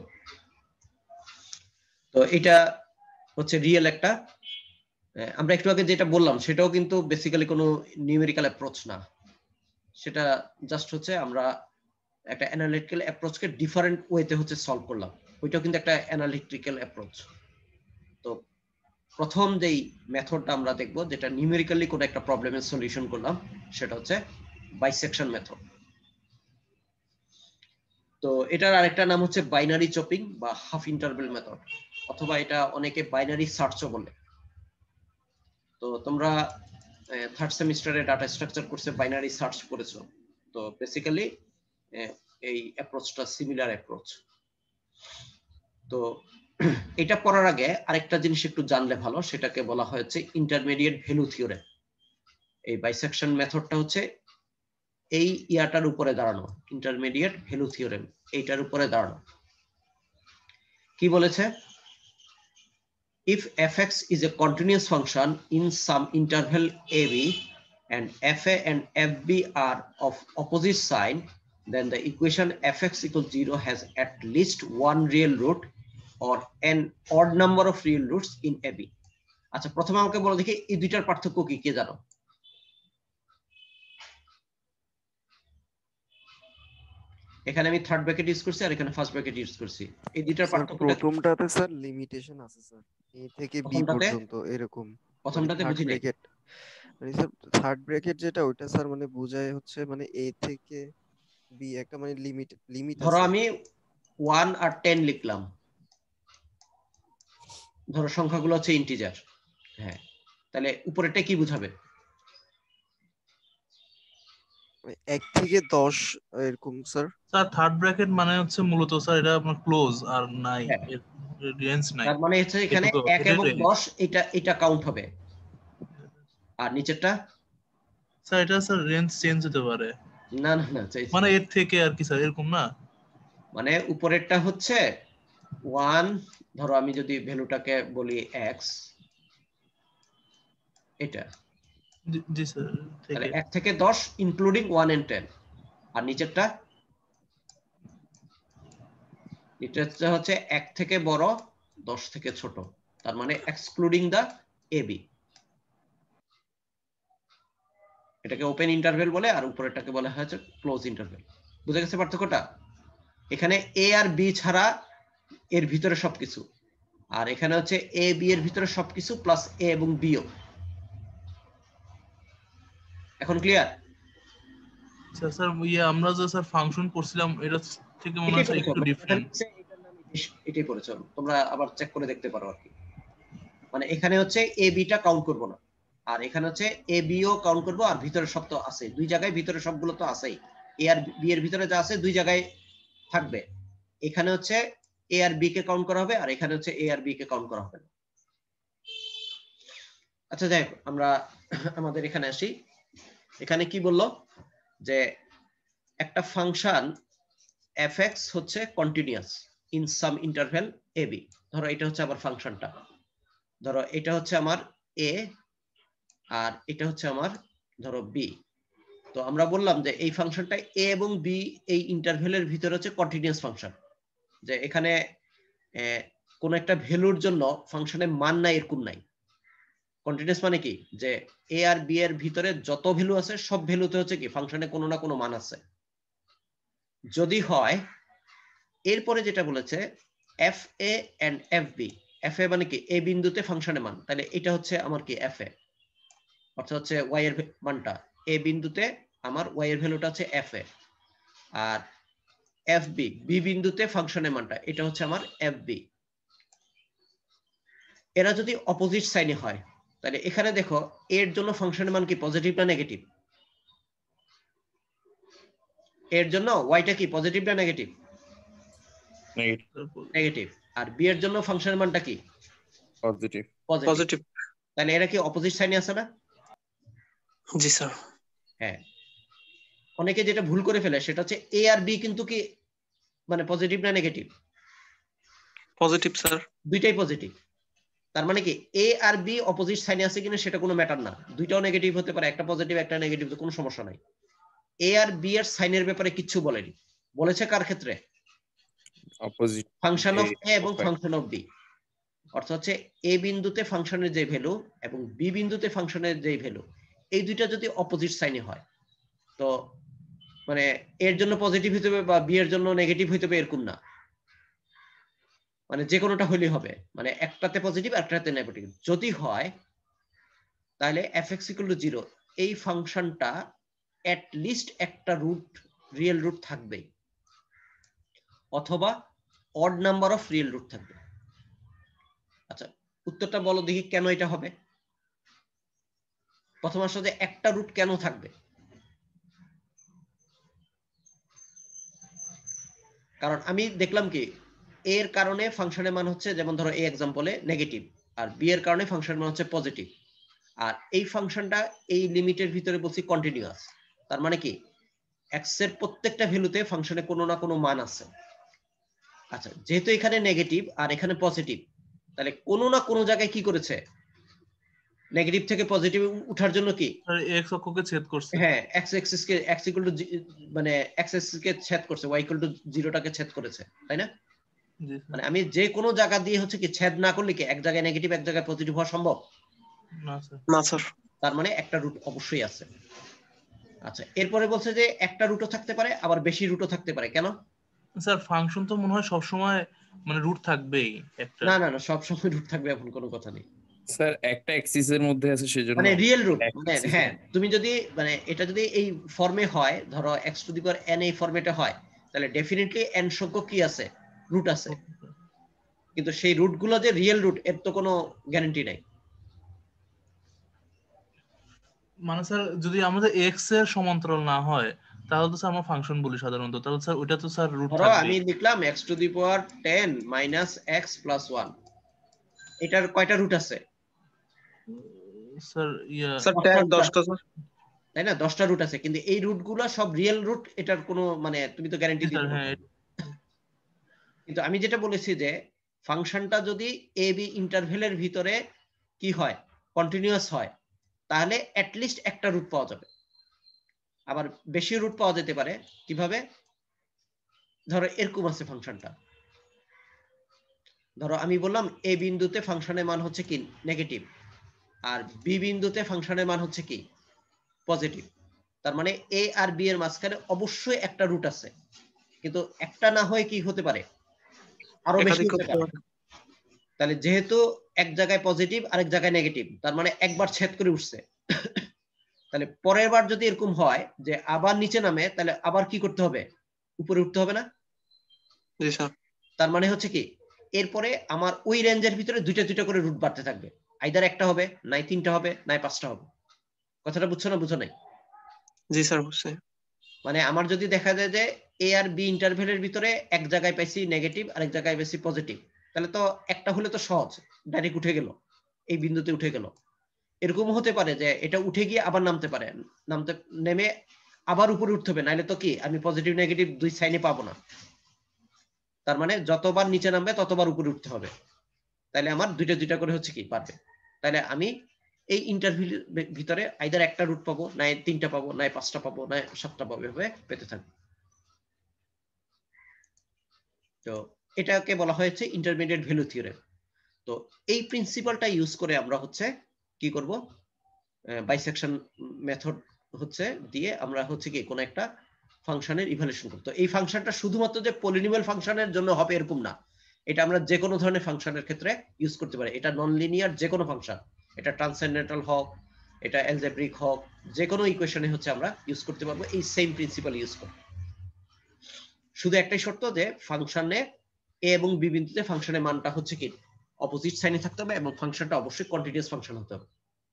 তো এটা হচ্ছে রিয়েল একটা, আমরা একটু আগে যেটা বললাম সেটাও কিন্তু বেসিক্যালি কোনো নিউমেরিক্যাল অ্যাপ্রোচ না, সেটা জাস্ট হচ্ছে আমরা একটা অ্যানালিটিক্যাল অ্যাপ্রোচকে ডিফারেন্ট ওয়েতে হচ্ছে সলভ করলাম, ওইটাও কিন্তু একটা অ্যানালিটিক্যাল অ্যাপ্রোচ। তো প্রথম যেই মেথডটা আমরা দেখব যেটা নিউমেরিক্যালি কোনো একটা প্রবলেমের সলিউশন করলাম, সেটা হচ্ছে বাইসেকশন মেথড। তো এটার আরেকটা নাম হচ্ছে বাইনারি চপিং বা হাফ ইন্টারভেল মেথড, অথবা এটা অনেকে বাইনারি সার্চও বলে। তো তোমরা থার্ড সেমিস্টারে ডাটা স্ট্রাকচার কোর্সে বাইনারি সার্চ করেছো, তো বেসিক্যালি এই অ্যাপ্রোচটা সিমিলার অ্যাপ্রোচ। তো এটা পড়ার আগে আরেকটা জিনিস একটু জানলে ভালো, সেটাকে বলা হয়েছে ইন্টারমিডিয়েট ভ্যালু থিওরেম। এই বাইসেকশন মেথডটা হচ্ছে এই ইয়াটার উপরে দাঁড়ানো, ইন্টারমিডিয়েট ভ্যালু থিওরেম এইটার উপরে দাঁড়ানো। কি বলেছে? If fx is a continuous function in some interval ab and fa and fb are of opposite sign, then the equation fx equals zero has at least one real root or an odd number of real roots in ab. আচ্ছা, প্রথমে আমাকে বলো দেখি এই দুইটার পার্থক্য কি, কে জানো? এখানে আমি থার্ড ব্র্যাকেট ইউজ করছি আর এখানে ফার্স্ট ব্র্যাকেট ইউজ করছি। এই দুইটার পার্থক্য প্রথমটাতে স্যার লিমিটেশন আছে স্যার, a থেকে b পর্যন্ত এরকম। প্রথমটাতে বুঝি নাই মানে স্যার থার্ড ব্র্যাকেট যেটা ওইটা স্যার মানে বোঝায় হচ্ছে মানে a থেকে b একটা মানে লিমিট লিমিট আছে। ধরো আমি ওয়ান আর টেন লিখলাম, ধরো সংখ্যাগুলো হচ্ছে ইন্টিজার, হ্যাঁ, তাহলে উপরেরটা কি বুঝাবে? এক থেকে দশ এরকম স্যার। স্যার থার্ড ব্র্যাকেট মানে হচ্ছে মূলত স্যার এটা আপনার ক্লোজ আর নাই, রেঞ্জ নাই, তার মানে হচ্ছে এখানে এক এবং দশ এটা এটা কাউন্ট হবে, আর নিচেরটা স্যার এটা স্যার রেঞ্জ চেঞ্জ হতে পারে। না না না, মানে এর থেকে আর কি স্যার এরকম না, মানে উপরেরটা হচ্ছে ওয়ান, ধরো আমি যদি ভ্যালুটাকে বলি x, এটা জি স্যার, তাহলে এক থেকে দশ ইনক্লুডিং ওয়ান এন্ড টেন, আর নিচেরটা এটা হচ্ছে এক থেকে বড় দশ থেকে ছোট, তার মানে এক্সক্লুডিং দা এবি। এটাকে ওপেন ইন্টারভেল বলে আর উপরেরটাকে বলা হয়েছে ক্লোজ ইন্টারভেল। বুঝে গেছে পার্থক্যটা? এখানে এ আর বি ছাড়া এর ভিতরে সবকিছু, আর এখানে হচ্ছে এ বি এর ভিতরে সবকিছু প্লাস এ এবং বিও। এখন ক্লিয়ার? স্যার স্যার ইয়া আমরা যে স্যার ফাংশন করছিলাম এটা থেকে মনে হয় একটু ডিফারেন্ট। এটার নাম এটাই পড়েছো, তোমরা আবার চেক করে দেখতে পারো আর কি। মানে এখানে হচ্ছে এ বিটা কাউন্ট করব না, আর এখানে হচ্ছে এ বিও কাউন্ট করব, আর ভিতরে সব তো আছে, দুই জায়গায় ভিতরে সবগুলো তো আছেই, এ আর বি এর ভিতরে যা আছে দুই জায়গায় থাকবে। এখানে হচ্ছে এ আর বি কে কাউন্ট করা হবে, আর এখানে হচ্ছে এ আর বি কে কাউন্ট করা হবে না। আচ্ছা যাই হোক, আমরা আমাদের এখানে আসি। এখানে কি বললো যে একটা ফাংশন fx হচ্ছে continuous in some interval ab। ধরো এটা হচ্ছে আমার ফাংশনটা, ধরো এটা হচ্ছে আমার a আর এটা হচ্ছে আমার ধরো b। তো আমরা বললাম যে এই ফাংশনটা a এবং b এই ইন্টারভ্যালের ভিতরে হচ্ছে কন্টিনিউয়াস ফাংশন, যে এখানে কোন একটা ভ্যালুর জন্য ফাংশনের মান নাই এরকম নাই। কন্টিনিউয়াস মানে কি, যে a আর b এর ভিতরে যত ভ্যালু আছে সব ভ্যালুতে হচ্ছে কি ফাংশনে কোনো না কোনো মান আছে। যদি হয়, এরপরে যেটা বলেছে F A and F B, F A মানে কি এ বিন্দুতে ফাংশনের মান, তাহলে এটা হচ্ছে আমার কি এফ এ, অর্থাৎ হচ্ছে ওয়াই এর মানটা এ বিন্দুতে আমার ওয়াই এর ভ্যালুটা হচ্ছে এফ এ, আর এফ বি বি বিন্দুতে ফাংশনের মানটা এটা হচ্ছে আমার এফ বি। এরা যদি অপোজিট সাইনে হয়, তাহলে এখানে দেখো এর জন্য ফাংশনের মান কি পজিটিভ না নেগেটিভ? এর জন্য ওয়াইটা কি পজিটিভ না নেগেটিভ? নেগেটিভ। আর বি এর জন্য ফাংশনের মানটা কি পজিটিভ। পজিটিভ। তাহলে এরা কি অপোজিট সাইনে আছে না? জি স্যার। হ্যাঁ, অনেকে যেটা ভুল করে ফেলে সেটা হচ্ছে এ আর বি কিন্তু কি মানে পজিটিভ না নেগেটিভ? Positive sir. দুইটাই পজিটিভ। তার মানে কি এ আর বি অপোজিট সাইনে আছে কিনা সেটা কোনো ম্যাটার না, দুইটাও নেগেটিভ হতে পারে, একটা পজিটিভ একটা নেগেটিভ, কোনো সমস্যা নাই। এ আর বি এর সাইনের ব্যাপারে কিচ্ছু বলেনি, বলেছে কার ক্ষেত্রে? অপোজিট ফাংশন অফ এ এবং ফাংশন অফ বি। অর্থাৎ হচ্ছে এ বিন্দুতে ফাংশনের যে ভ্যালু এবং বি বিন্দুতে ফাংশনের যে ভ্যালু, এই দুইটা যদি অপোজিট সাইনে হয়, তো মানে এর জন্য পজিটিভ হইতে হবে বা বি এর জন্য নেগেটিভ হইতে হবে এরকম না, মানে যে কোনোটা হইলেই হবে, মানে একটাতে পজিটিভ একটাতে নেগেটিভ যদি হয়, তাহলে F X equal to zero, এই ফাংশনটা এট লিস্ট একটা রুট রিয়েল রুট থাকবে, অথবা odd number of real root থাকবে। আচ্ছা উত্তরটা বলো দেখি কেন এটা হবে। প্রথম আসলে একটা রুট কেন থাকবে? কারণ আমি দেখলাম কি এর কারণে ফাংশনের মান হচ্ছে, যেমন ধরো এই এক্সাম্পলে নেগেটিভ, আর বি এর কারণে ফাংশনের মান হচ্ছে পজিটিভ, আর এই ফাংশনটা এই লিমিটের ভিতরে বলছি কন্টিনিউয়াস। তার মানে কি এক্স এর প্রত্যেকটা ভ্যালুতে ফাংশনে কোনো না কোনো মান আছে। আচ্ছা যেহেতু এখানে নেগেটিভ আর এখানে পজিটিভ, তাহলে কোনো না কোনো জায়গায় কি করেছে, নেগেটিভ থেকে পজিটিভ উঠার জন্য কি এক্স অক্ষকে ছেদ করছে। হ্যাঁ এক্স এক্সিস কে এক্স ইকুয়াল টু মানে এক্স এক্সিস কে ছেদ করছে, ওয়াই ইকুয়াল টু জিরো টাকে ছেদ করেছে, তাই না? মানে আমি যে কোনো জায়গা দিয়ে হচ্ছে কি ছেদ না করলে কি এক জায়গায় নেগেটিভ এক জায়গায় পজিটিভ হওয়া সম্ভব না স্যার। না স্যার। তার মানে একটা রুট অবশ্যই আছে। আচ্ছা এরপরে বলছে যে একটা রুটও থাকতে পারে আবার বেশি রুটও থাকতে পারে, কেন? স্যার ফাংশন তো মনে হয় সব সময় মানে রুট থাকবেই একটা। না না না সব সময় রুট থাকবে এমন কোনো কথা নেই স্যার, একটা এক্সিস এর মধ্যে আছে সেজন্য মানে রিয়েল রুট, মানে হ্যাঁ তুমি যদি মানে এটা যদি এই ফর্মে হয়, ধরো x to the power n এই ফরম্যাটে হয়, তাহলে ডেফিনেটলি n সংখ্যক কি আছে, রুট আছে, কিন্তু সেই রুটগুলো যে রিয়েল রুট এর তো কোনো গ্যারান্টি নাই। মানে স্যার যদি আমাদের x এর সমান্তরাল না হয় তাহলে তো স্যার আমরা ফাংশন বলি সাধারণত, তাহলে স্যার ওইটা তো স্যার রুট ধরো থাকবে। আমি লিখলাম x to the power ten minus x plus one, এটার কয়টা রুট আছে? স্যার ইয়া স্যার টেন দশটা স্যার, তাই না, দশটা রুট আছে, কিন্তু এই রুটগুলো সব রিয়েল রুট, এটার কোনো মানে তুমি তো গ্যারান্টি দিতে পারো। কিন্তু আমি যেটা বলেছি যে ফাংশনটা যদি এ বি ইন্টারভেলের ভিতরে কি হয়, কন্টিনিউয়াস হয়, তাহলে অ্যাট লিস্ট একটা রুট পাওয়া যাবে, আবার বেশি রুট পাওয়া যেতে পারে। কিভাবে? ধরো এরকম আছে ফাংশনটা, ধরো আমি বললাম এ বিন্দুতে ফাংশনের মান হচ্ছে কি নেগেটিভ, আর বি বিন্দুতে ফাংশনের মান হচ্ছে কি পজিটিভ। তার মানে এ আর বি এর মাঝখানে অবশ্যই একটা রুট আছে, কিন্তু একটা না হয়ে কি হতে পারে, আরো বেশি হতে পারে। তাহলে যেহেতু এক জায়গায় পজিটিভ আরেক জায়গায় নেগেটিভ, তার মানে একবার ছেদ করে উঠছে, তাহলে পরের বার যদি এরকম হয় যে আবার নিচে নামে, তাহলে আবার কি করতে হবে, উপরে উঠতে হবে না? জি স্যার। তার মানে হচ্ছে কি এরপরে আমার ওই রেঞ্জের ভিতরে দুইটা দুইটা করে রুট বাড়তে থাকবে, আইদার একটা হবে, নাই তিনটা হবে, নাই পাঁচটা হবে। কথাটা বুঝছো না বুঝো নাই? জি স্যার বুঝছি। মানে আমার যদি দেখা যায় যে এ আর বি ইন্টারভেলের ভিতরে এক জায়গায় পাইছি নেগেটিভ আরেক জায়গায় পাইছি পজিটিভ, তাহলে তো একটা হলে তো সহজ, ডাইরেক্ট উঠে গেল, এই বিন্দুতে উঠে গেল। এরকম হতে পারে যে এটা উঠে গিয়ে আবার নামতে পারে, নামতে নেমে আবার উপরে উঠতে হবে, নাহলে তো কি আমি পজিটিভ নেগেটিভ দুই সাইনে পাবো না। তার মানে যতবার নিচে নামবে ততবার উপরে উঠতে হবে, তাহলে আমার দুইটা দুইটা করে হচ্ছে কি পারবে। তাহলে আমি এই ইন্টারভিউ ভিতরে আইদার একটা রুট পাবো, নাই তিনটা পাবো, নাই পাঁচটা পাবো, নাই সাতটা পাবো, এভাবে পেতে থাকবো। তো এটাকে বলা হয়েছে ইন্টারমিডিয়েট ভ্যালু থিওরেম। তো এই প্রিন্সিপালটা ইউজ করে আমরা হচ্ছে কি করব, বাইসেকশন মেথড হচ্ছে দিয়ে আমরা হচ্ছে কি কোন একটা ফাংশনের ইভালুয়েশন করব। তো এই ফাংশনটা শুধুমাত্র যে পলিনোমিয়াল ফাংশনের জন্য হবে এরকম না, এটা আমরা যে কোনো ধরনের ফাংশনের ক্ষেত্রে ইউজ করতে পারি। এটা নন লিনিয়ার যে কোনো ফাংশন, এটা ট্রান্সেন্ডেন্টাল হোক, এটা অ্যালজেব্রিক হোক, যে কোনো ইকুয়েশনে হচ্ছে আমরা ইউজ করতে পারবো এই সেম প্রিন্সিপাল ইউজ করে। শুধু একটাই শর্ত যে ফাংশনে এ এবং বি বিন্দুতে ফাংশনের মানটা হচ্ছে কি অপোজিট সাইনে থাকতে হবে এবং ফাংশনটা অবশ্যই কন্টিনিউয়াস ফাংশন হতে হবে।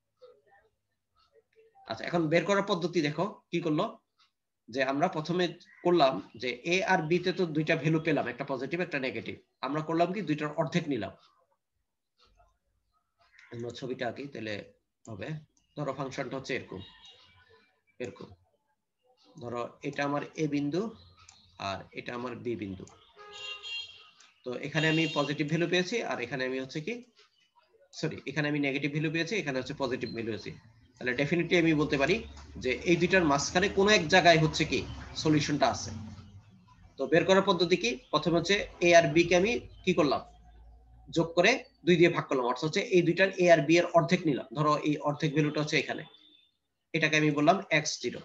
আচ্ছা এখন বের করার পদ্ধতি দেখো কি করলো, যে আমরা প্রথমে করলাম যে এ আর বি তে তো দুইটা ভ্যালু পেলাম, একটা পজিটিভ একটা নেগেটিভ। আমরা করলাম কি দুইটার অর্ধেক নিলাম। আমরা ছবিটা আঁকি তাহলে হবে, ধরো ফাংশনটা হচ্ছে এরকম এরকম, ধরো এটা আমার এ বিন্দু আর এটা আমার বি বিন্দু। তো এখানে আমি পজিটিভ ভ্যালু পেয়েছি আর এখানে আমি হচ্ছে কি সরি এখানে আমি নেগেটিভ ভ্যালু পেয়েছি, এখানে হচ্ছে পজিটিভ ভ্যালু আছে, তাহলে ডেফিনেটলি আমি বলতে পারি যে এই দুইটার মাঝখানে কোনো এক জায়গায় হচ্ছে কি সলিউশনটা আছে। তো বের করার পদ্ধতি কি, প্রথমে হচ্ছে এ আর বি কে আমি কি করলাম, যোগ করে দুই দিয়ে ভাগ করলাম, অর্থাৎ হচ্ছে এই দুইটার এ আর বি এর অর্ধেক নিলাম, ধরো এই অর্ধেক ভ্যালুটা হচ্ছে এখানে, এটাকে আমি বললাম এক্স জিরো।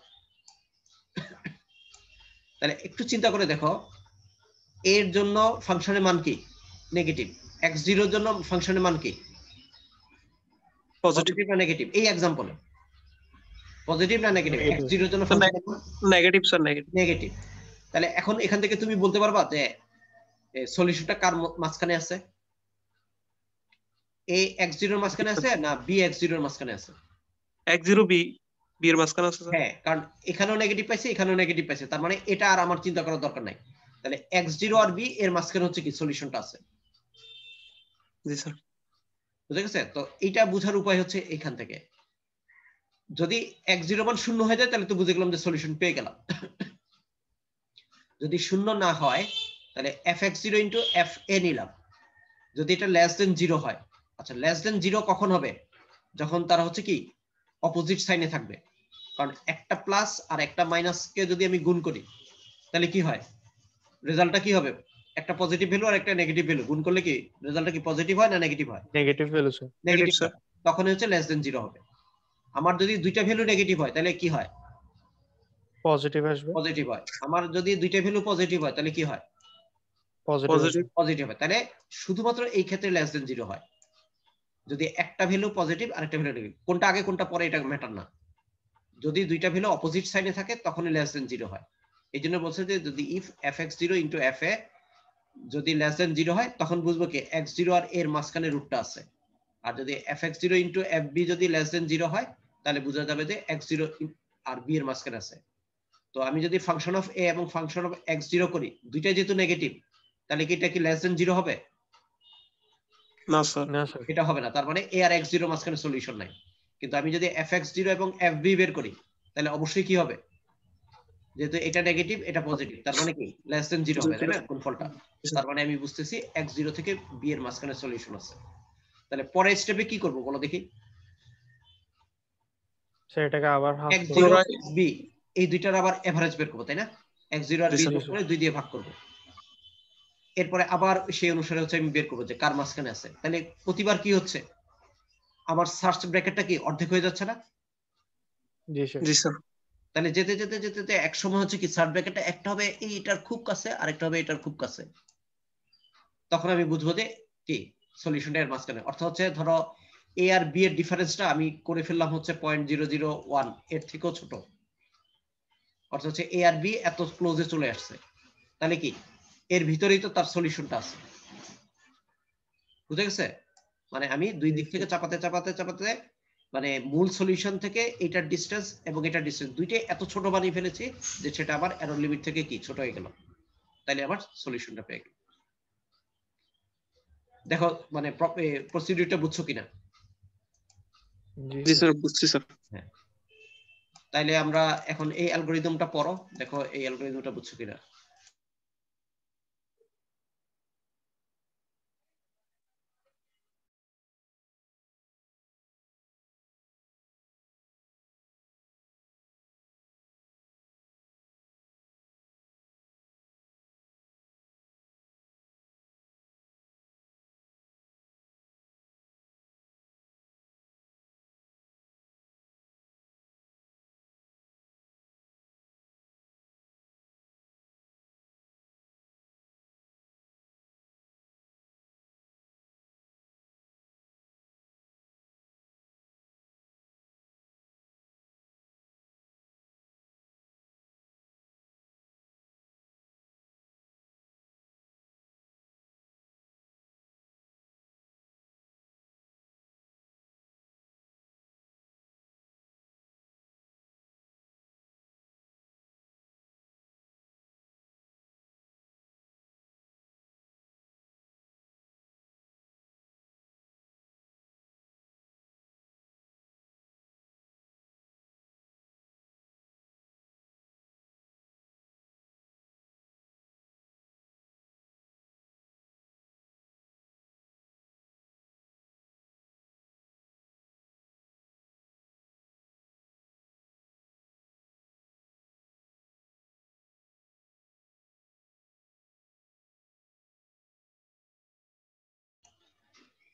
তাহলে একটু চিন্তা করে দেখো, এর জন্য ফাংশনের মান কি নেগেটিভ, এক্স জিরোর জন্য ফাংশনের মান কি পজিটিভ পজিটিভ না নেগেটিভ, এই এক্সাম্পলে পজিটিভ না নেগেটিভ, এক্স জিরোর জন্য নেগেটিভ স্যার নেগেটিভ নেগেটিভ। তাহলে এখন এখান থেকে তুমি বলতে পারবা যে সলিউশনটা কার মাঝখানে আছে, এ এক্স জিরোর মাঝখানে আছে না বি এক্স জিরোর মাঝখানে আছে? এক্স জিরো বি বি এর মাঝখানে আছে স্যার। হ্যাঁ, কারণ এখানেও নেগেটিভ পাইছে এখানেও নেগেটিভ পাইছে, তার মানে এটা আর আমার চিন্তা করার দরকার নাই। তাহলে এক্স জিরো আর বি এর মাঝখানে হচ্ছে কি সলিউশনটা আছে। জি স্যার। বুঝে গেছে? তো এইটা বোঝার উপায় হচ্ছে এখান থেকে, যদি এক্স জিরো মান শূন্য হয়ে যায় তাহলে তো বুঝে গেলাম যে সলিউশন পেয়ে গেলাম। যদি শূন্য না হয় তাহলে F X zero into F A নিলাম, যদি এটা লেস দেন জিরো হয়। আচ্ছা, লেস দেন জিরো কখন হবে? যখন তারা হচ্ছে কি অপোজিট সাইনে থাকবে, কারণ একটা প্লাস আর একটা মাইনাস কে যদি আমি গুণ করি তাহলে কি হয়, রেজাল্টটা কি হবে, একটা পজিটিভ ভ্যালু আর একটা নেগেটিভ ভ্যালু গুণ করলে কি রেজাল্টটা কি পজিটিভ হয় না নেগেটিভ হয়? Negative value sir. Negative, sir. তখন হচ্ছে লেস দেন জিরো হবে। আমার যদি দুইটা ভ্যালু নেগেটিভ হয় তাহলে কি হয়, পজিটিভ আসবে। পজিটিভ হয়। আমার যদি দুইটা ভ্যালু পজিটিভ হয় তাহলে কি হয়, পজিটিভ পজিটিভ পজিটিভ হয়। তাহলে শুধুমাত্র এই ক্ষেত্রে লেস দেন জিরো হয়, যদি একটা ভ্যালু পজিটিভ আর একটা ভ্যালু নেগেটিভ, কোনটা আগে কোনটা পরে এটা ম্যাটার না, যদি দুইটা ভ্যালু অপোজিট সাইডে থাকে তখনই লেস দেন জিরো হয়। এই জন্য বলছে যে যদি if F X zero into F A যদি লেস দেন জিরো হয় তখন বুঝবো কি এক্স জিরো আর এর মাঝখানে রুটটা আছে, আর যদি F X zero into F B যদি লেস দেন জিরো হয় তাহলে বোঝা যাবে যে এক্স জিরো আর বি এর মাঝখানে আছে। তো আমি যদি ফাংশন অফ এ এবং ফাংশন অফ এক্স জিরো করি, দুইটাই যেহেতু নেগেটিভ, তাহলে কি এটা কি লেস দেন জিরো হবে? না স্যার। না স্যার। এটা হবে না, তার মানে এ আর এক্স জিরো মাঝখানে সলিউশন নাই। কিন্তু আমি যদি এফ এক্স জিরো এবং এফ বি বের করি তাহলে অবশ্যই কি হবে, যেহেতু এটা নেগেটিভ এটা পজিটিভ, তার মানে কি লেস দেন জিরো হবে, তাই না গুণফলটা। তার মানে আমি বুঝতেছি এক্স জিরো থেকে বি এর মাঝখানে সলিউশন আছে। তাহলে পরের স্টেপে কি করব বলো দেখি, স্যার এটাকে আবার হাফ এক্স জিরো বি এই দুইটার আবার এভারেজ বের করব, তাই না? এক্স জিরো আর বি যোগ করে দুই দিয়ে ভাগ করব, এরপরে আবার সেই অনুসারে হচ্ছে আমি বের করবো যে কার মাঝখানে আছে। তাহলে প্রতিবার কি হচ্ছে, আমার সার্চ ব্র্যাকেটটা কি অর্ধেক হয়ে যাচ্ছে না? জি স্যার। জি স্যার। তাহলে যেতে যেতে যেতে যেতে এক সময় হচ্ছে কি সার্চ ব্র্যাকেটটা একটা হবে এইটার খুব কাছে আর একটা হবে এটার খুব কাছে, তখন আমি বুঝবো যে কি সলিউশনটা এর মাঝখানে। অর্থাৎ হচ্ছে ধরো এ আর বি এর ডিফারেন্সটা আমি করে ফেললাম হচ্ছে পয়েন্ট জিরো জিরো ওয়ান, এর থেকেও ছোট, অর্থাৎ হচ্ছে এ আর বি এত ক্লোজে চলে আসছে, তাহলে কি এর ভিতরেই তো তার সলিউশনটা আছে। বুঝে গেছে? মানে আমি দুই দিক থেকে চাপাতে চাপাতে চাপাতে মানে মূল সলিউশন থেকে এটার ডিসটেন্স এবং এটার ডিসটেন্স দুইটাই এত ছোট বানিয়ে ফেলেছি যে সেটা আবার এরর লিমিট থেকে কি ছোট হয়ে গেল, তাইলে আবার সলিউশনটা পেয়ে গেল। দেখো মানে প্রসিডিউরটা বুঝছো কিনা? জি স্যার বুঝছি স্যার। হ্যাঁ, তাইলে আমরা এখন এই অ্যালগরিদমটা পড়ো, দেখো এই অ্যালগরিদমটা বুঝছো কিনা।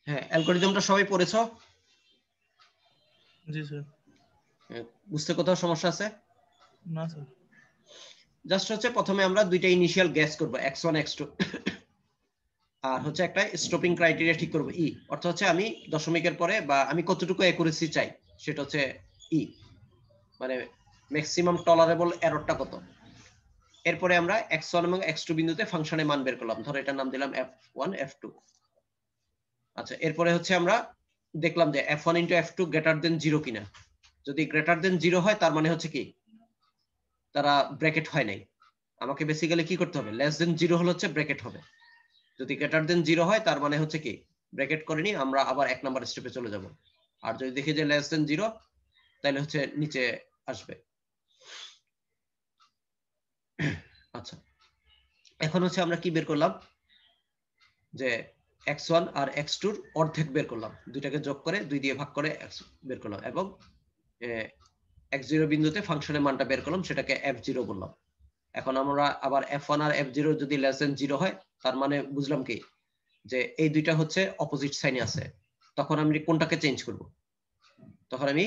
হ্যাঁ, অ্যালগরিদমটা সবাই পড়েছো? জি স্যার। বুঝতে কোথাও সমস্যা আছে? না স্যার। জাস্ট হচ্ছে প্রথমে আমরা দুইটা ইনিশিয়াল গ্যাস করব এক্স ওয়ান এক্স টু, আর হচ্ছে একটা স্টপিং ক্রাইটেরিয়া ঠিক করব ই, অর্থাৎ হচ্ছে আমি দশমিকের পরে বা আমি কতটুকু অ্যাকুরেসি চাই সেটা হচ্ছে ই, মানে ম্যাক্সিমাম টলারেবল এররটা কত। এরপরে আমরা এক্স ওয়ান এবং এক্স টু বিন্দুতে ফাংশনের মান বের করলাম, ধরো এটার নাম দিলাম এফ ওয়ান এফ টু। আচ্ছা, এরপরে হচ্ছে আমরা দেখলাম যে F one into F two greater than zero কিনা। যদি গ্রেটার দেন জিরো হয় তার মানে হচ্ছে কি তারা ব্র্যাকেট হয় নাই। আমাকে বেসিক্যালি কি করতে হবে, লেস দেন জিরো হলে হচ্ছে ব্র্যাকেট হবে। যদি গ্রেটার দেন জিরো হয় তার মানে হচ্ছে কি ব্র্যাকেট করেনি, আমরা আবার এক নাম্বার স্টেপে চলে যাব। আর যদি দেখি যে লেস দেন জিরো তাহলে হচ্ছে নিচে আসবে। আচ্ছা, এখন হচ্ছে আমরা কি বের করলাম যে এক্স ওয়ান আর এক্স টু অর্ধেক বের করলাম, দুইটাকে যোগ করে দুই দিয়ে ভাগ করে x বের করলাম, এবং এক্স জিরো বিন্দুতে ফাংশনের মানটা বের করলাম, সেটাকে এফ জিরো বললাম। এখন আমরা আবার এফ ওয়ান আর এফ জিরো যদি লেস দেন জিরো হয় তার মানে বুঝলাম কি যে এই দুইটা হচ্ছে অপোজিট সাইনে আছে, তখন আমি কোনটাকে চেঞ্জ করব, তখন আমি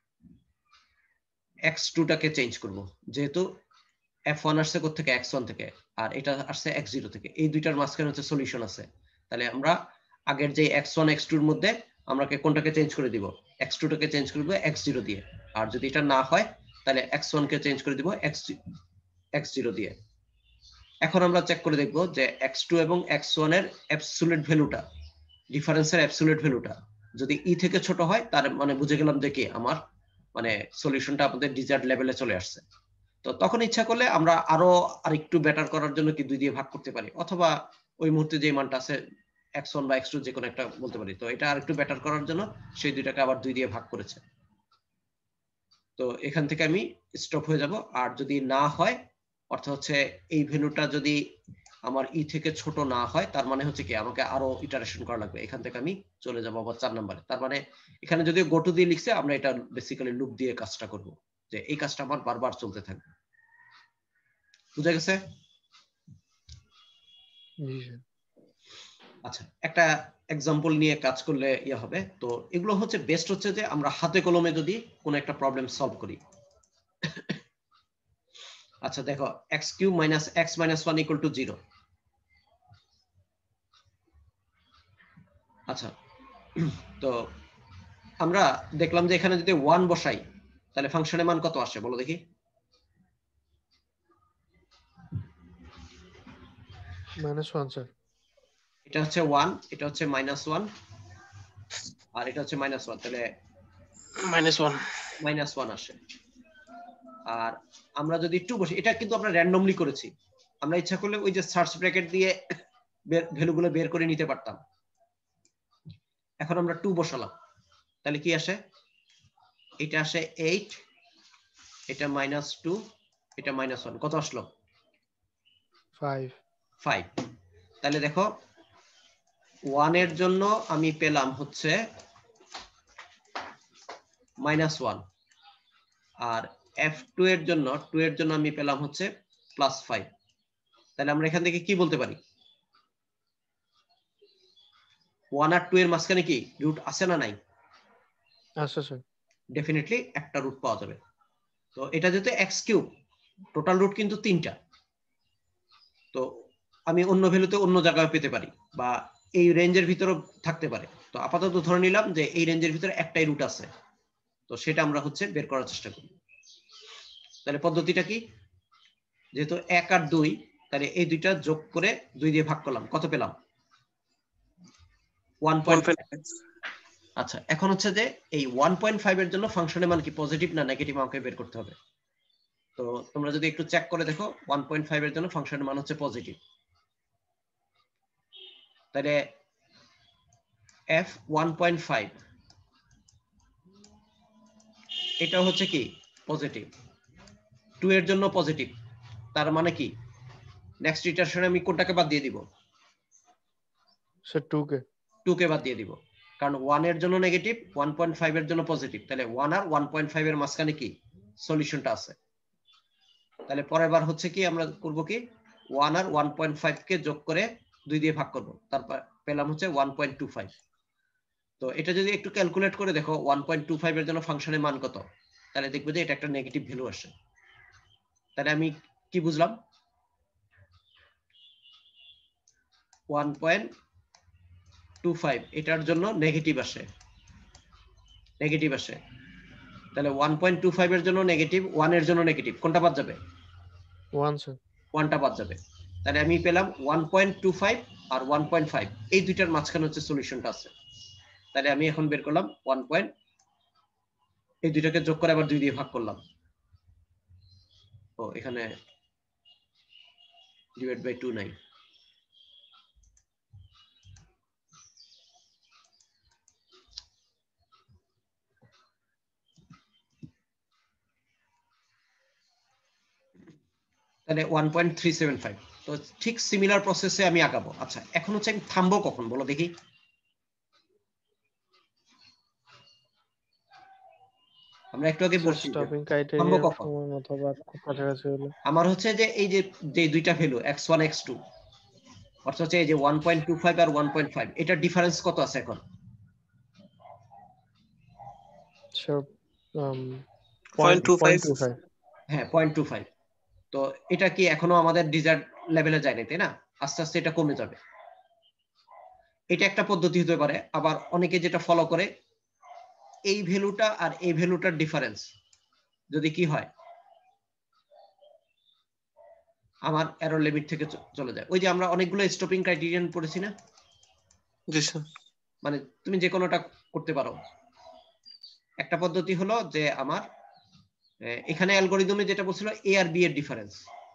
এক্স টু টাকে চেঞ্জ করব, যেহেতু এফ ওয়ান আসছে কোথা থেকে এক্স ওয়ান থেকে, আর এটা আসছে এক্স জিরো থেকে, এই দুইটার মাঝখানে হচ্ছে সলিউশন আছে। তাহলে আমরা আগের যে এক্স ওয়ান এক্স টু এর মধ্যে আমরা কোনটাকে চেঞ্জ করে দিব, এক্স টু টাকে চেঞ্জ করে দিব এক্স জিরো দিয়ে, আর যদি এটা না হয় তাহলে এক্স ওয়ান কে চেঞ্জ করে দিব এক্স এক্স জিরো দিয়ে। এখন আমরা চেক করে দেখব যে এক্স টু এবং এক্স ওয়ান এর অ্যাবসলিউট ভ্যালুটা, ডিফারেন্সের অ্যাবসলিউট ভ্যালুটা যদি ই থেকে ছোট হয় তার মানে বুঝে গেলাম যে কি আমার মানে সলিউশনটা আমাদের ডিজায়ার্ড লেভেলে চলে আসছে। তো তখন ইচ্ছা করলে আমরা আরো আরেকটু বেটার করার জন্য কি দুই দিয়ে ভাগ করতে পারি, অথবা ওই মুহূর্তে যে মানটা আছে এক্স ওয়ান বা এক্স টু যে কোনো একটা বলতে পারি। তো এটা আরেকটু বেটার করার জন্য সেই দুইটাকে আবার দুই দিয়ে ভাগ করেছে। তো এখান থেকে আমি স্টপ হয়ে যাব। আর যদি না হয়, অর্থাৎ হচ্ছে এই ভ্যালুটা যদি আমার ই থেকে ছোট না হয় তার মানে হচ্ছে কি আমাকে আরো ইটারেশন করা লাগবে। এখান থেকে আমি চলে যাব আবার চার নম্বরে। তার মানে এখানে যদি গো টু দিয়ে লিখছে, আমরা এটা বেসিক্যালি লুপ দিয়ে কাজটা করব, যে এই কাজটা আমার বারবার চলতে থাকবে। বুঝা গেছে? আচ্ছা, একটা এক্সাম্পল নিয়ে কাজ করলে ইয়ে হবে। তো এগুলো হচ্ছে বেস্ট হচ্ছে যে আমরা হাতে কলমে যদি কোনো একটা প্রবলেম সলভ করি। আচ্ছা দেখো, X cube minus X minus one equal to zero. আচ্ছা, তো আমরা দেখলাম যে এখানে যদি ওয়ান বসাই তাহলে ফাংশনের মান কত আসে বলো দেখি? Minus one sir. এটা হচ্ছে ওয়ান, এটা হচ্ছে মাইনাস ওয়ান, আর এটা হচ্ছে মাইনাস ওয়ান, তাহলে মাইনাস ওয়ান মাইনাস ওয়ান আসে। আর আমরা যদি টু বসি, এটা কিন্তু আমরা র্যান্ডমলি করেছি, আমরা ইচ্ছা করলে ওই যে সার্চ ব্র্যাকেট দিয়ে ভ্যালুগুলো বের করে নিতে পারতাম। এখন আমরা টু বসালাম, তাহলে কি আসে? এটা আসে এইট, এটা মাইনাস টু, এটা মাইনাস ওয়ান, কত আসলো? ফাইভ। ফাইভ। তাহলে দেখো ওয়ান এর জন্য আমি পেলাম হচ্ছে মাইনাস ওয়ান, আর এফ টু এর জন্য টু এর জন্য আমি পেলাম হচ্ছে প্লাস ফাইভ। তাহলে আমরা এখান থেকে কি বলতে পারি? ওয়ান আর টু এর মাঝখানে কি রুট আছে না নাই? আচ্ছা স্যার। ডেফিনেটলি একটা রুট পাওয়া যাবে। তো এটা যেহেতু এক্স কিউব, টোটাল রুট কিন্তু তিনটা, তো আমি অন্য ভ্যালুতে অন্য জায়গায় পেতে পারি, বা এই রেঞ্জের ভিতরে থাকতে পারে। তো আপাতত ধরে নিলাম যে এই রেঞ্জের ভিতরে একটাই রুট আছে, তো সেটা আমরা হচ্ছে বের করার চেষ্টা করি। তাহলে পদ্ধতিটা কি? যেহেতু এক আর দুই, তাহলে এই দুইটা যোগ করে দুই দিয়ে ভাগ করলাম, কত পেলাম? One point five. আচ্ছা, এখন হচ্ছে যে এই ওয়ান পয়েন্ট ফাইভ এর জন্য ফাংশনের মান কি পজিটিভ না নেগেটিভ আমাকে বের করতে হবে। তো তোমরা যদি একটু চেক করে দেখো, ওয়ান পয়েন্ট ফাইভ এর জন্য ফাংশনের মান হচ্ছে পজিটিভ। তাহলে এফ ওয়ান পয়েন্ট ফাইভ এটা হচ্ছে কি পজিটিভ, টু এর জন্য পজিটিভ। তার মানে কি নেক্সট ইটারেশনে আমি কোনটাকে বাদ দিয়ে দিব? স্যার টু কে। টু কে বাদ দিয়ে দিব, কারণ ওয়ান এর জন্য নেগেটিভ, ওয়ান পয়েন্ট ফাইভ এর জন্য পজিটিভ। তাহলে ওয়ান আর ওয়ান পয়েন্ট ফাইভ এর মাঝখানে কি সলিউশনটা আছে। তাহলে পরের বার হচ্ছে কি আমরা করব কি, ওয়ান আর ওয়ান পয়েন্ট ফাইভ কে যোগ করে দুই দিয়ে ভাগ করব, তারপর পেলাম হচ্ছে ওয়ান পয়েন্ট টু ফাইভ। তো এটা যদি একটু ক্যালকুলেট করে দেখো ওয়ান পয়েন্ট টু ফাইভ এর জন্য ফাংশনের মান কত, তাহলে দেখবে যে এটা একটা নেগেটিভ ভ্যালু আসে। তাহলে আমি কি বুঝলাম, ওয়ান পয়েন্ট টু ফাইভ এটার জন্য নেগেটিভ আসে, নেগেটিভ আসে। তাহলে ওয়ান পয়েন্ট টু ফাইভ এর জন্য নেগেটিভ, ওয়ান এর জন্য নেগেটিভ, কোনটা বাদ যাবে? One sir. ওয়ানটা বাদ যাবে। তাহলে আমি পেলাম ওয়ান পয়েন্ট টু ফাইভ আর ওয়ান পয়েন্ট ফাইভ, এই দুইটার মাঝখানে হচ্ছে সলিউশনটা আছে। তাহলে আমি এখন বের করলাম ওয়ান পয়েন্ট, এই দুইটাকে যোগ করে আবার দুই দিয়ে ভাগ করলাম, ও এখানে ডিভাইড বাই টু নাই। তাহলে one point three seven five. তো ঠিক সিমিলার প্রসেসে আমি আগাবো। আচ্ছা এখন হচ্ছে আমি থামবো কখন বলো দেখি? আমরা একটু আগে বলছি স্টপিং থামবো ক্রাইটেরিয়া কখন? সমান অথবা খুব কাছাকাছি হলে। আমার হচ্ছে যে এই যে যে দুইটা value X one x two, অর্থাৎ হচ্ছে এই যে ওয়ান পয়েন্ট টু ফাইভ আর ওয়ান পয়েন্ট ফাইভ, এটার ডিফারেন্স কত আছে এখন? Sir point two five. হ্যাঁ পয়েন্ট টু ফাইভ। তো এটা কি এখনো আমাদের ডিজায়ার্ড লেভেলে যায়নি, তাই না? আস্তে আস্তে এটা কমে যাবে। এটা একটা পদ্ধতি হতে পারে। আবার অনেকে যেটা ফলো করে, এই ভ্যালুটা আর এই ভ্যালুটার ডিফারেন্স যদি কি হয়, আমার এরর লিমিট থেকে চলে যায়। ওই যে আমরা অনেকগুলো স্টপিং ক্রাইটেরিয়ান পড়েছি না? জি স্যার। মানে তুমি যে কোনোটা করতে পারো। একটা পদ্ধতি হলো যে আমার এখানে অ্যালগরিদমে যেটা বলছিল এ আর বি এর ডিফারেন্স,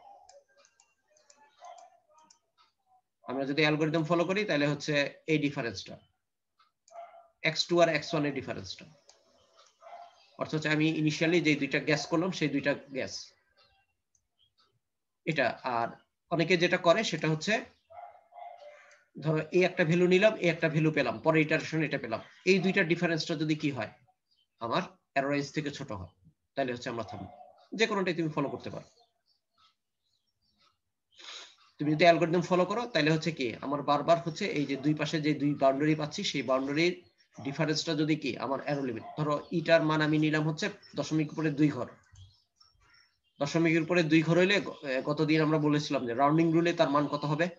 আমরা যদি অ্যালগরিদম ফলো করি তাহলে হচ্ছে এই ডিফারেন্সটা, এক্স টু আর এক্স ওয়ান এর ডিফারেন্সটা, অর্থাৎ হচ্ছে আমি ইনিশিয়ালি যে দুইটা গ্যাস করলাম সেই দুইটা গ্যাস এটা। আর অনেকে যেটা করে সেটা হচ্ছে ধরো এই একটা ভ্যালু নিলাম, এই একটা ভ্যালু পেলাম, পরে ইটারেশন এটা পেলাম, এই দুইটার ডিফারেন্সটা যদি কি হয় আমার এরর রেঞ্জ থেকে ছোট হয়, তাহলে হচ্ছে আমরা থামবো। যে কোনোটাই তুমি ফলো করতে পারো। তুমি যদি অ্যালগরিদম ফলো করো তাহলে হচ্ছে কি আমার বারবার হচ্ছে এই যে দুই পাশে যে দুই বাউন্ডারি পাচ্ছি সেই বাউন্ডারির ডিফারেন্সটা যদি কি আমার এরর লিমিট, ধরো ইটার মান আমি নিলাম হচ্ছে দশমিক উপরে দুই ঘর, দশমিকের উপরে দুই ঘর হইলে গতদিন আমরা বলেছিলাম যে রাউন্ডিং রুলে তার মান কত হবে?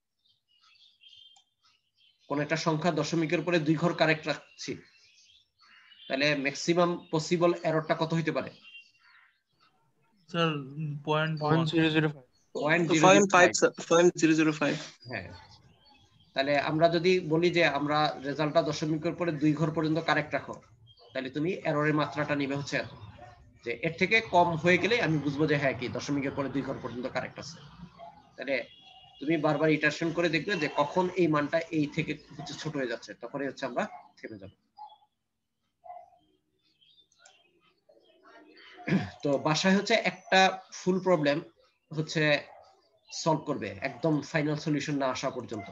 কোন একটা সংখ্যা দশমিকের উপরে দুই ঘর কারেক্ট রাখছি, তাহলে ম্যাক্সিমাম পসিবল এররটা কত হইতে পারে? Sir point point zero zero five. Point zero point zero five five. Point zero zero five. হ্যাঁ, তাহলে আমরা যদি বলি যে আমরা রেজাল্টটা দশমিকের উপরে দুই ঘর পর্যন্ত কারেক্ট রাখো, তাহলে তুমি এররের মাত্রাটা নিবে হচ্ছে এত, যে এর থেকে কম হয়ে গেলে আমি বুঝবো যে হ্যাঁ কি দশমিকের পরে দুই ঘর পর্যন্ত কারেক্ট আছে। তাহলে তুমি বারবার ইটারেশন করে দেখবে যে কখন এই মানটা এই থেকে হচ্ছে ছোট হয়ে যাচ্ছে, তখনই হচ্ছে আমরা থেমে যাব। তো বাসায় হচ্ছে একটা ফুল প্রবলেম হচ্ছে সলভ করবে একদম ফাইনাল সলিউশন না আসা পর্যন্ত।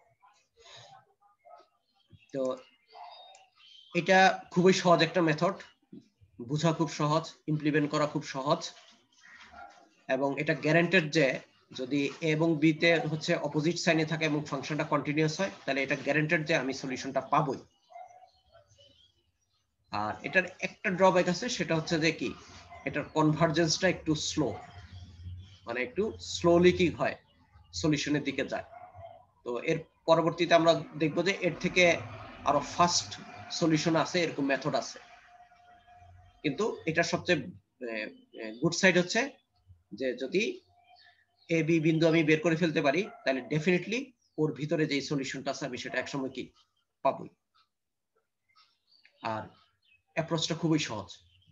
তো এটা খুবই সহজ একটা মেথড, বোঝা খুব সহজ, ইমপ্লিমেন্ট করা খুব সহজ, এবং এটা গ্যারান্টেড যে যদি এ এবং বি তে হচ্ছে অপোজিট সাইনে থাকে এবং ফাংশনটা কন্টিনিউয়াস হয়, তাহলে এটা গ্যারান্টেড যে আমি সলিউশনটা পাবোই। আর এটার একটা ড্রব্যাক আছে, সেটা হচ্ছে যে কি এটার কনভার্জেন্সটা একটু স্লো, মানে একটু স্লোলি কি হয় সলিউশনের দিকে যায়। তো এর পরবর্তীতে আমরা দেখবো যে এর থেকে আরো ফাস্ট সলিউশন আছে, এরকম মেথড আছে। কিন্তু এটার সবচেয়ে গুড সাইড হচ্ছে যে যদি এ বি বিন্দু আমি বের করে ফেলতে পারি, তাহলে ডেফিনেটলি ওর ভিতরে যে সলিউশনটা আছে আমি সেটা একসময় কি পাবোই। আর অ্যাপ্রোচটা খুবই সহজ।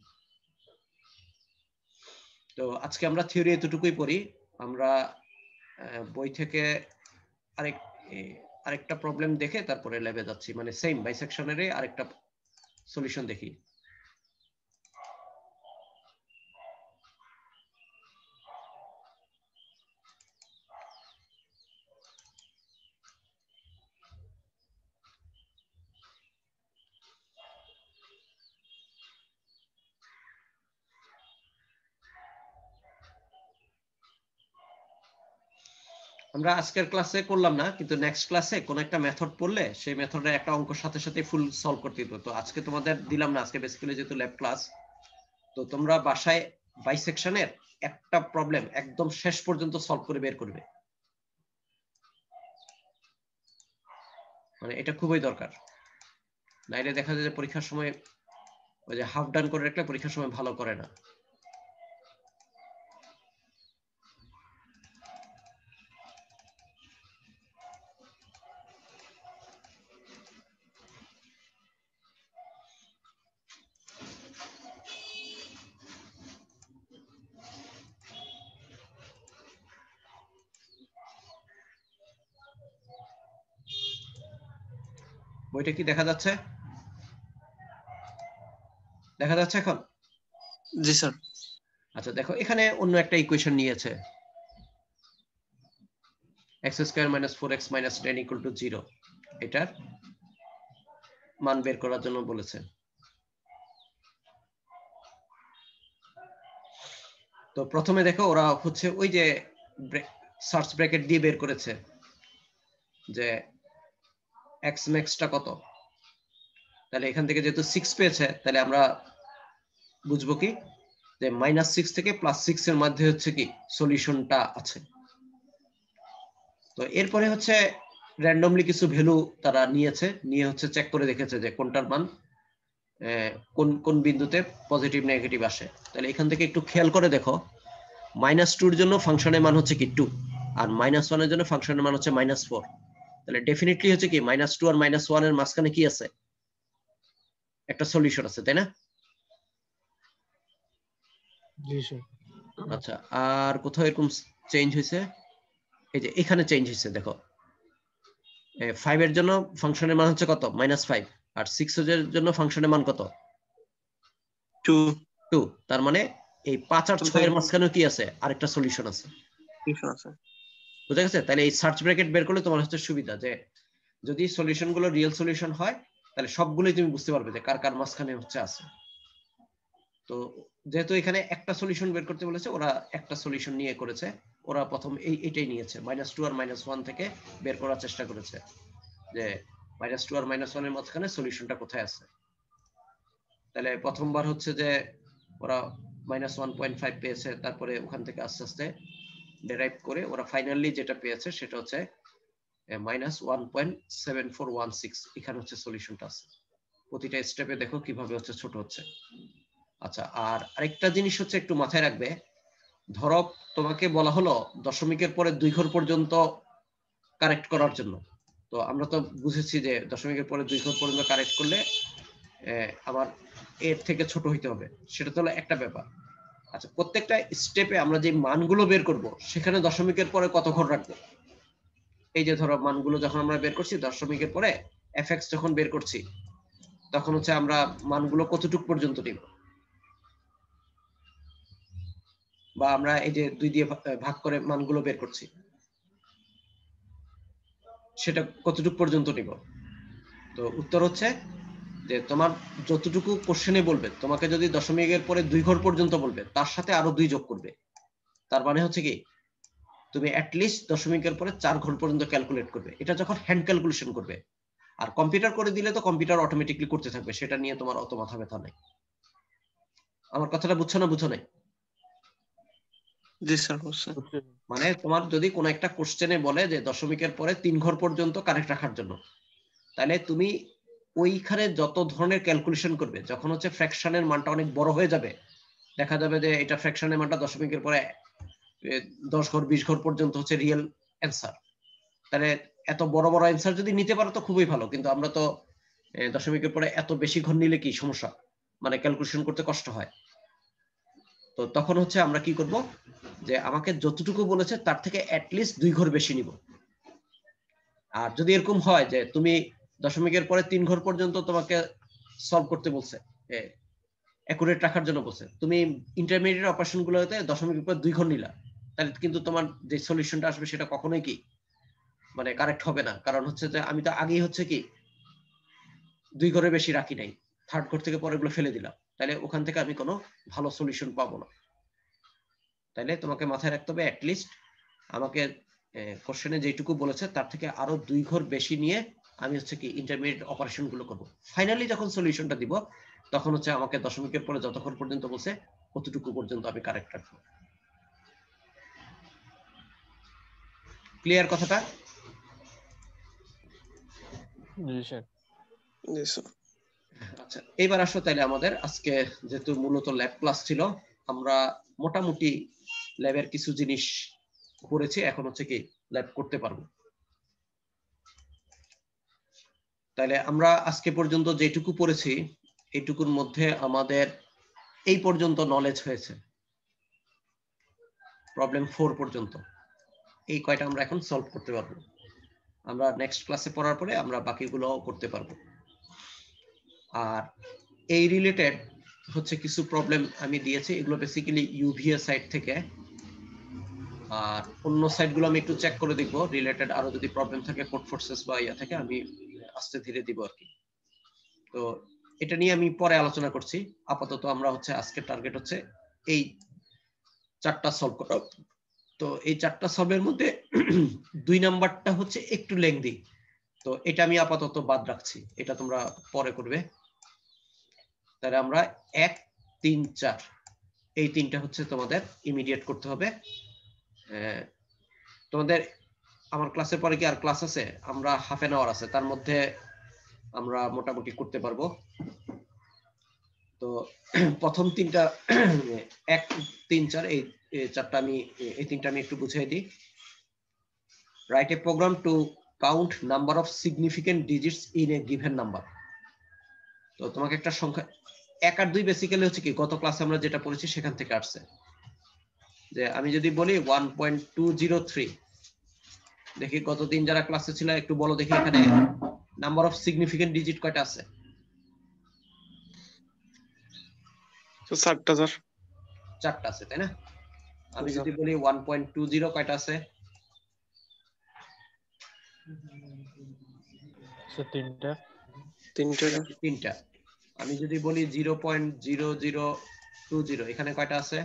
তো আজকে আমরা থিওরি এতটুকুই পড়ি। আমরা বই থেকে আরেক আরেকটা প্রবলেম দেখে তারপরে ল্যাবে যাচ্ছি, মানে সেম বাইসেকশনেরই আরেকটা সলিউশন দেখি। আমরা আজকের ক্লাসে করলাম না, কিন্তু নেক্সট ক্লাসে কোন একটা মেথড পড়লে সেই মেথডের একটা অঙ্ক সাথে সাথে ফুল সলভ করতে দিত। তো আজকে তোমাদের দিলাম না, আজকে বেসিক্যালি যেহেতু ল্যাব ক্লাস, তো তোমরা বাসায় বাইসেকশনের একটা প্রবলেম একদম শেষ পর্যন্ত সলভ করে বের করবে, মানে এটা খুবই দরকার। নাইলে দেখা যায় যে পরীক্ষার সময় ওই যে হাফ ডান করে রাখলে পরীক্ষার সময় ভালো করে না। বইটা কি দেখা যাচ্ছে? দেখা যাচ্ছে এখন? জি স্যার। আচ্ছা দেখো, এখানে অন্য একটা ইকুয়েশন নিয়েছে, X square minus four X minus ten equal to zero, এটার মান বের করার জন্য বলেছে। তো প্রথমে দেখো ওরা হচ্ছে ওই যে সার্চ ব্র্যাকেট দিয়ে বের করেছে যে এক্স ম্যাক্সটা কত। তাহলে এখান থেকে যেহেতু সিক্স পেয়েছে, তাহলে আমরা বুঝবো কি যে মাইনাস সিক্স থেকে প্লাস সিক্স এর মধ্যে হচ্ছে কি সলিউশনটা আছে। তো এরপরে হচ্ছে র্যান্ডমলি কিছু ভ্যালু তারা নিয়েছে, নিয়ে হচ্ছে চেক করে দেখেছে যে কোনটার মান কোন কোন বিন্দুতে পজিটিভ নেগেটিভ আসে। তাহলে এখান থেকে একটু খেয়াল করে দেখো, মাইনাস টুর জন্য ফাংশনের মান হচ্ছে কি টু, আর মাইনাস ওয়ানের জন্য ফাংশনের মান হচ্ছে মাইনাস ফোর। তাহলে ডেফিনেটলি হচ্ছে কি মাইনাস টু আর মাইনাস ওয়ান এর মাঝখানে কি আছে, একটা সলিউশন আছে, তাই না? জি স্যার। আচ্ছা, আর কোথাও এরকম চেঞ্জ হয়েছে? এই যে এখানে চেঞ্জ হয়েছে, দেখো ফাইভ এর জন্য ফাংশনের মান হচ্ছে কত, মাইনাস ফাইভ, আর সিক্স এর জন্য ফাংশনের মান কত, টু টু। তার মানে এই পাঁচ আর ছয় এর মাঝখানে কি আছে, আরেকটা সলিউশন আছে, আছে। বুঝা গেছে? তাহলে এই সার্চ ব্র্যাকেট বের করলে তোমার হচ্ছে সুবিধা, যে যদি সলিউশন গুলো রিয়েল সলিউশন হয় তাহলে সবগুলোই তুমি বুঝতে পারবে যে কার কার মাঝখানে হচ্ছে আছে। তো যেহেতু এখানে একটা সলিউশন বের করতে বলেছে, ওরা একটা সলিউশন নিয়ে করেছে। ওরা প্রথম এই এটাই নিয়েছে, মাইনাস টু আর মাইনাস ওয়ান থেকে বের করার চেষ্টা করেছে যে মাইনাস টু আর মাইনাস ওয়ান এর মাঝখানে সলিউশনটা কোথায় আছে। তাহলে প্রথমবার হচ্ছে যে ওরা মাইনাস ওয়ান পয়েন্ট ফাইভ পেয়েছে, তারপরে ওখান থেকে আস্তে আস্তে ডেরাইভ করে ওরা ফাইনালি যেটা পেয়েছে সেটা হচ্ছে minus one point seven four one six. এখানে হচ্ছে সলিউশনটা আছে। প্রতিটা স্টেপে দেখো কিভাবে হচ্ছে ছোট হচ্ছে। আচ্ছা, আর আরেকটা জিনিস হচ্ছে একটু মাথায় রাখবে, ধরো তোমাকে বলা হলো দশমিকের পরে দুই ঘর পর্যন্ত কারেক্ট করার জন্য। তো আমরা তো বুঝেছি যে দশমিকের পরে দুই ঘর পর্যন্ত কারেক্ট করলে আবার এর থেকে ছোট হইতে হবে, সেটা তো হলো একটা ব্যাপার। আচ্ছা, প্রত্যেকটা স্টেপে আমরা যে মানগুলো বের করব সেখানে দশমিকের পরে কত ঘর রাখবো। এই যে ধরো মানগুলো যখন আমরা বের করছি দশমিকের পরে এফ এক্স যখন বের করছি, তখন হচ্ছে আমরা মানগুলো কতটুকু পর্যন্ত নিব, বা আমরা এই যে দুই দিয়ে ভাগ করে মানগুলো বের করছি সেটা কতটুকু পর্যন্ত নিব। তো উত্তর হচ্ছে যে তোমার যতটুকু কোশ্চেনে বলবে, তোমাকে যদি দশমিকের পরে দুই ঘর পর্যন্ত বলবে তার সাথে আরো দুই যোগ করবে। তার মানে হচ্ছে কি তুমি অ্যাটলিস্ট দশমিকের পরে চার ঘর পর্যন্ত ক্যালকুলেট করবে। এটা যখন হ্যান্ড ক্যালকুলেশন করবে, আর কম্পিউটার করে দিলে তো কম্পিউটার অটোমেটিকলি করতে থাকবে, সেটা নিয়ে তোমার অত মাথা ব্যথা নাই। আমার কথাটা বুঝছো না বুঝছো নাই? জি স্যার বুঝছি। মানে তোমার যদি কোনো একটা কোশ্চেনে বলে যে দশমিকের পরে তিন ঘর পর্যন্ত কারেক্ট রাখার জন্য, তাহলে তুমি ওইখানে যত ধরনের ক্যালকুলেশন করবে, যখন হচ্ছে ফ্র্যাকশনের মানটা অনেক বড় হয়ে যাবে, দেখা যাবে যে এটা ফ্র্যাকশনের মানটা দশমিকের পরে দশ ঘর বিশ ঘর পর্যন্ত হচ্ছে রিয়েল অ্যান্সার। তাহলে এত বড় বড় অ্যান্সার যদি নিতে পারো তো খুবই ভালো, কিন্তু আমরা তো দশমিকের পরে এত বেশি ঘর নিলে কি সমস্যা, মানে ক্যালকুলেশন করতে কষ্ট হয়। তো তখন হচ্ছে আমরা কি করব, যে আমাকে যতটুকু বলেছে তার থেকে অ্যাটলিস্ট দুই ঘর বেশি নিব। আর যদি এরকম হয় যে তুমি দশমিকের পরে তিন ঘর পর্যন্ত তোমাকে সলভ করতে বলছে, অ্যাকুরেট রাখার জন্য বলছে, তুমি ইন্টারমিডিয়েট অপারেশন গুলোতে দশমিকের পর দুই ঘর নিলা, তাহলে কিন্তু তোমার যে সলিউশনটা আসবে সেটা কখনোই কি মানে কারেক্ট হবে না। কারণ হচ্ছে যে আমি তো আগেই হচ্ছে কি দুই ঘরে বেশি রাখি নাই, থার্ড ঘর থেকে পরে গুলো ফেলে দিলাম, তাহলে ওখান থেকে আমি কোনো ভালো সলিউশন পাবো না। তাহলে তোমাকে মাথায় রাখতে হবে অ্যাটলিস্ট আমাকে কোশ্চেনে যেটুকু বলেছে তার থেকে আরো দুই ঘর বেশি নিয়ে আমি হচ্ছে কি ইন্টারমিডিয়েট অপারেশন গুলো করবো। ফাইনালি যখন সলিউশনটা দিব তখন হচ্ছে আমাকে দশমিকের পরে যতক্ষণ পর্যন্ত বলছে কতটুকু পর্যন্ত আমি কারেক্ট রাখবো। ক্লিয়ার কথাটা? জি স্যার। জি স্যার। আচ্ছা, এইবার আসো তাইলে আমাদের আজকে যেহেতু মূলত ল্যাব ক্লাস ছিল, আমরা মোটামুটি ল্যাবের কিছু জিনিস করেছি, এখন হচ্ছে কি ল্যাব করতে পারবো। তাহলে আমরা আজকে পর্যন্ত যেটুকু পড়েছি এইটুকুর মধ্যে আমাদের এই পর্যন্ত নলেজ হয়েছে, প্রবলেম ফোর পর্যন্ত। এই কয়টা আমরা এখন সলভ করতে পারবো। আমরা নেক্সট ক্লাসে পড়ার পরে আমরা বাকিগুলো করতে পারবো। আর এই রিলেটেড হচ্ছে কিছু প্রবলেম আমি দিয়েছি, এগুলো বেসিক্যালি ইউভিএ সাইট থেকে। আর অন্য সাইটগুলো আমি একটু চেক করে দেখবো, রিলেটেড আরো যদি প্রবলেম থাকে কোড ফোর্সেস বা ইয়া থেকে আমি আস্তে ধীরে দিব আর কি। তো এটা নিয়ে আমি পরে আলোচনা করছি। আপাতত আমরা হচ্ছে আজকের টার্গেট হচ্ছে এই চারটা সলভ করা। তো এই চারটা সলভের মধ্যে দুই নাম্বারটা হচ্ছে একটু লেংদি, তো এটা আমি আপাতত বাদ রাখছি, এটা তোমরা পরে করবে। তাহলে আমরা এক তিন চার এই তিনটা হচ্ছে তোমাদের ইমিডিয়েট করতে হবে। তোমাদের আমার ক্লাসের পরে কি আর ক্লাস আছে? আমরা হাফ এন আওয়ার আছে, তার মধ্যে আমরা মোটামুটি করতে পারবো। তো প্রথম তিনটা এক তিন চার এই চারটা আমি এই তিনটা আমি একটু বুঝিয়ে দিই। Write a program to count number of significant digits in a given number. তো তোমাকে একটা সংখ্যা, এক আর দুই বেসিক্যালি হচ্ছে কি গত ক্লাসে আমরা যেটা পড়েছি সেখান থেকে আসছে। যে আমি যদি বলি one point two zero three, দেখি গতদিন যারা ক্লাসে ছিল একটু বলো দেখি এখানে নাম্বার অফ সিগনিফিকেন্ট ডিজিট কয়টা আছে? চারটা স্যার। চারটা আছে, তাই না? আমি যদি বলি ওয়ান পয়েন্ট টু জিরো কয়টা আছে? তিনটা। তিনটা। তিনটা। আমি যদি বলি zero point zero zero two zero, এখানে কয়টা আছে?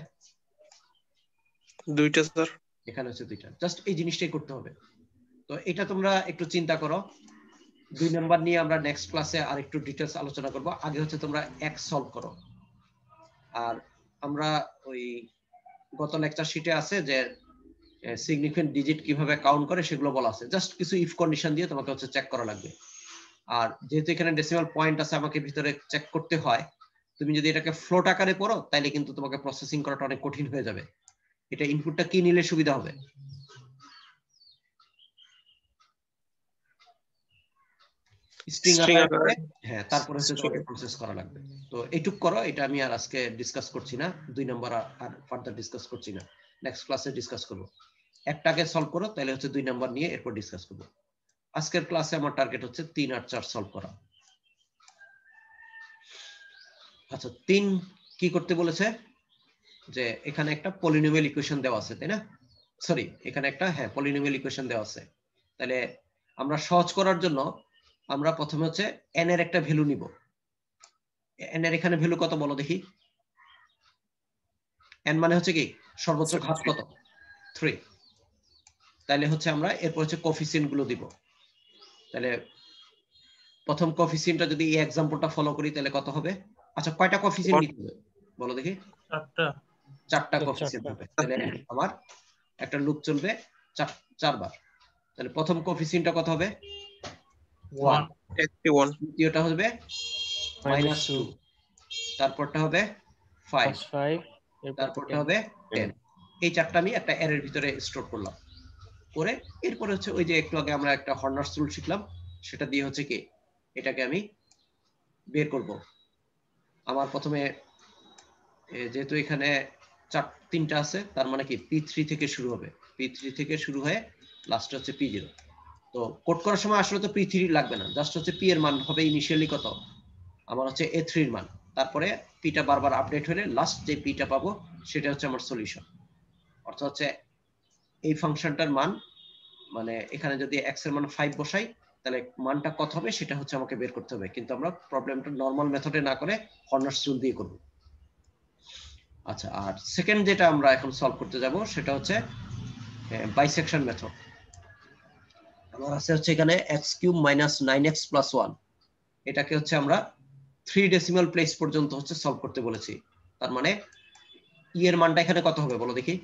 দুইটা স্যার। এখানে হচ্ছে দুইটা। জাস্ট এই জিনিসটাই করতে হবে। তো এটা তোমরা একটু চিন্তা করো। দুই নাম্বার নিয়ে আমরা নেক্সট ক্লাসে আর একটু ডিটেইলস আলোচনা করব। আগে হচ্ছে তোমরা এক সলভ করো। আর আমরা ওই গত লেকচার শিটে আছে যে সিগনিফিকেন্ট ডিজিট কিভাবে কাউন্ট করে সেগুলো বলা আছে, জাস্ট কিছু ইফ কন্ডিশন দিয়ে তোমাকে হচ্ছে চেক করা লাগবে। আর যেহেতু এখানে ডেসিমাল পয়েন্ট আছে আমাকে ভিতরে চেক করতে হয়, তুমি যদি এটাকে ফ্লোট আকারে পড়ো তাহলে কিন্তু তোমাকে প্রসেসিং করাটা অনেক কঠিন হয়ে যাবে। এটা ইনপুটটা কি নিলে সুবিধা হবে? স্ট্রিং আকারে, হ্যাঁ, তারপরে হচ্ছে তোমাকে প্রসেস করা লাগবে। তো এইটুক করো, এটা আমি আর আজকে ডিসকাস করছি না, দুই নাম্বার আর ফার্দার ডিসকাস করছি না, নেক্সট ক্লাসে ডিসকাস করব। একটাকে সলভ করো তাহলে হচ্ছে দুই নাম্বার নিয়ে এরপর ডিসকাস করব। আজকের ক্লাসে আমার টার্গেট হচ্ছে তিন আর চার সলভ করা। আচ্ছা, তিন কি করতে বলেছে? যে এখানে একটা পলিনোমিয়াল ইকুয়েশন দেওয়া আছে, তাই না? সরি, এখানে একটা হ্যাঁ পলিনোমিয়াল ইকুয়েশন দেওয়া আছে। তাহলে আমরা সহজ করার জন্য আমরা প্রথমে হচ্ছে n এর একটা ভ্যালু নিব। n এর এখানে ভ্যালু কত বলো দেখি? n মানে হচ্ছে কি সর্বোচ্চ ঘাত কত? তিন। তাহলে হচ্ছে আমরা এরপর হচ্ছে কোএফিসিয়েন্ট গুলো দিব। তাহলে প্রথম কোএফিসিয়েন্টটা যদি এই एग्जांपलটা ফলো করি তাহলে কত হবে? আচ্ছা, কয়টা কোএফিসিয়েন্ট নিতে হবে বলো দেখি? চারটা। চারটা কোএফিসিয়েন্ট হবে। তাহলে আমার একটা লুপ চলবে চারবার। তাহলে প্রথম কোএফিসিয়েন্টটা কত হবে? ওয়ান। দ্বিতীয়টা হবে মাইনাস টু, তারপরটা হবে ফাইভ, তারপরটা হবে টেন। এই চারটা আমি একটা অ্যারের ভিতরে স্টোর করলাম। করে এরপরে হচ্ছে ওই যে একটু আগে আমরা একটা হর্নার্স রুল শিখলাম, সেটা দিয়ে হচ্ছে কি এটাকে আমি বের করব। আমার প্রথমে যেহেতু এখানে চার তিনটা আছে, তার মানে কি পি থ্রি থেকে শুরু হবে, পি থ্রি থেকে শুরু হয়ে লাস্ট হচ্ছে পি জিরো। তো কোড করার সময় আসলে তো পি থ্রি লাগবে না, জাস্ট হচ্ছে পি এর মান হবে ইনিশিয়ালি কত আমার হচ্ছে এ থ্রি এর মান, তারপরে পিটা বারবার আপডেট হলে লাস্ট যে পিটা পাবো সেটা হচ্ছে আমার সলিউশন। অর্থাৎ হচ্ছে এই ফাংশনটার মান, মানে এখানে যদি এক্স এর মান ফাইভ বসাই তাহলে মানটা কত হবে সেটা হচ্ছে আমাকে বের করতে হবে, কিন্তু আমরা প্রবলেমটা নরমাল মেথডে না করে হর্নার্স রুল দিয়ে করব। আচ্ছা, আর সেকেন্ড যেটা আমরা এখন সলভ করতে যাব সেটা হচ্ছে বাইসেকশন মেথড। আমার আছে হচ্ছে এখানে x cube minus nine x plus one, এটাকে হচ্ছে আমরা থ্রি ডেসিমাল প্লেস পর্যন্ত হচ্ছে সলভ করতে বলেছি। তার মানে ই এর মানটা এখানে কত হবে বলো দেখি?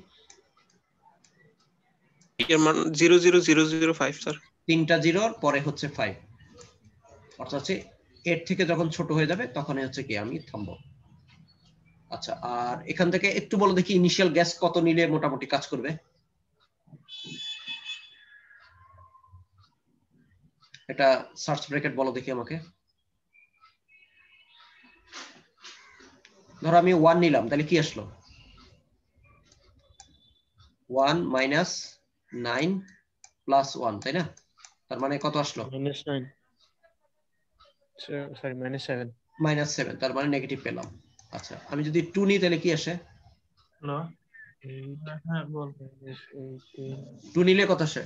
এর মান zero zero zero zero five sir. তিনটা জিরোর পরে হচ্ছে ফাইভ, অর্থাৎ হচ্ছে এর থেকে যখন ছোট হয়ে যাবে তখনই হচ্ছে কি আমি থামবো। আচ্ছা, আর এখান থেকে একটু বলো দেখি ইনিশিয়াল গ্যাস কত নিলে মোটামুটি কাজ করবে? এটা সার্চ ব্র্যাকেট বলো দেখি আমাকে। ধরো আমি ওয়ান নিলাম, তাহলে কি আসলো? One minus nine plus one, তাই না? তার মানে কত আসলো? Minus nine, sorry minus seven. Minus seven, তার মানে নেগেটিভ পেলাম। আচ্ছা, আমি যদি টু নিই তাহলে কি আসে? হ্যালো, হ্যাঁ বল। টু নিলে কত আসে?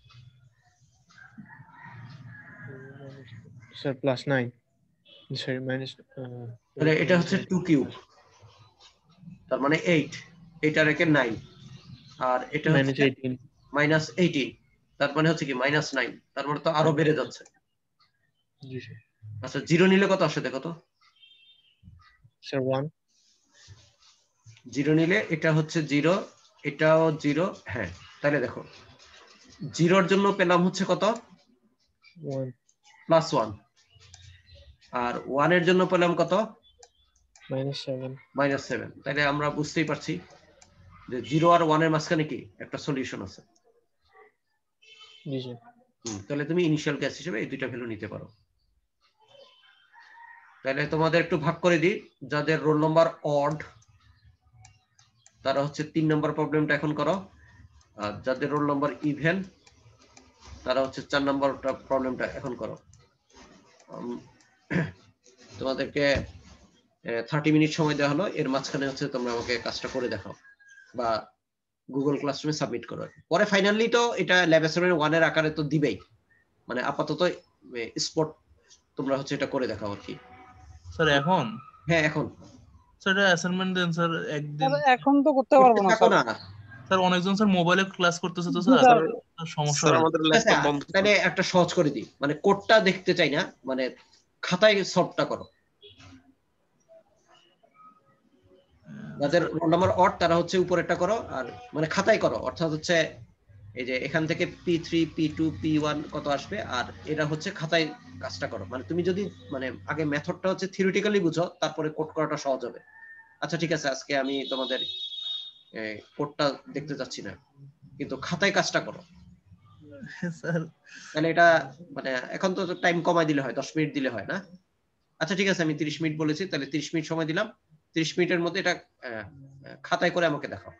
Sir plus nine, sorry minus, তাহলে এটা হচ্ছে টু কিউব, তার মানে এইট, এটা রেখে নাইন, আর এটা মাইনাস হচ্ছে এইটিন। মাইনাস এইটিন, তার মানে হচ্ছে কি মাইনাস নাইন, তার মানে তো আরো বেড়ে যাচ্ছে। জি স্যার। আচ্ছা, জিরো নিলে কত আসে দেখো তো? Sir one. জিরো নিলে এটা হচ্ছে জিরো, এটাও জিরো। হ্যাঁ, তাহলে দেখো জিরোর জন্য পেলাম হচ্ছে কত? ওয়ান প্লাস ওয়ান, আর ওয়ানের জন্য পেলাম কত? Minus seven. Minus seven. তাহলে আমরা বুঝতেই পারছি যে জিরো আর ওয়ানের মাঝখানে কি একটা সলিউশন আছে। জি স্যার। হুম, তাহলে তুমি ইনিশিয়াল গ্যাস হিসেবে এই দুইটা ভ্যালু নিতে পারো। তাহলে তোমাদের একটু ভাগ করে দিই, যাদের রোল নাম্বার অড তারা হচ্ছে তিন নম্বর প্রবলেমটা এখন করো, আর যাদের রোল নাম্বার ইভেন তারা হচ্ছে চার নম্বর প্রবলেমটা এখন করো। তোমাদেরকে থার্টি মিনিট সময় দেওয়া হলো, এর মাঝখানে হচ্ছে তোমরা আমাকে কাজটা করে দেখাও বা গুগল ক্লাসরুমে সাবমিট করো। পরে ফাইনালি তো এটা ল্যাব অ্যাসাইনমেন্ট ওয়ান এর আকারে তো দিবেই, মানে আপাতত স্পট তোমরা হচ্ছে এটা করে দেখাও আর কি। স্যার এখন? হ্যাঁ এখন। স্যার এটা অ্যাসাইনমেন্ট দেন স্যার একদিন। এখন তো করতে পারবো না স্যার। স্যার অনেকজন স্যার মোবাইলে ক্লাস করতেছে তো স্যার, সমস্যা স্যার হয়। আমাদের ল্যাপটপ বন্ধ। তাহলে একটা সহজ করে দিই, মানে কোডটা দেখতে চাই না, মানে খাতায় সলভটা করো। যাদের রোল নাম্বার অড তারা হচ্ছে উপরেরটা করো, আর মানে খাতায় করো, অর্থাৎ হচ্ছে এই যে এখান থেকে P three P two P one কত আসবে, আর এরা হচ্ছে খাতায় কাজটা করো। মানে তুমি যদি মানে আগে মেথডটা হচ্ছে থিওরিটিক্যালি বুঝো, তারপরে কোড করাটা সহজ হবে। আচ্ছা ঠিক আছে, আজকে আমি তোমাদের কোডটা দেখতে যাচ্ছি না, কিন্তু খাতায় কাজটা করো। স্যার তাহলে এটা মানে এখন তো টাইম কমাই দিলে হয়, দশ মিনিট দিলে হয় না? আচ্ছা ঠিক আছে, আমি তিরিশ মিনিট বলেছি, তাহলে তিরিশ মিনিট সময় দিলাম। তিরিশ মিনিটের মধ্যে এটা খাতায় করে আমাকে দেখাও।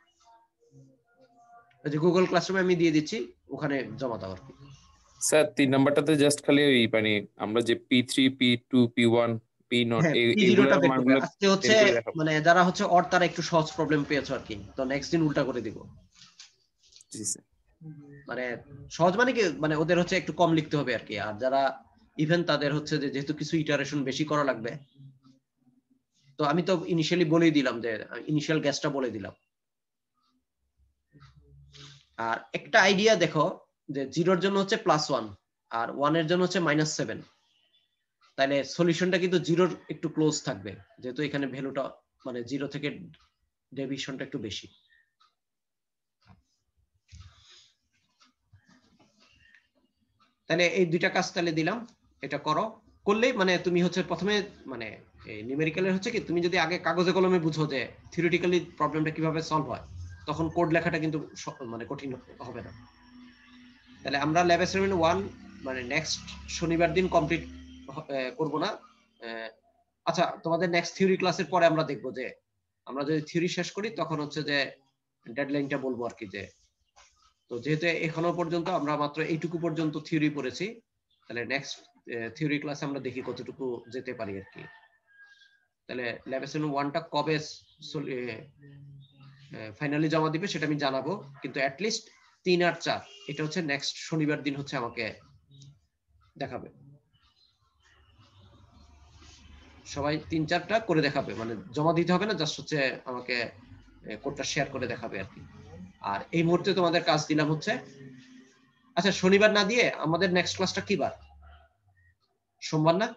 যে গুগল ক্লাসরুমে আমি দিয়ে দিচ্ছি, ওখানে জমা দাও আর কি। স্যার তিন নাম্বারটাতে জাস্ট খালি ওই মানে আমরা যে P three P two P one P naught এগুলোর মানগুলো আজকে হচ্ছে মানে যারা হচ্ছে অর তারা একটু সহজ প্রবলেম পেয়েছো আর কি, তো নেক্সট দিন উল্টা করে দিব। জি স্যার। মানে সহজ মানে কি, মানে ওদের হচ্ছে একটু কম লিখতে হবে আর কি, আর যারা ইভেন তাদের হচ্ছে যে যেহেতু কিছু ইটারেশন বেশি করা লাগবে, তো আমি তো ইনিশিয়ালি বলেই দিলাম যে ইনিশিয়াল গ্যাসটা বলে দিলাম। আর একটা আইডিয়া দেখো যে জিরোর জন্য হচ্ছে প্লাস ওয়ান আর ওয়ানের জন্য হচ্ছে মাইনাস সেভেন, তাহলে সলিউশনটা কিন্তু জিরোর একটু ক্লোজ থাকবে, যেহেতু এখানে ভ্যালুটা মানে জিরো থেকে ডেভিয়েশনটা একটু বেশি। তাহলে এই দুইটা কাজ তাহলে দিলাম, এটা করো। করলেই মানে তুমি হচ্ছে প্রথমে মানে নিউমেরিক্যালের হচ্ছে কি, তুমি যদি আগে কাগজে কলমে বুঝো যে থিওরিটিক্যালি প্রবলেমটা কিভাবে সলভ হয়, তখন কোড লেখাটা কিন্তু মানে কঠিন হবে না। তাহলে আমরা ল্যাব অ্যাসাইনমেন্ট ওয়ান মানে নেক্সট শনিবার দিন কমপ্লিট করব না। আচ্ছা, তোমাদের নেক্সট থিওরি ক্লাসের পরে আমরা দেখবো যে আমরা যদি থিওরি শেষ করি তখন হচ্ছে যে ডেডলাইনটা বলবো আর কি। যে তো যেহেতু এখনো পর্যন্ত আমরা মাত্র এইটুকু পর্যন্ত থিওরি পড়েছি, তাহলে নেক্সট থিওরি ক্লাসে আমরা দেখি কতটুকু যেতে পারি আর কি। তাহলে ল্যাব অ্যাসাইনমেন্ট ওয়ানটা কবে ফাইনালি জমা দিবে সেটা আমি জানাবো, কিন্তু অ্যাট লিস্ট তিন আর চার এটা হচ্ছে নেক্সট শনিবার দিন হচ্ছে আমাকে দেখাবে। সবাই তিন চারটা করে দেখাবে, মানে জমা দিতে হবে না, জাস্ট হচ্ছে আমাকে কোডটা শেয়ার করে দেখাবে আর কি। আর এই মুহূর্তে তোমাদের কাজ দিলাম হচ্ছে আচ্ছা শনিবার না দিয়ে আমাদের নেক্সট ক্লাসটা কি বার? সোমবার না?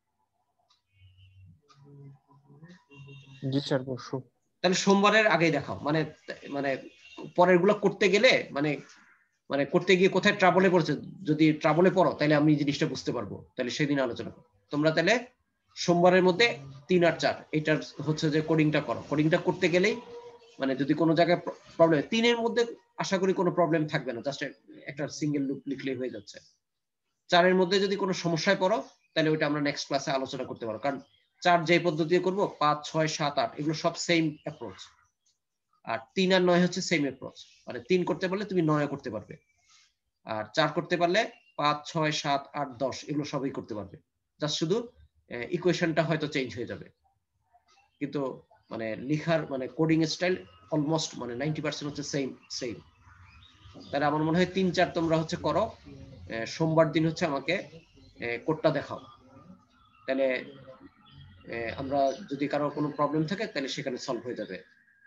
জি স্যার পরশু। তাহলে সোমবারের আগেই দেখাও, মানে মানে পরের গুলো করতে গেলে মানে মানে করতে গিয়ে কোথায় ট্রাবলে পড়ছে, যদি ট্রাবলে পড়ো তাহলে আমি জিনিসটা বুঝতে পারবো, তাহলে সেদিন আলোচনা করো। তোমরা তাহলে সোমবারের মধ্যে তিন আর চার এটার হচ্ছে যে কোডিংটা করো। কোডিংটা করতে গেলেই মানে যদি কোনো জায়গায় প্রবলেম, তিনের মধ্যে আশা করি কোনো প্রবলেম থাকবে না, জাস্ট একটা সিঙ্গেল লুপ লিখলেই হয়ে যাচ্ছে। চারের মধ্যে যদি কোনো সমস্যায় পড়ো তাহলে ওইটা আমরা নেক্সট ক্লাসে আলোচনা করতে পারবো, কারণ চার যে পদ্ধতি করবো পাঁচ ছয় সাত আট এগুলো সব সেম অ্যাপ্রোচ, আর তিন আর নয় হচ্ছে সেম অ্যাপ্রোচ। মানে তিন করতে পারলে তুমি নয় করতে পারবে, আর চার করতে পারলে পাঁচ ছয় সাত আট দশ এগুলো সবই করতে পারবে, জাস্ট শুধু ইকুয়েশনটা হয়তো চেঞ্জ হয়ে যাবে, কিন্তু মানে লিখার মানে কোডিং স্টাইল অলমোস্ট মানে নাইনটি পার্সেন্ট হচ্ছে সেম সেম। তাহলে আমার মনে হয় তিন চার তোমরা হচ্ছে করো, সোমবার দিন হচ্ছে আমাকে কোডটা দেখাও, তাহলে আমরা যদি কারো কোনো প্রবলেম থাকে তাহলে সেখানে সলভ হয়ে যাবে।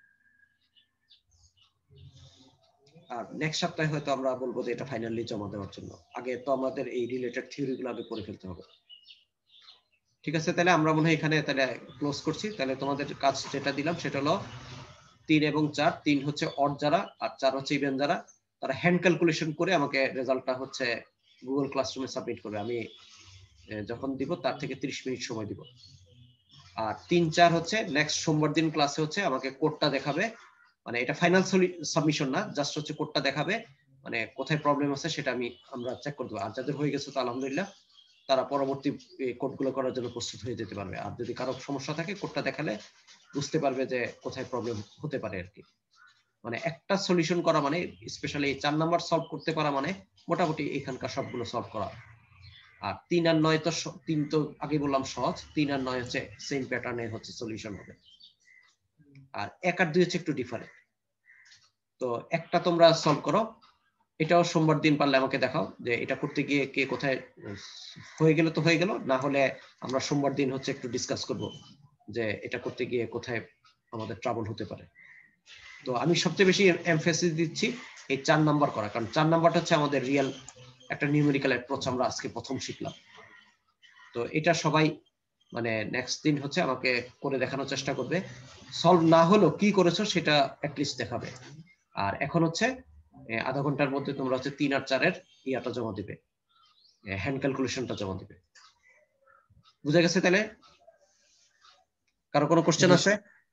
আর নেক্সট সপ্তাহে হয়তো আমরা বলবো যে এটা ফাইনালি জমা দেওয়ার জন্য, আগে তো আমাদের এই রিলেটেড থিওরিগুলো আগে পড়ে ফেলতে হবে। ঠিক আছে, তাহলে আমরা মনে হয় এখানে তাহলে ক্লোজ করছি। তাহলে তোমাদের কাজ যেটা দিলাম সেটা হলো তিন এবং চার, তিন হচ্ছে অড যারা আর চার হচ্ছে ইভেন যারা, তারা হ্যান্ড ক্যালকুলেশন করে আমাকে রেজাল্টটা হচ্ছে গুগল ক্লাসরুমে সাবমিট করবে। আমি যখন দিব তার থেকে ত্রিশ মিনিট সময় দিব। আর তিন চার হচ্ছে নেক্সট সোমবার দিন ক্লাসে হচ্ছে আমাকে কোডটা দেখাবে, মানে এটা ফাইনাল সাবমিশন না, জাস্ট হচ্ছে কোডটা দেখাবে, মানে কোথায় প্রবলেম আছে সেটা আমি আমরা চেক করে দেবো। আর যাদের হয়ে গেছে তো আলহামদুলিল্লাহ, তারা পরবর্তী কোডগুলো করার জন্য প্রস্তুত হয়ে যেতে পারবে। আর যদি কারো সমস্যা থাকে কোডটা দেখালে বুঝতে পারবে যে কোথায় প্রবলেম হতে পারে আর কি। মানে একটা সলিউশন করা মানে স্পেশালি চার নাম্বার সলভ করতে পারা মানে মোটামুটি এখানকার সবগুলো সলভ করা। আর তিন আর নয় তো তিন তো আগে বললাম সহজ, তিন আর নয় হচ্ছে সেম প্যাটার্নে হচ্ছে সলিউশন হবে। আর এক আর দুই হচ্ছে একটু ডিফারেন্ট। তো একটা তোমরা সলভ করো, এটাও সোমবার দিন পারলে আমাকে দেখাও যে এটা করতে গিয়ে কে কোথায় হয়ে গেল, তো হয়ে গেল, না হলে আমরা সোমবার দিন হচ্ছে একটু ডিসকাস করব যে এটা করতে গিয়ে কোথায় আমাদের ট্রাবল হতে পারে। তো আমি সবচেয়ে বেশি এমফেসিস দিচ্ছি এই চার নাম্বার করা, কারণ চার নাম্বারটা হচ্ছে আমাদের রিয়েল একটা নিউমেরিক্যাল অ্যাপ্রোচ আমরা আজকে প্রথম শিখলাম। তো এটা সবাই মানে নেক্সট দিন হচ্ছে আমাকে করে দেখানোর চেষ্টা করবে, সলভ না হলেও কি করেছো সেটা অ্যাটলিস্ট দেখাবে। আর এখন হচ্ছে আধা ঘন্টার মধ্যে তোমরা হচ্ছে তিন আর চারের ইয়াটা জমা দিবে, হ্যান্ড ক্যালকুলেশনটা জমা দিবে। বুঝা গেছে? তাহলে কারো কোনো কোশ্চেন আছে?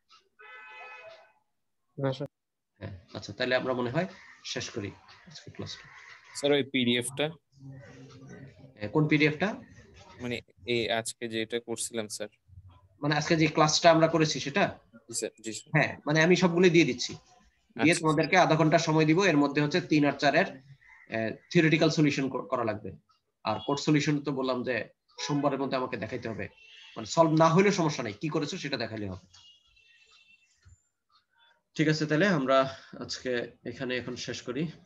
না স্যার। হ্যাঁ, আচ্ছা, তাহলে আমরা মনে হয় শেষ করি আজকে ক্লাসটা। স্যার ওই পিডিএফটা, কোন পিডিএফটা? মানে এই আজকে যেটা করছিলাম স্যার, মানে আজকে যে ক্লাসটা আমরা করেছি সেটা? জি স্যার, জি স্যার। হ্যাঁ, মানে আমি সবগুলো দিয়ে দিচ্ছি, দিয়ে আচ্ছা, তোমাদেরকে আধা ঘন্টা সময় দিব। এর মধ্যে হচ্ছে তিন আর চারের থিওরিটিক্যাল সলিউশন করা লাগবে। আর কোড সলিউশন তো বললাম যে সোমবারের মধ্যে আমাকে দেখাইতে হবে, মানে সলভ না হলেও সমস্যা নাই, কি করেছো সেটা দেখাইলে হবে। ঠিক আছে, তাহলে আমরা আজকে এখানে এখন শেষ করি।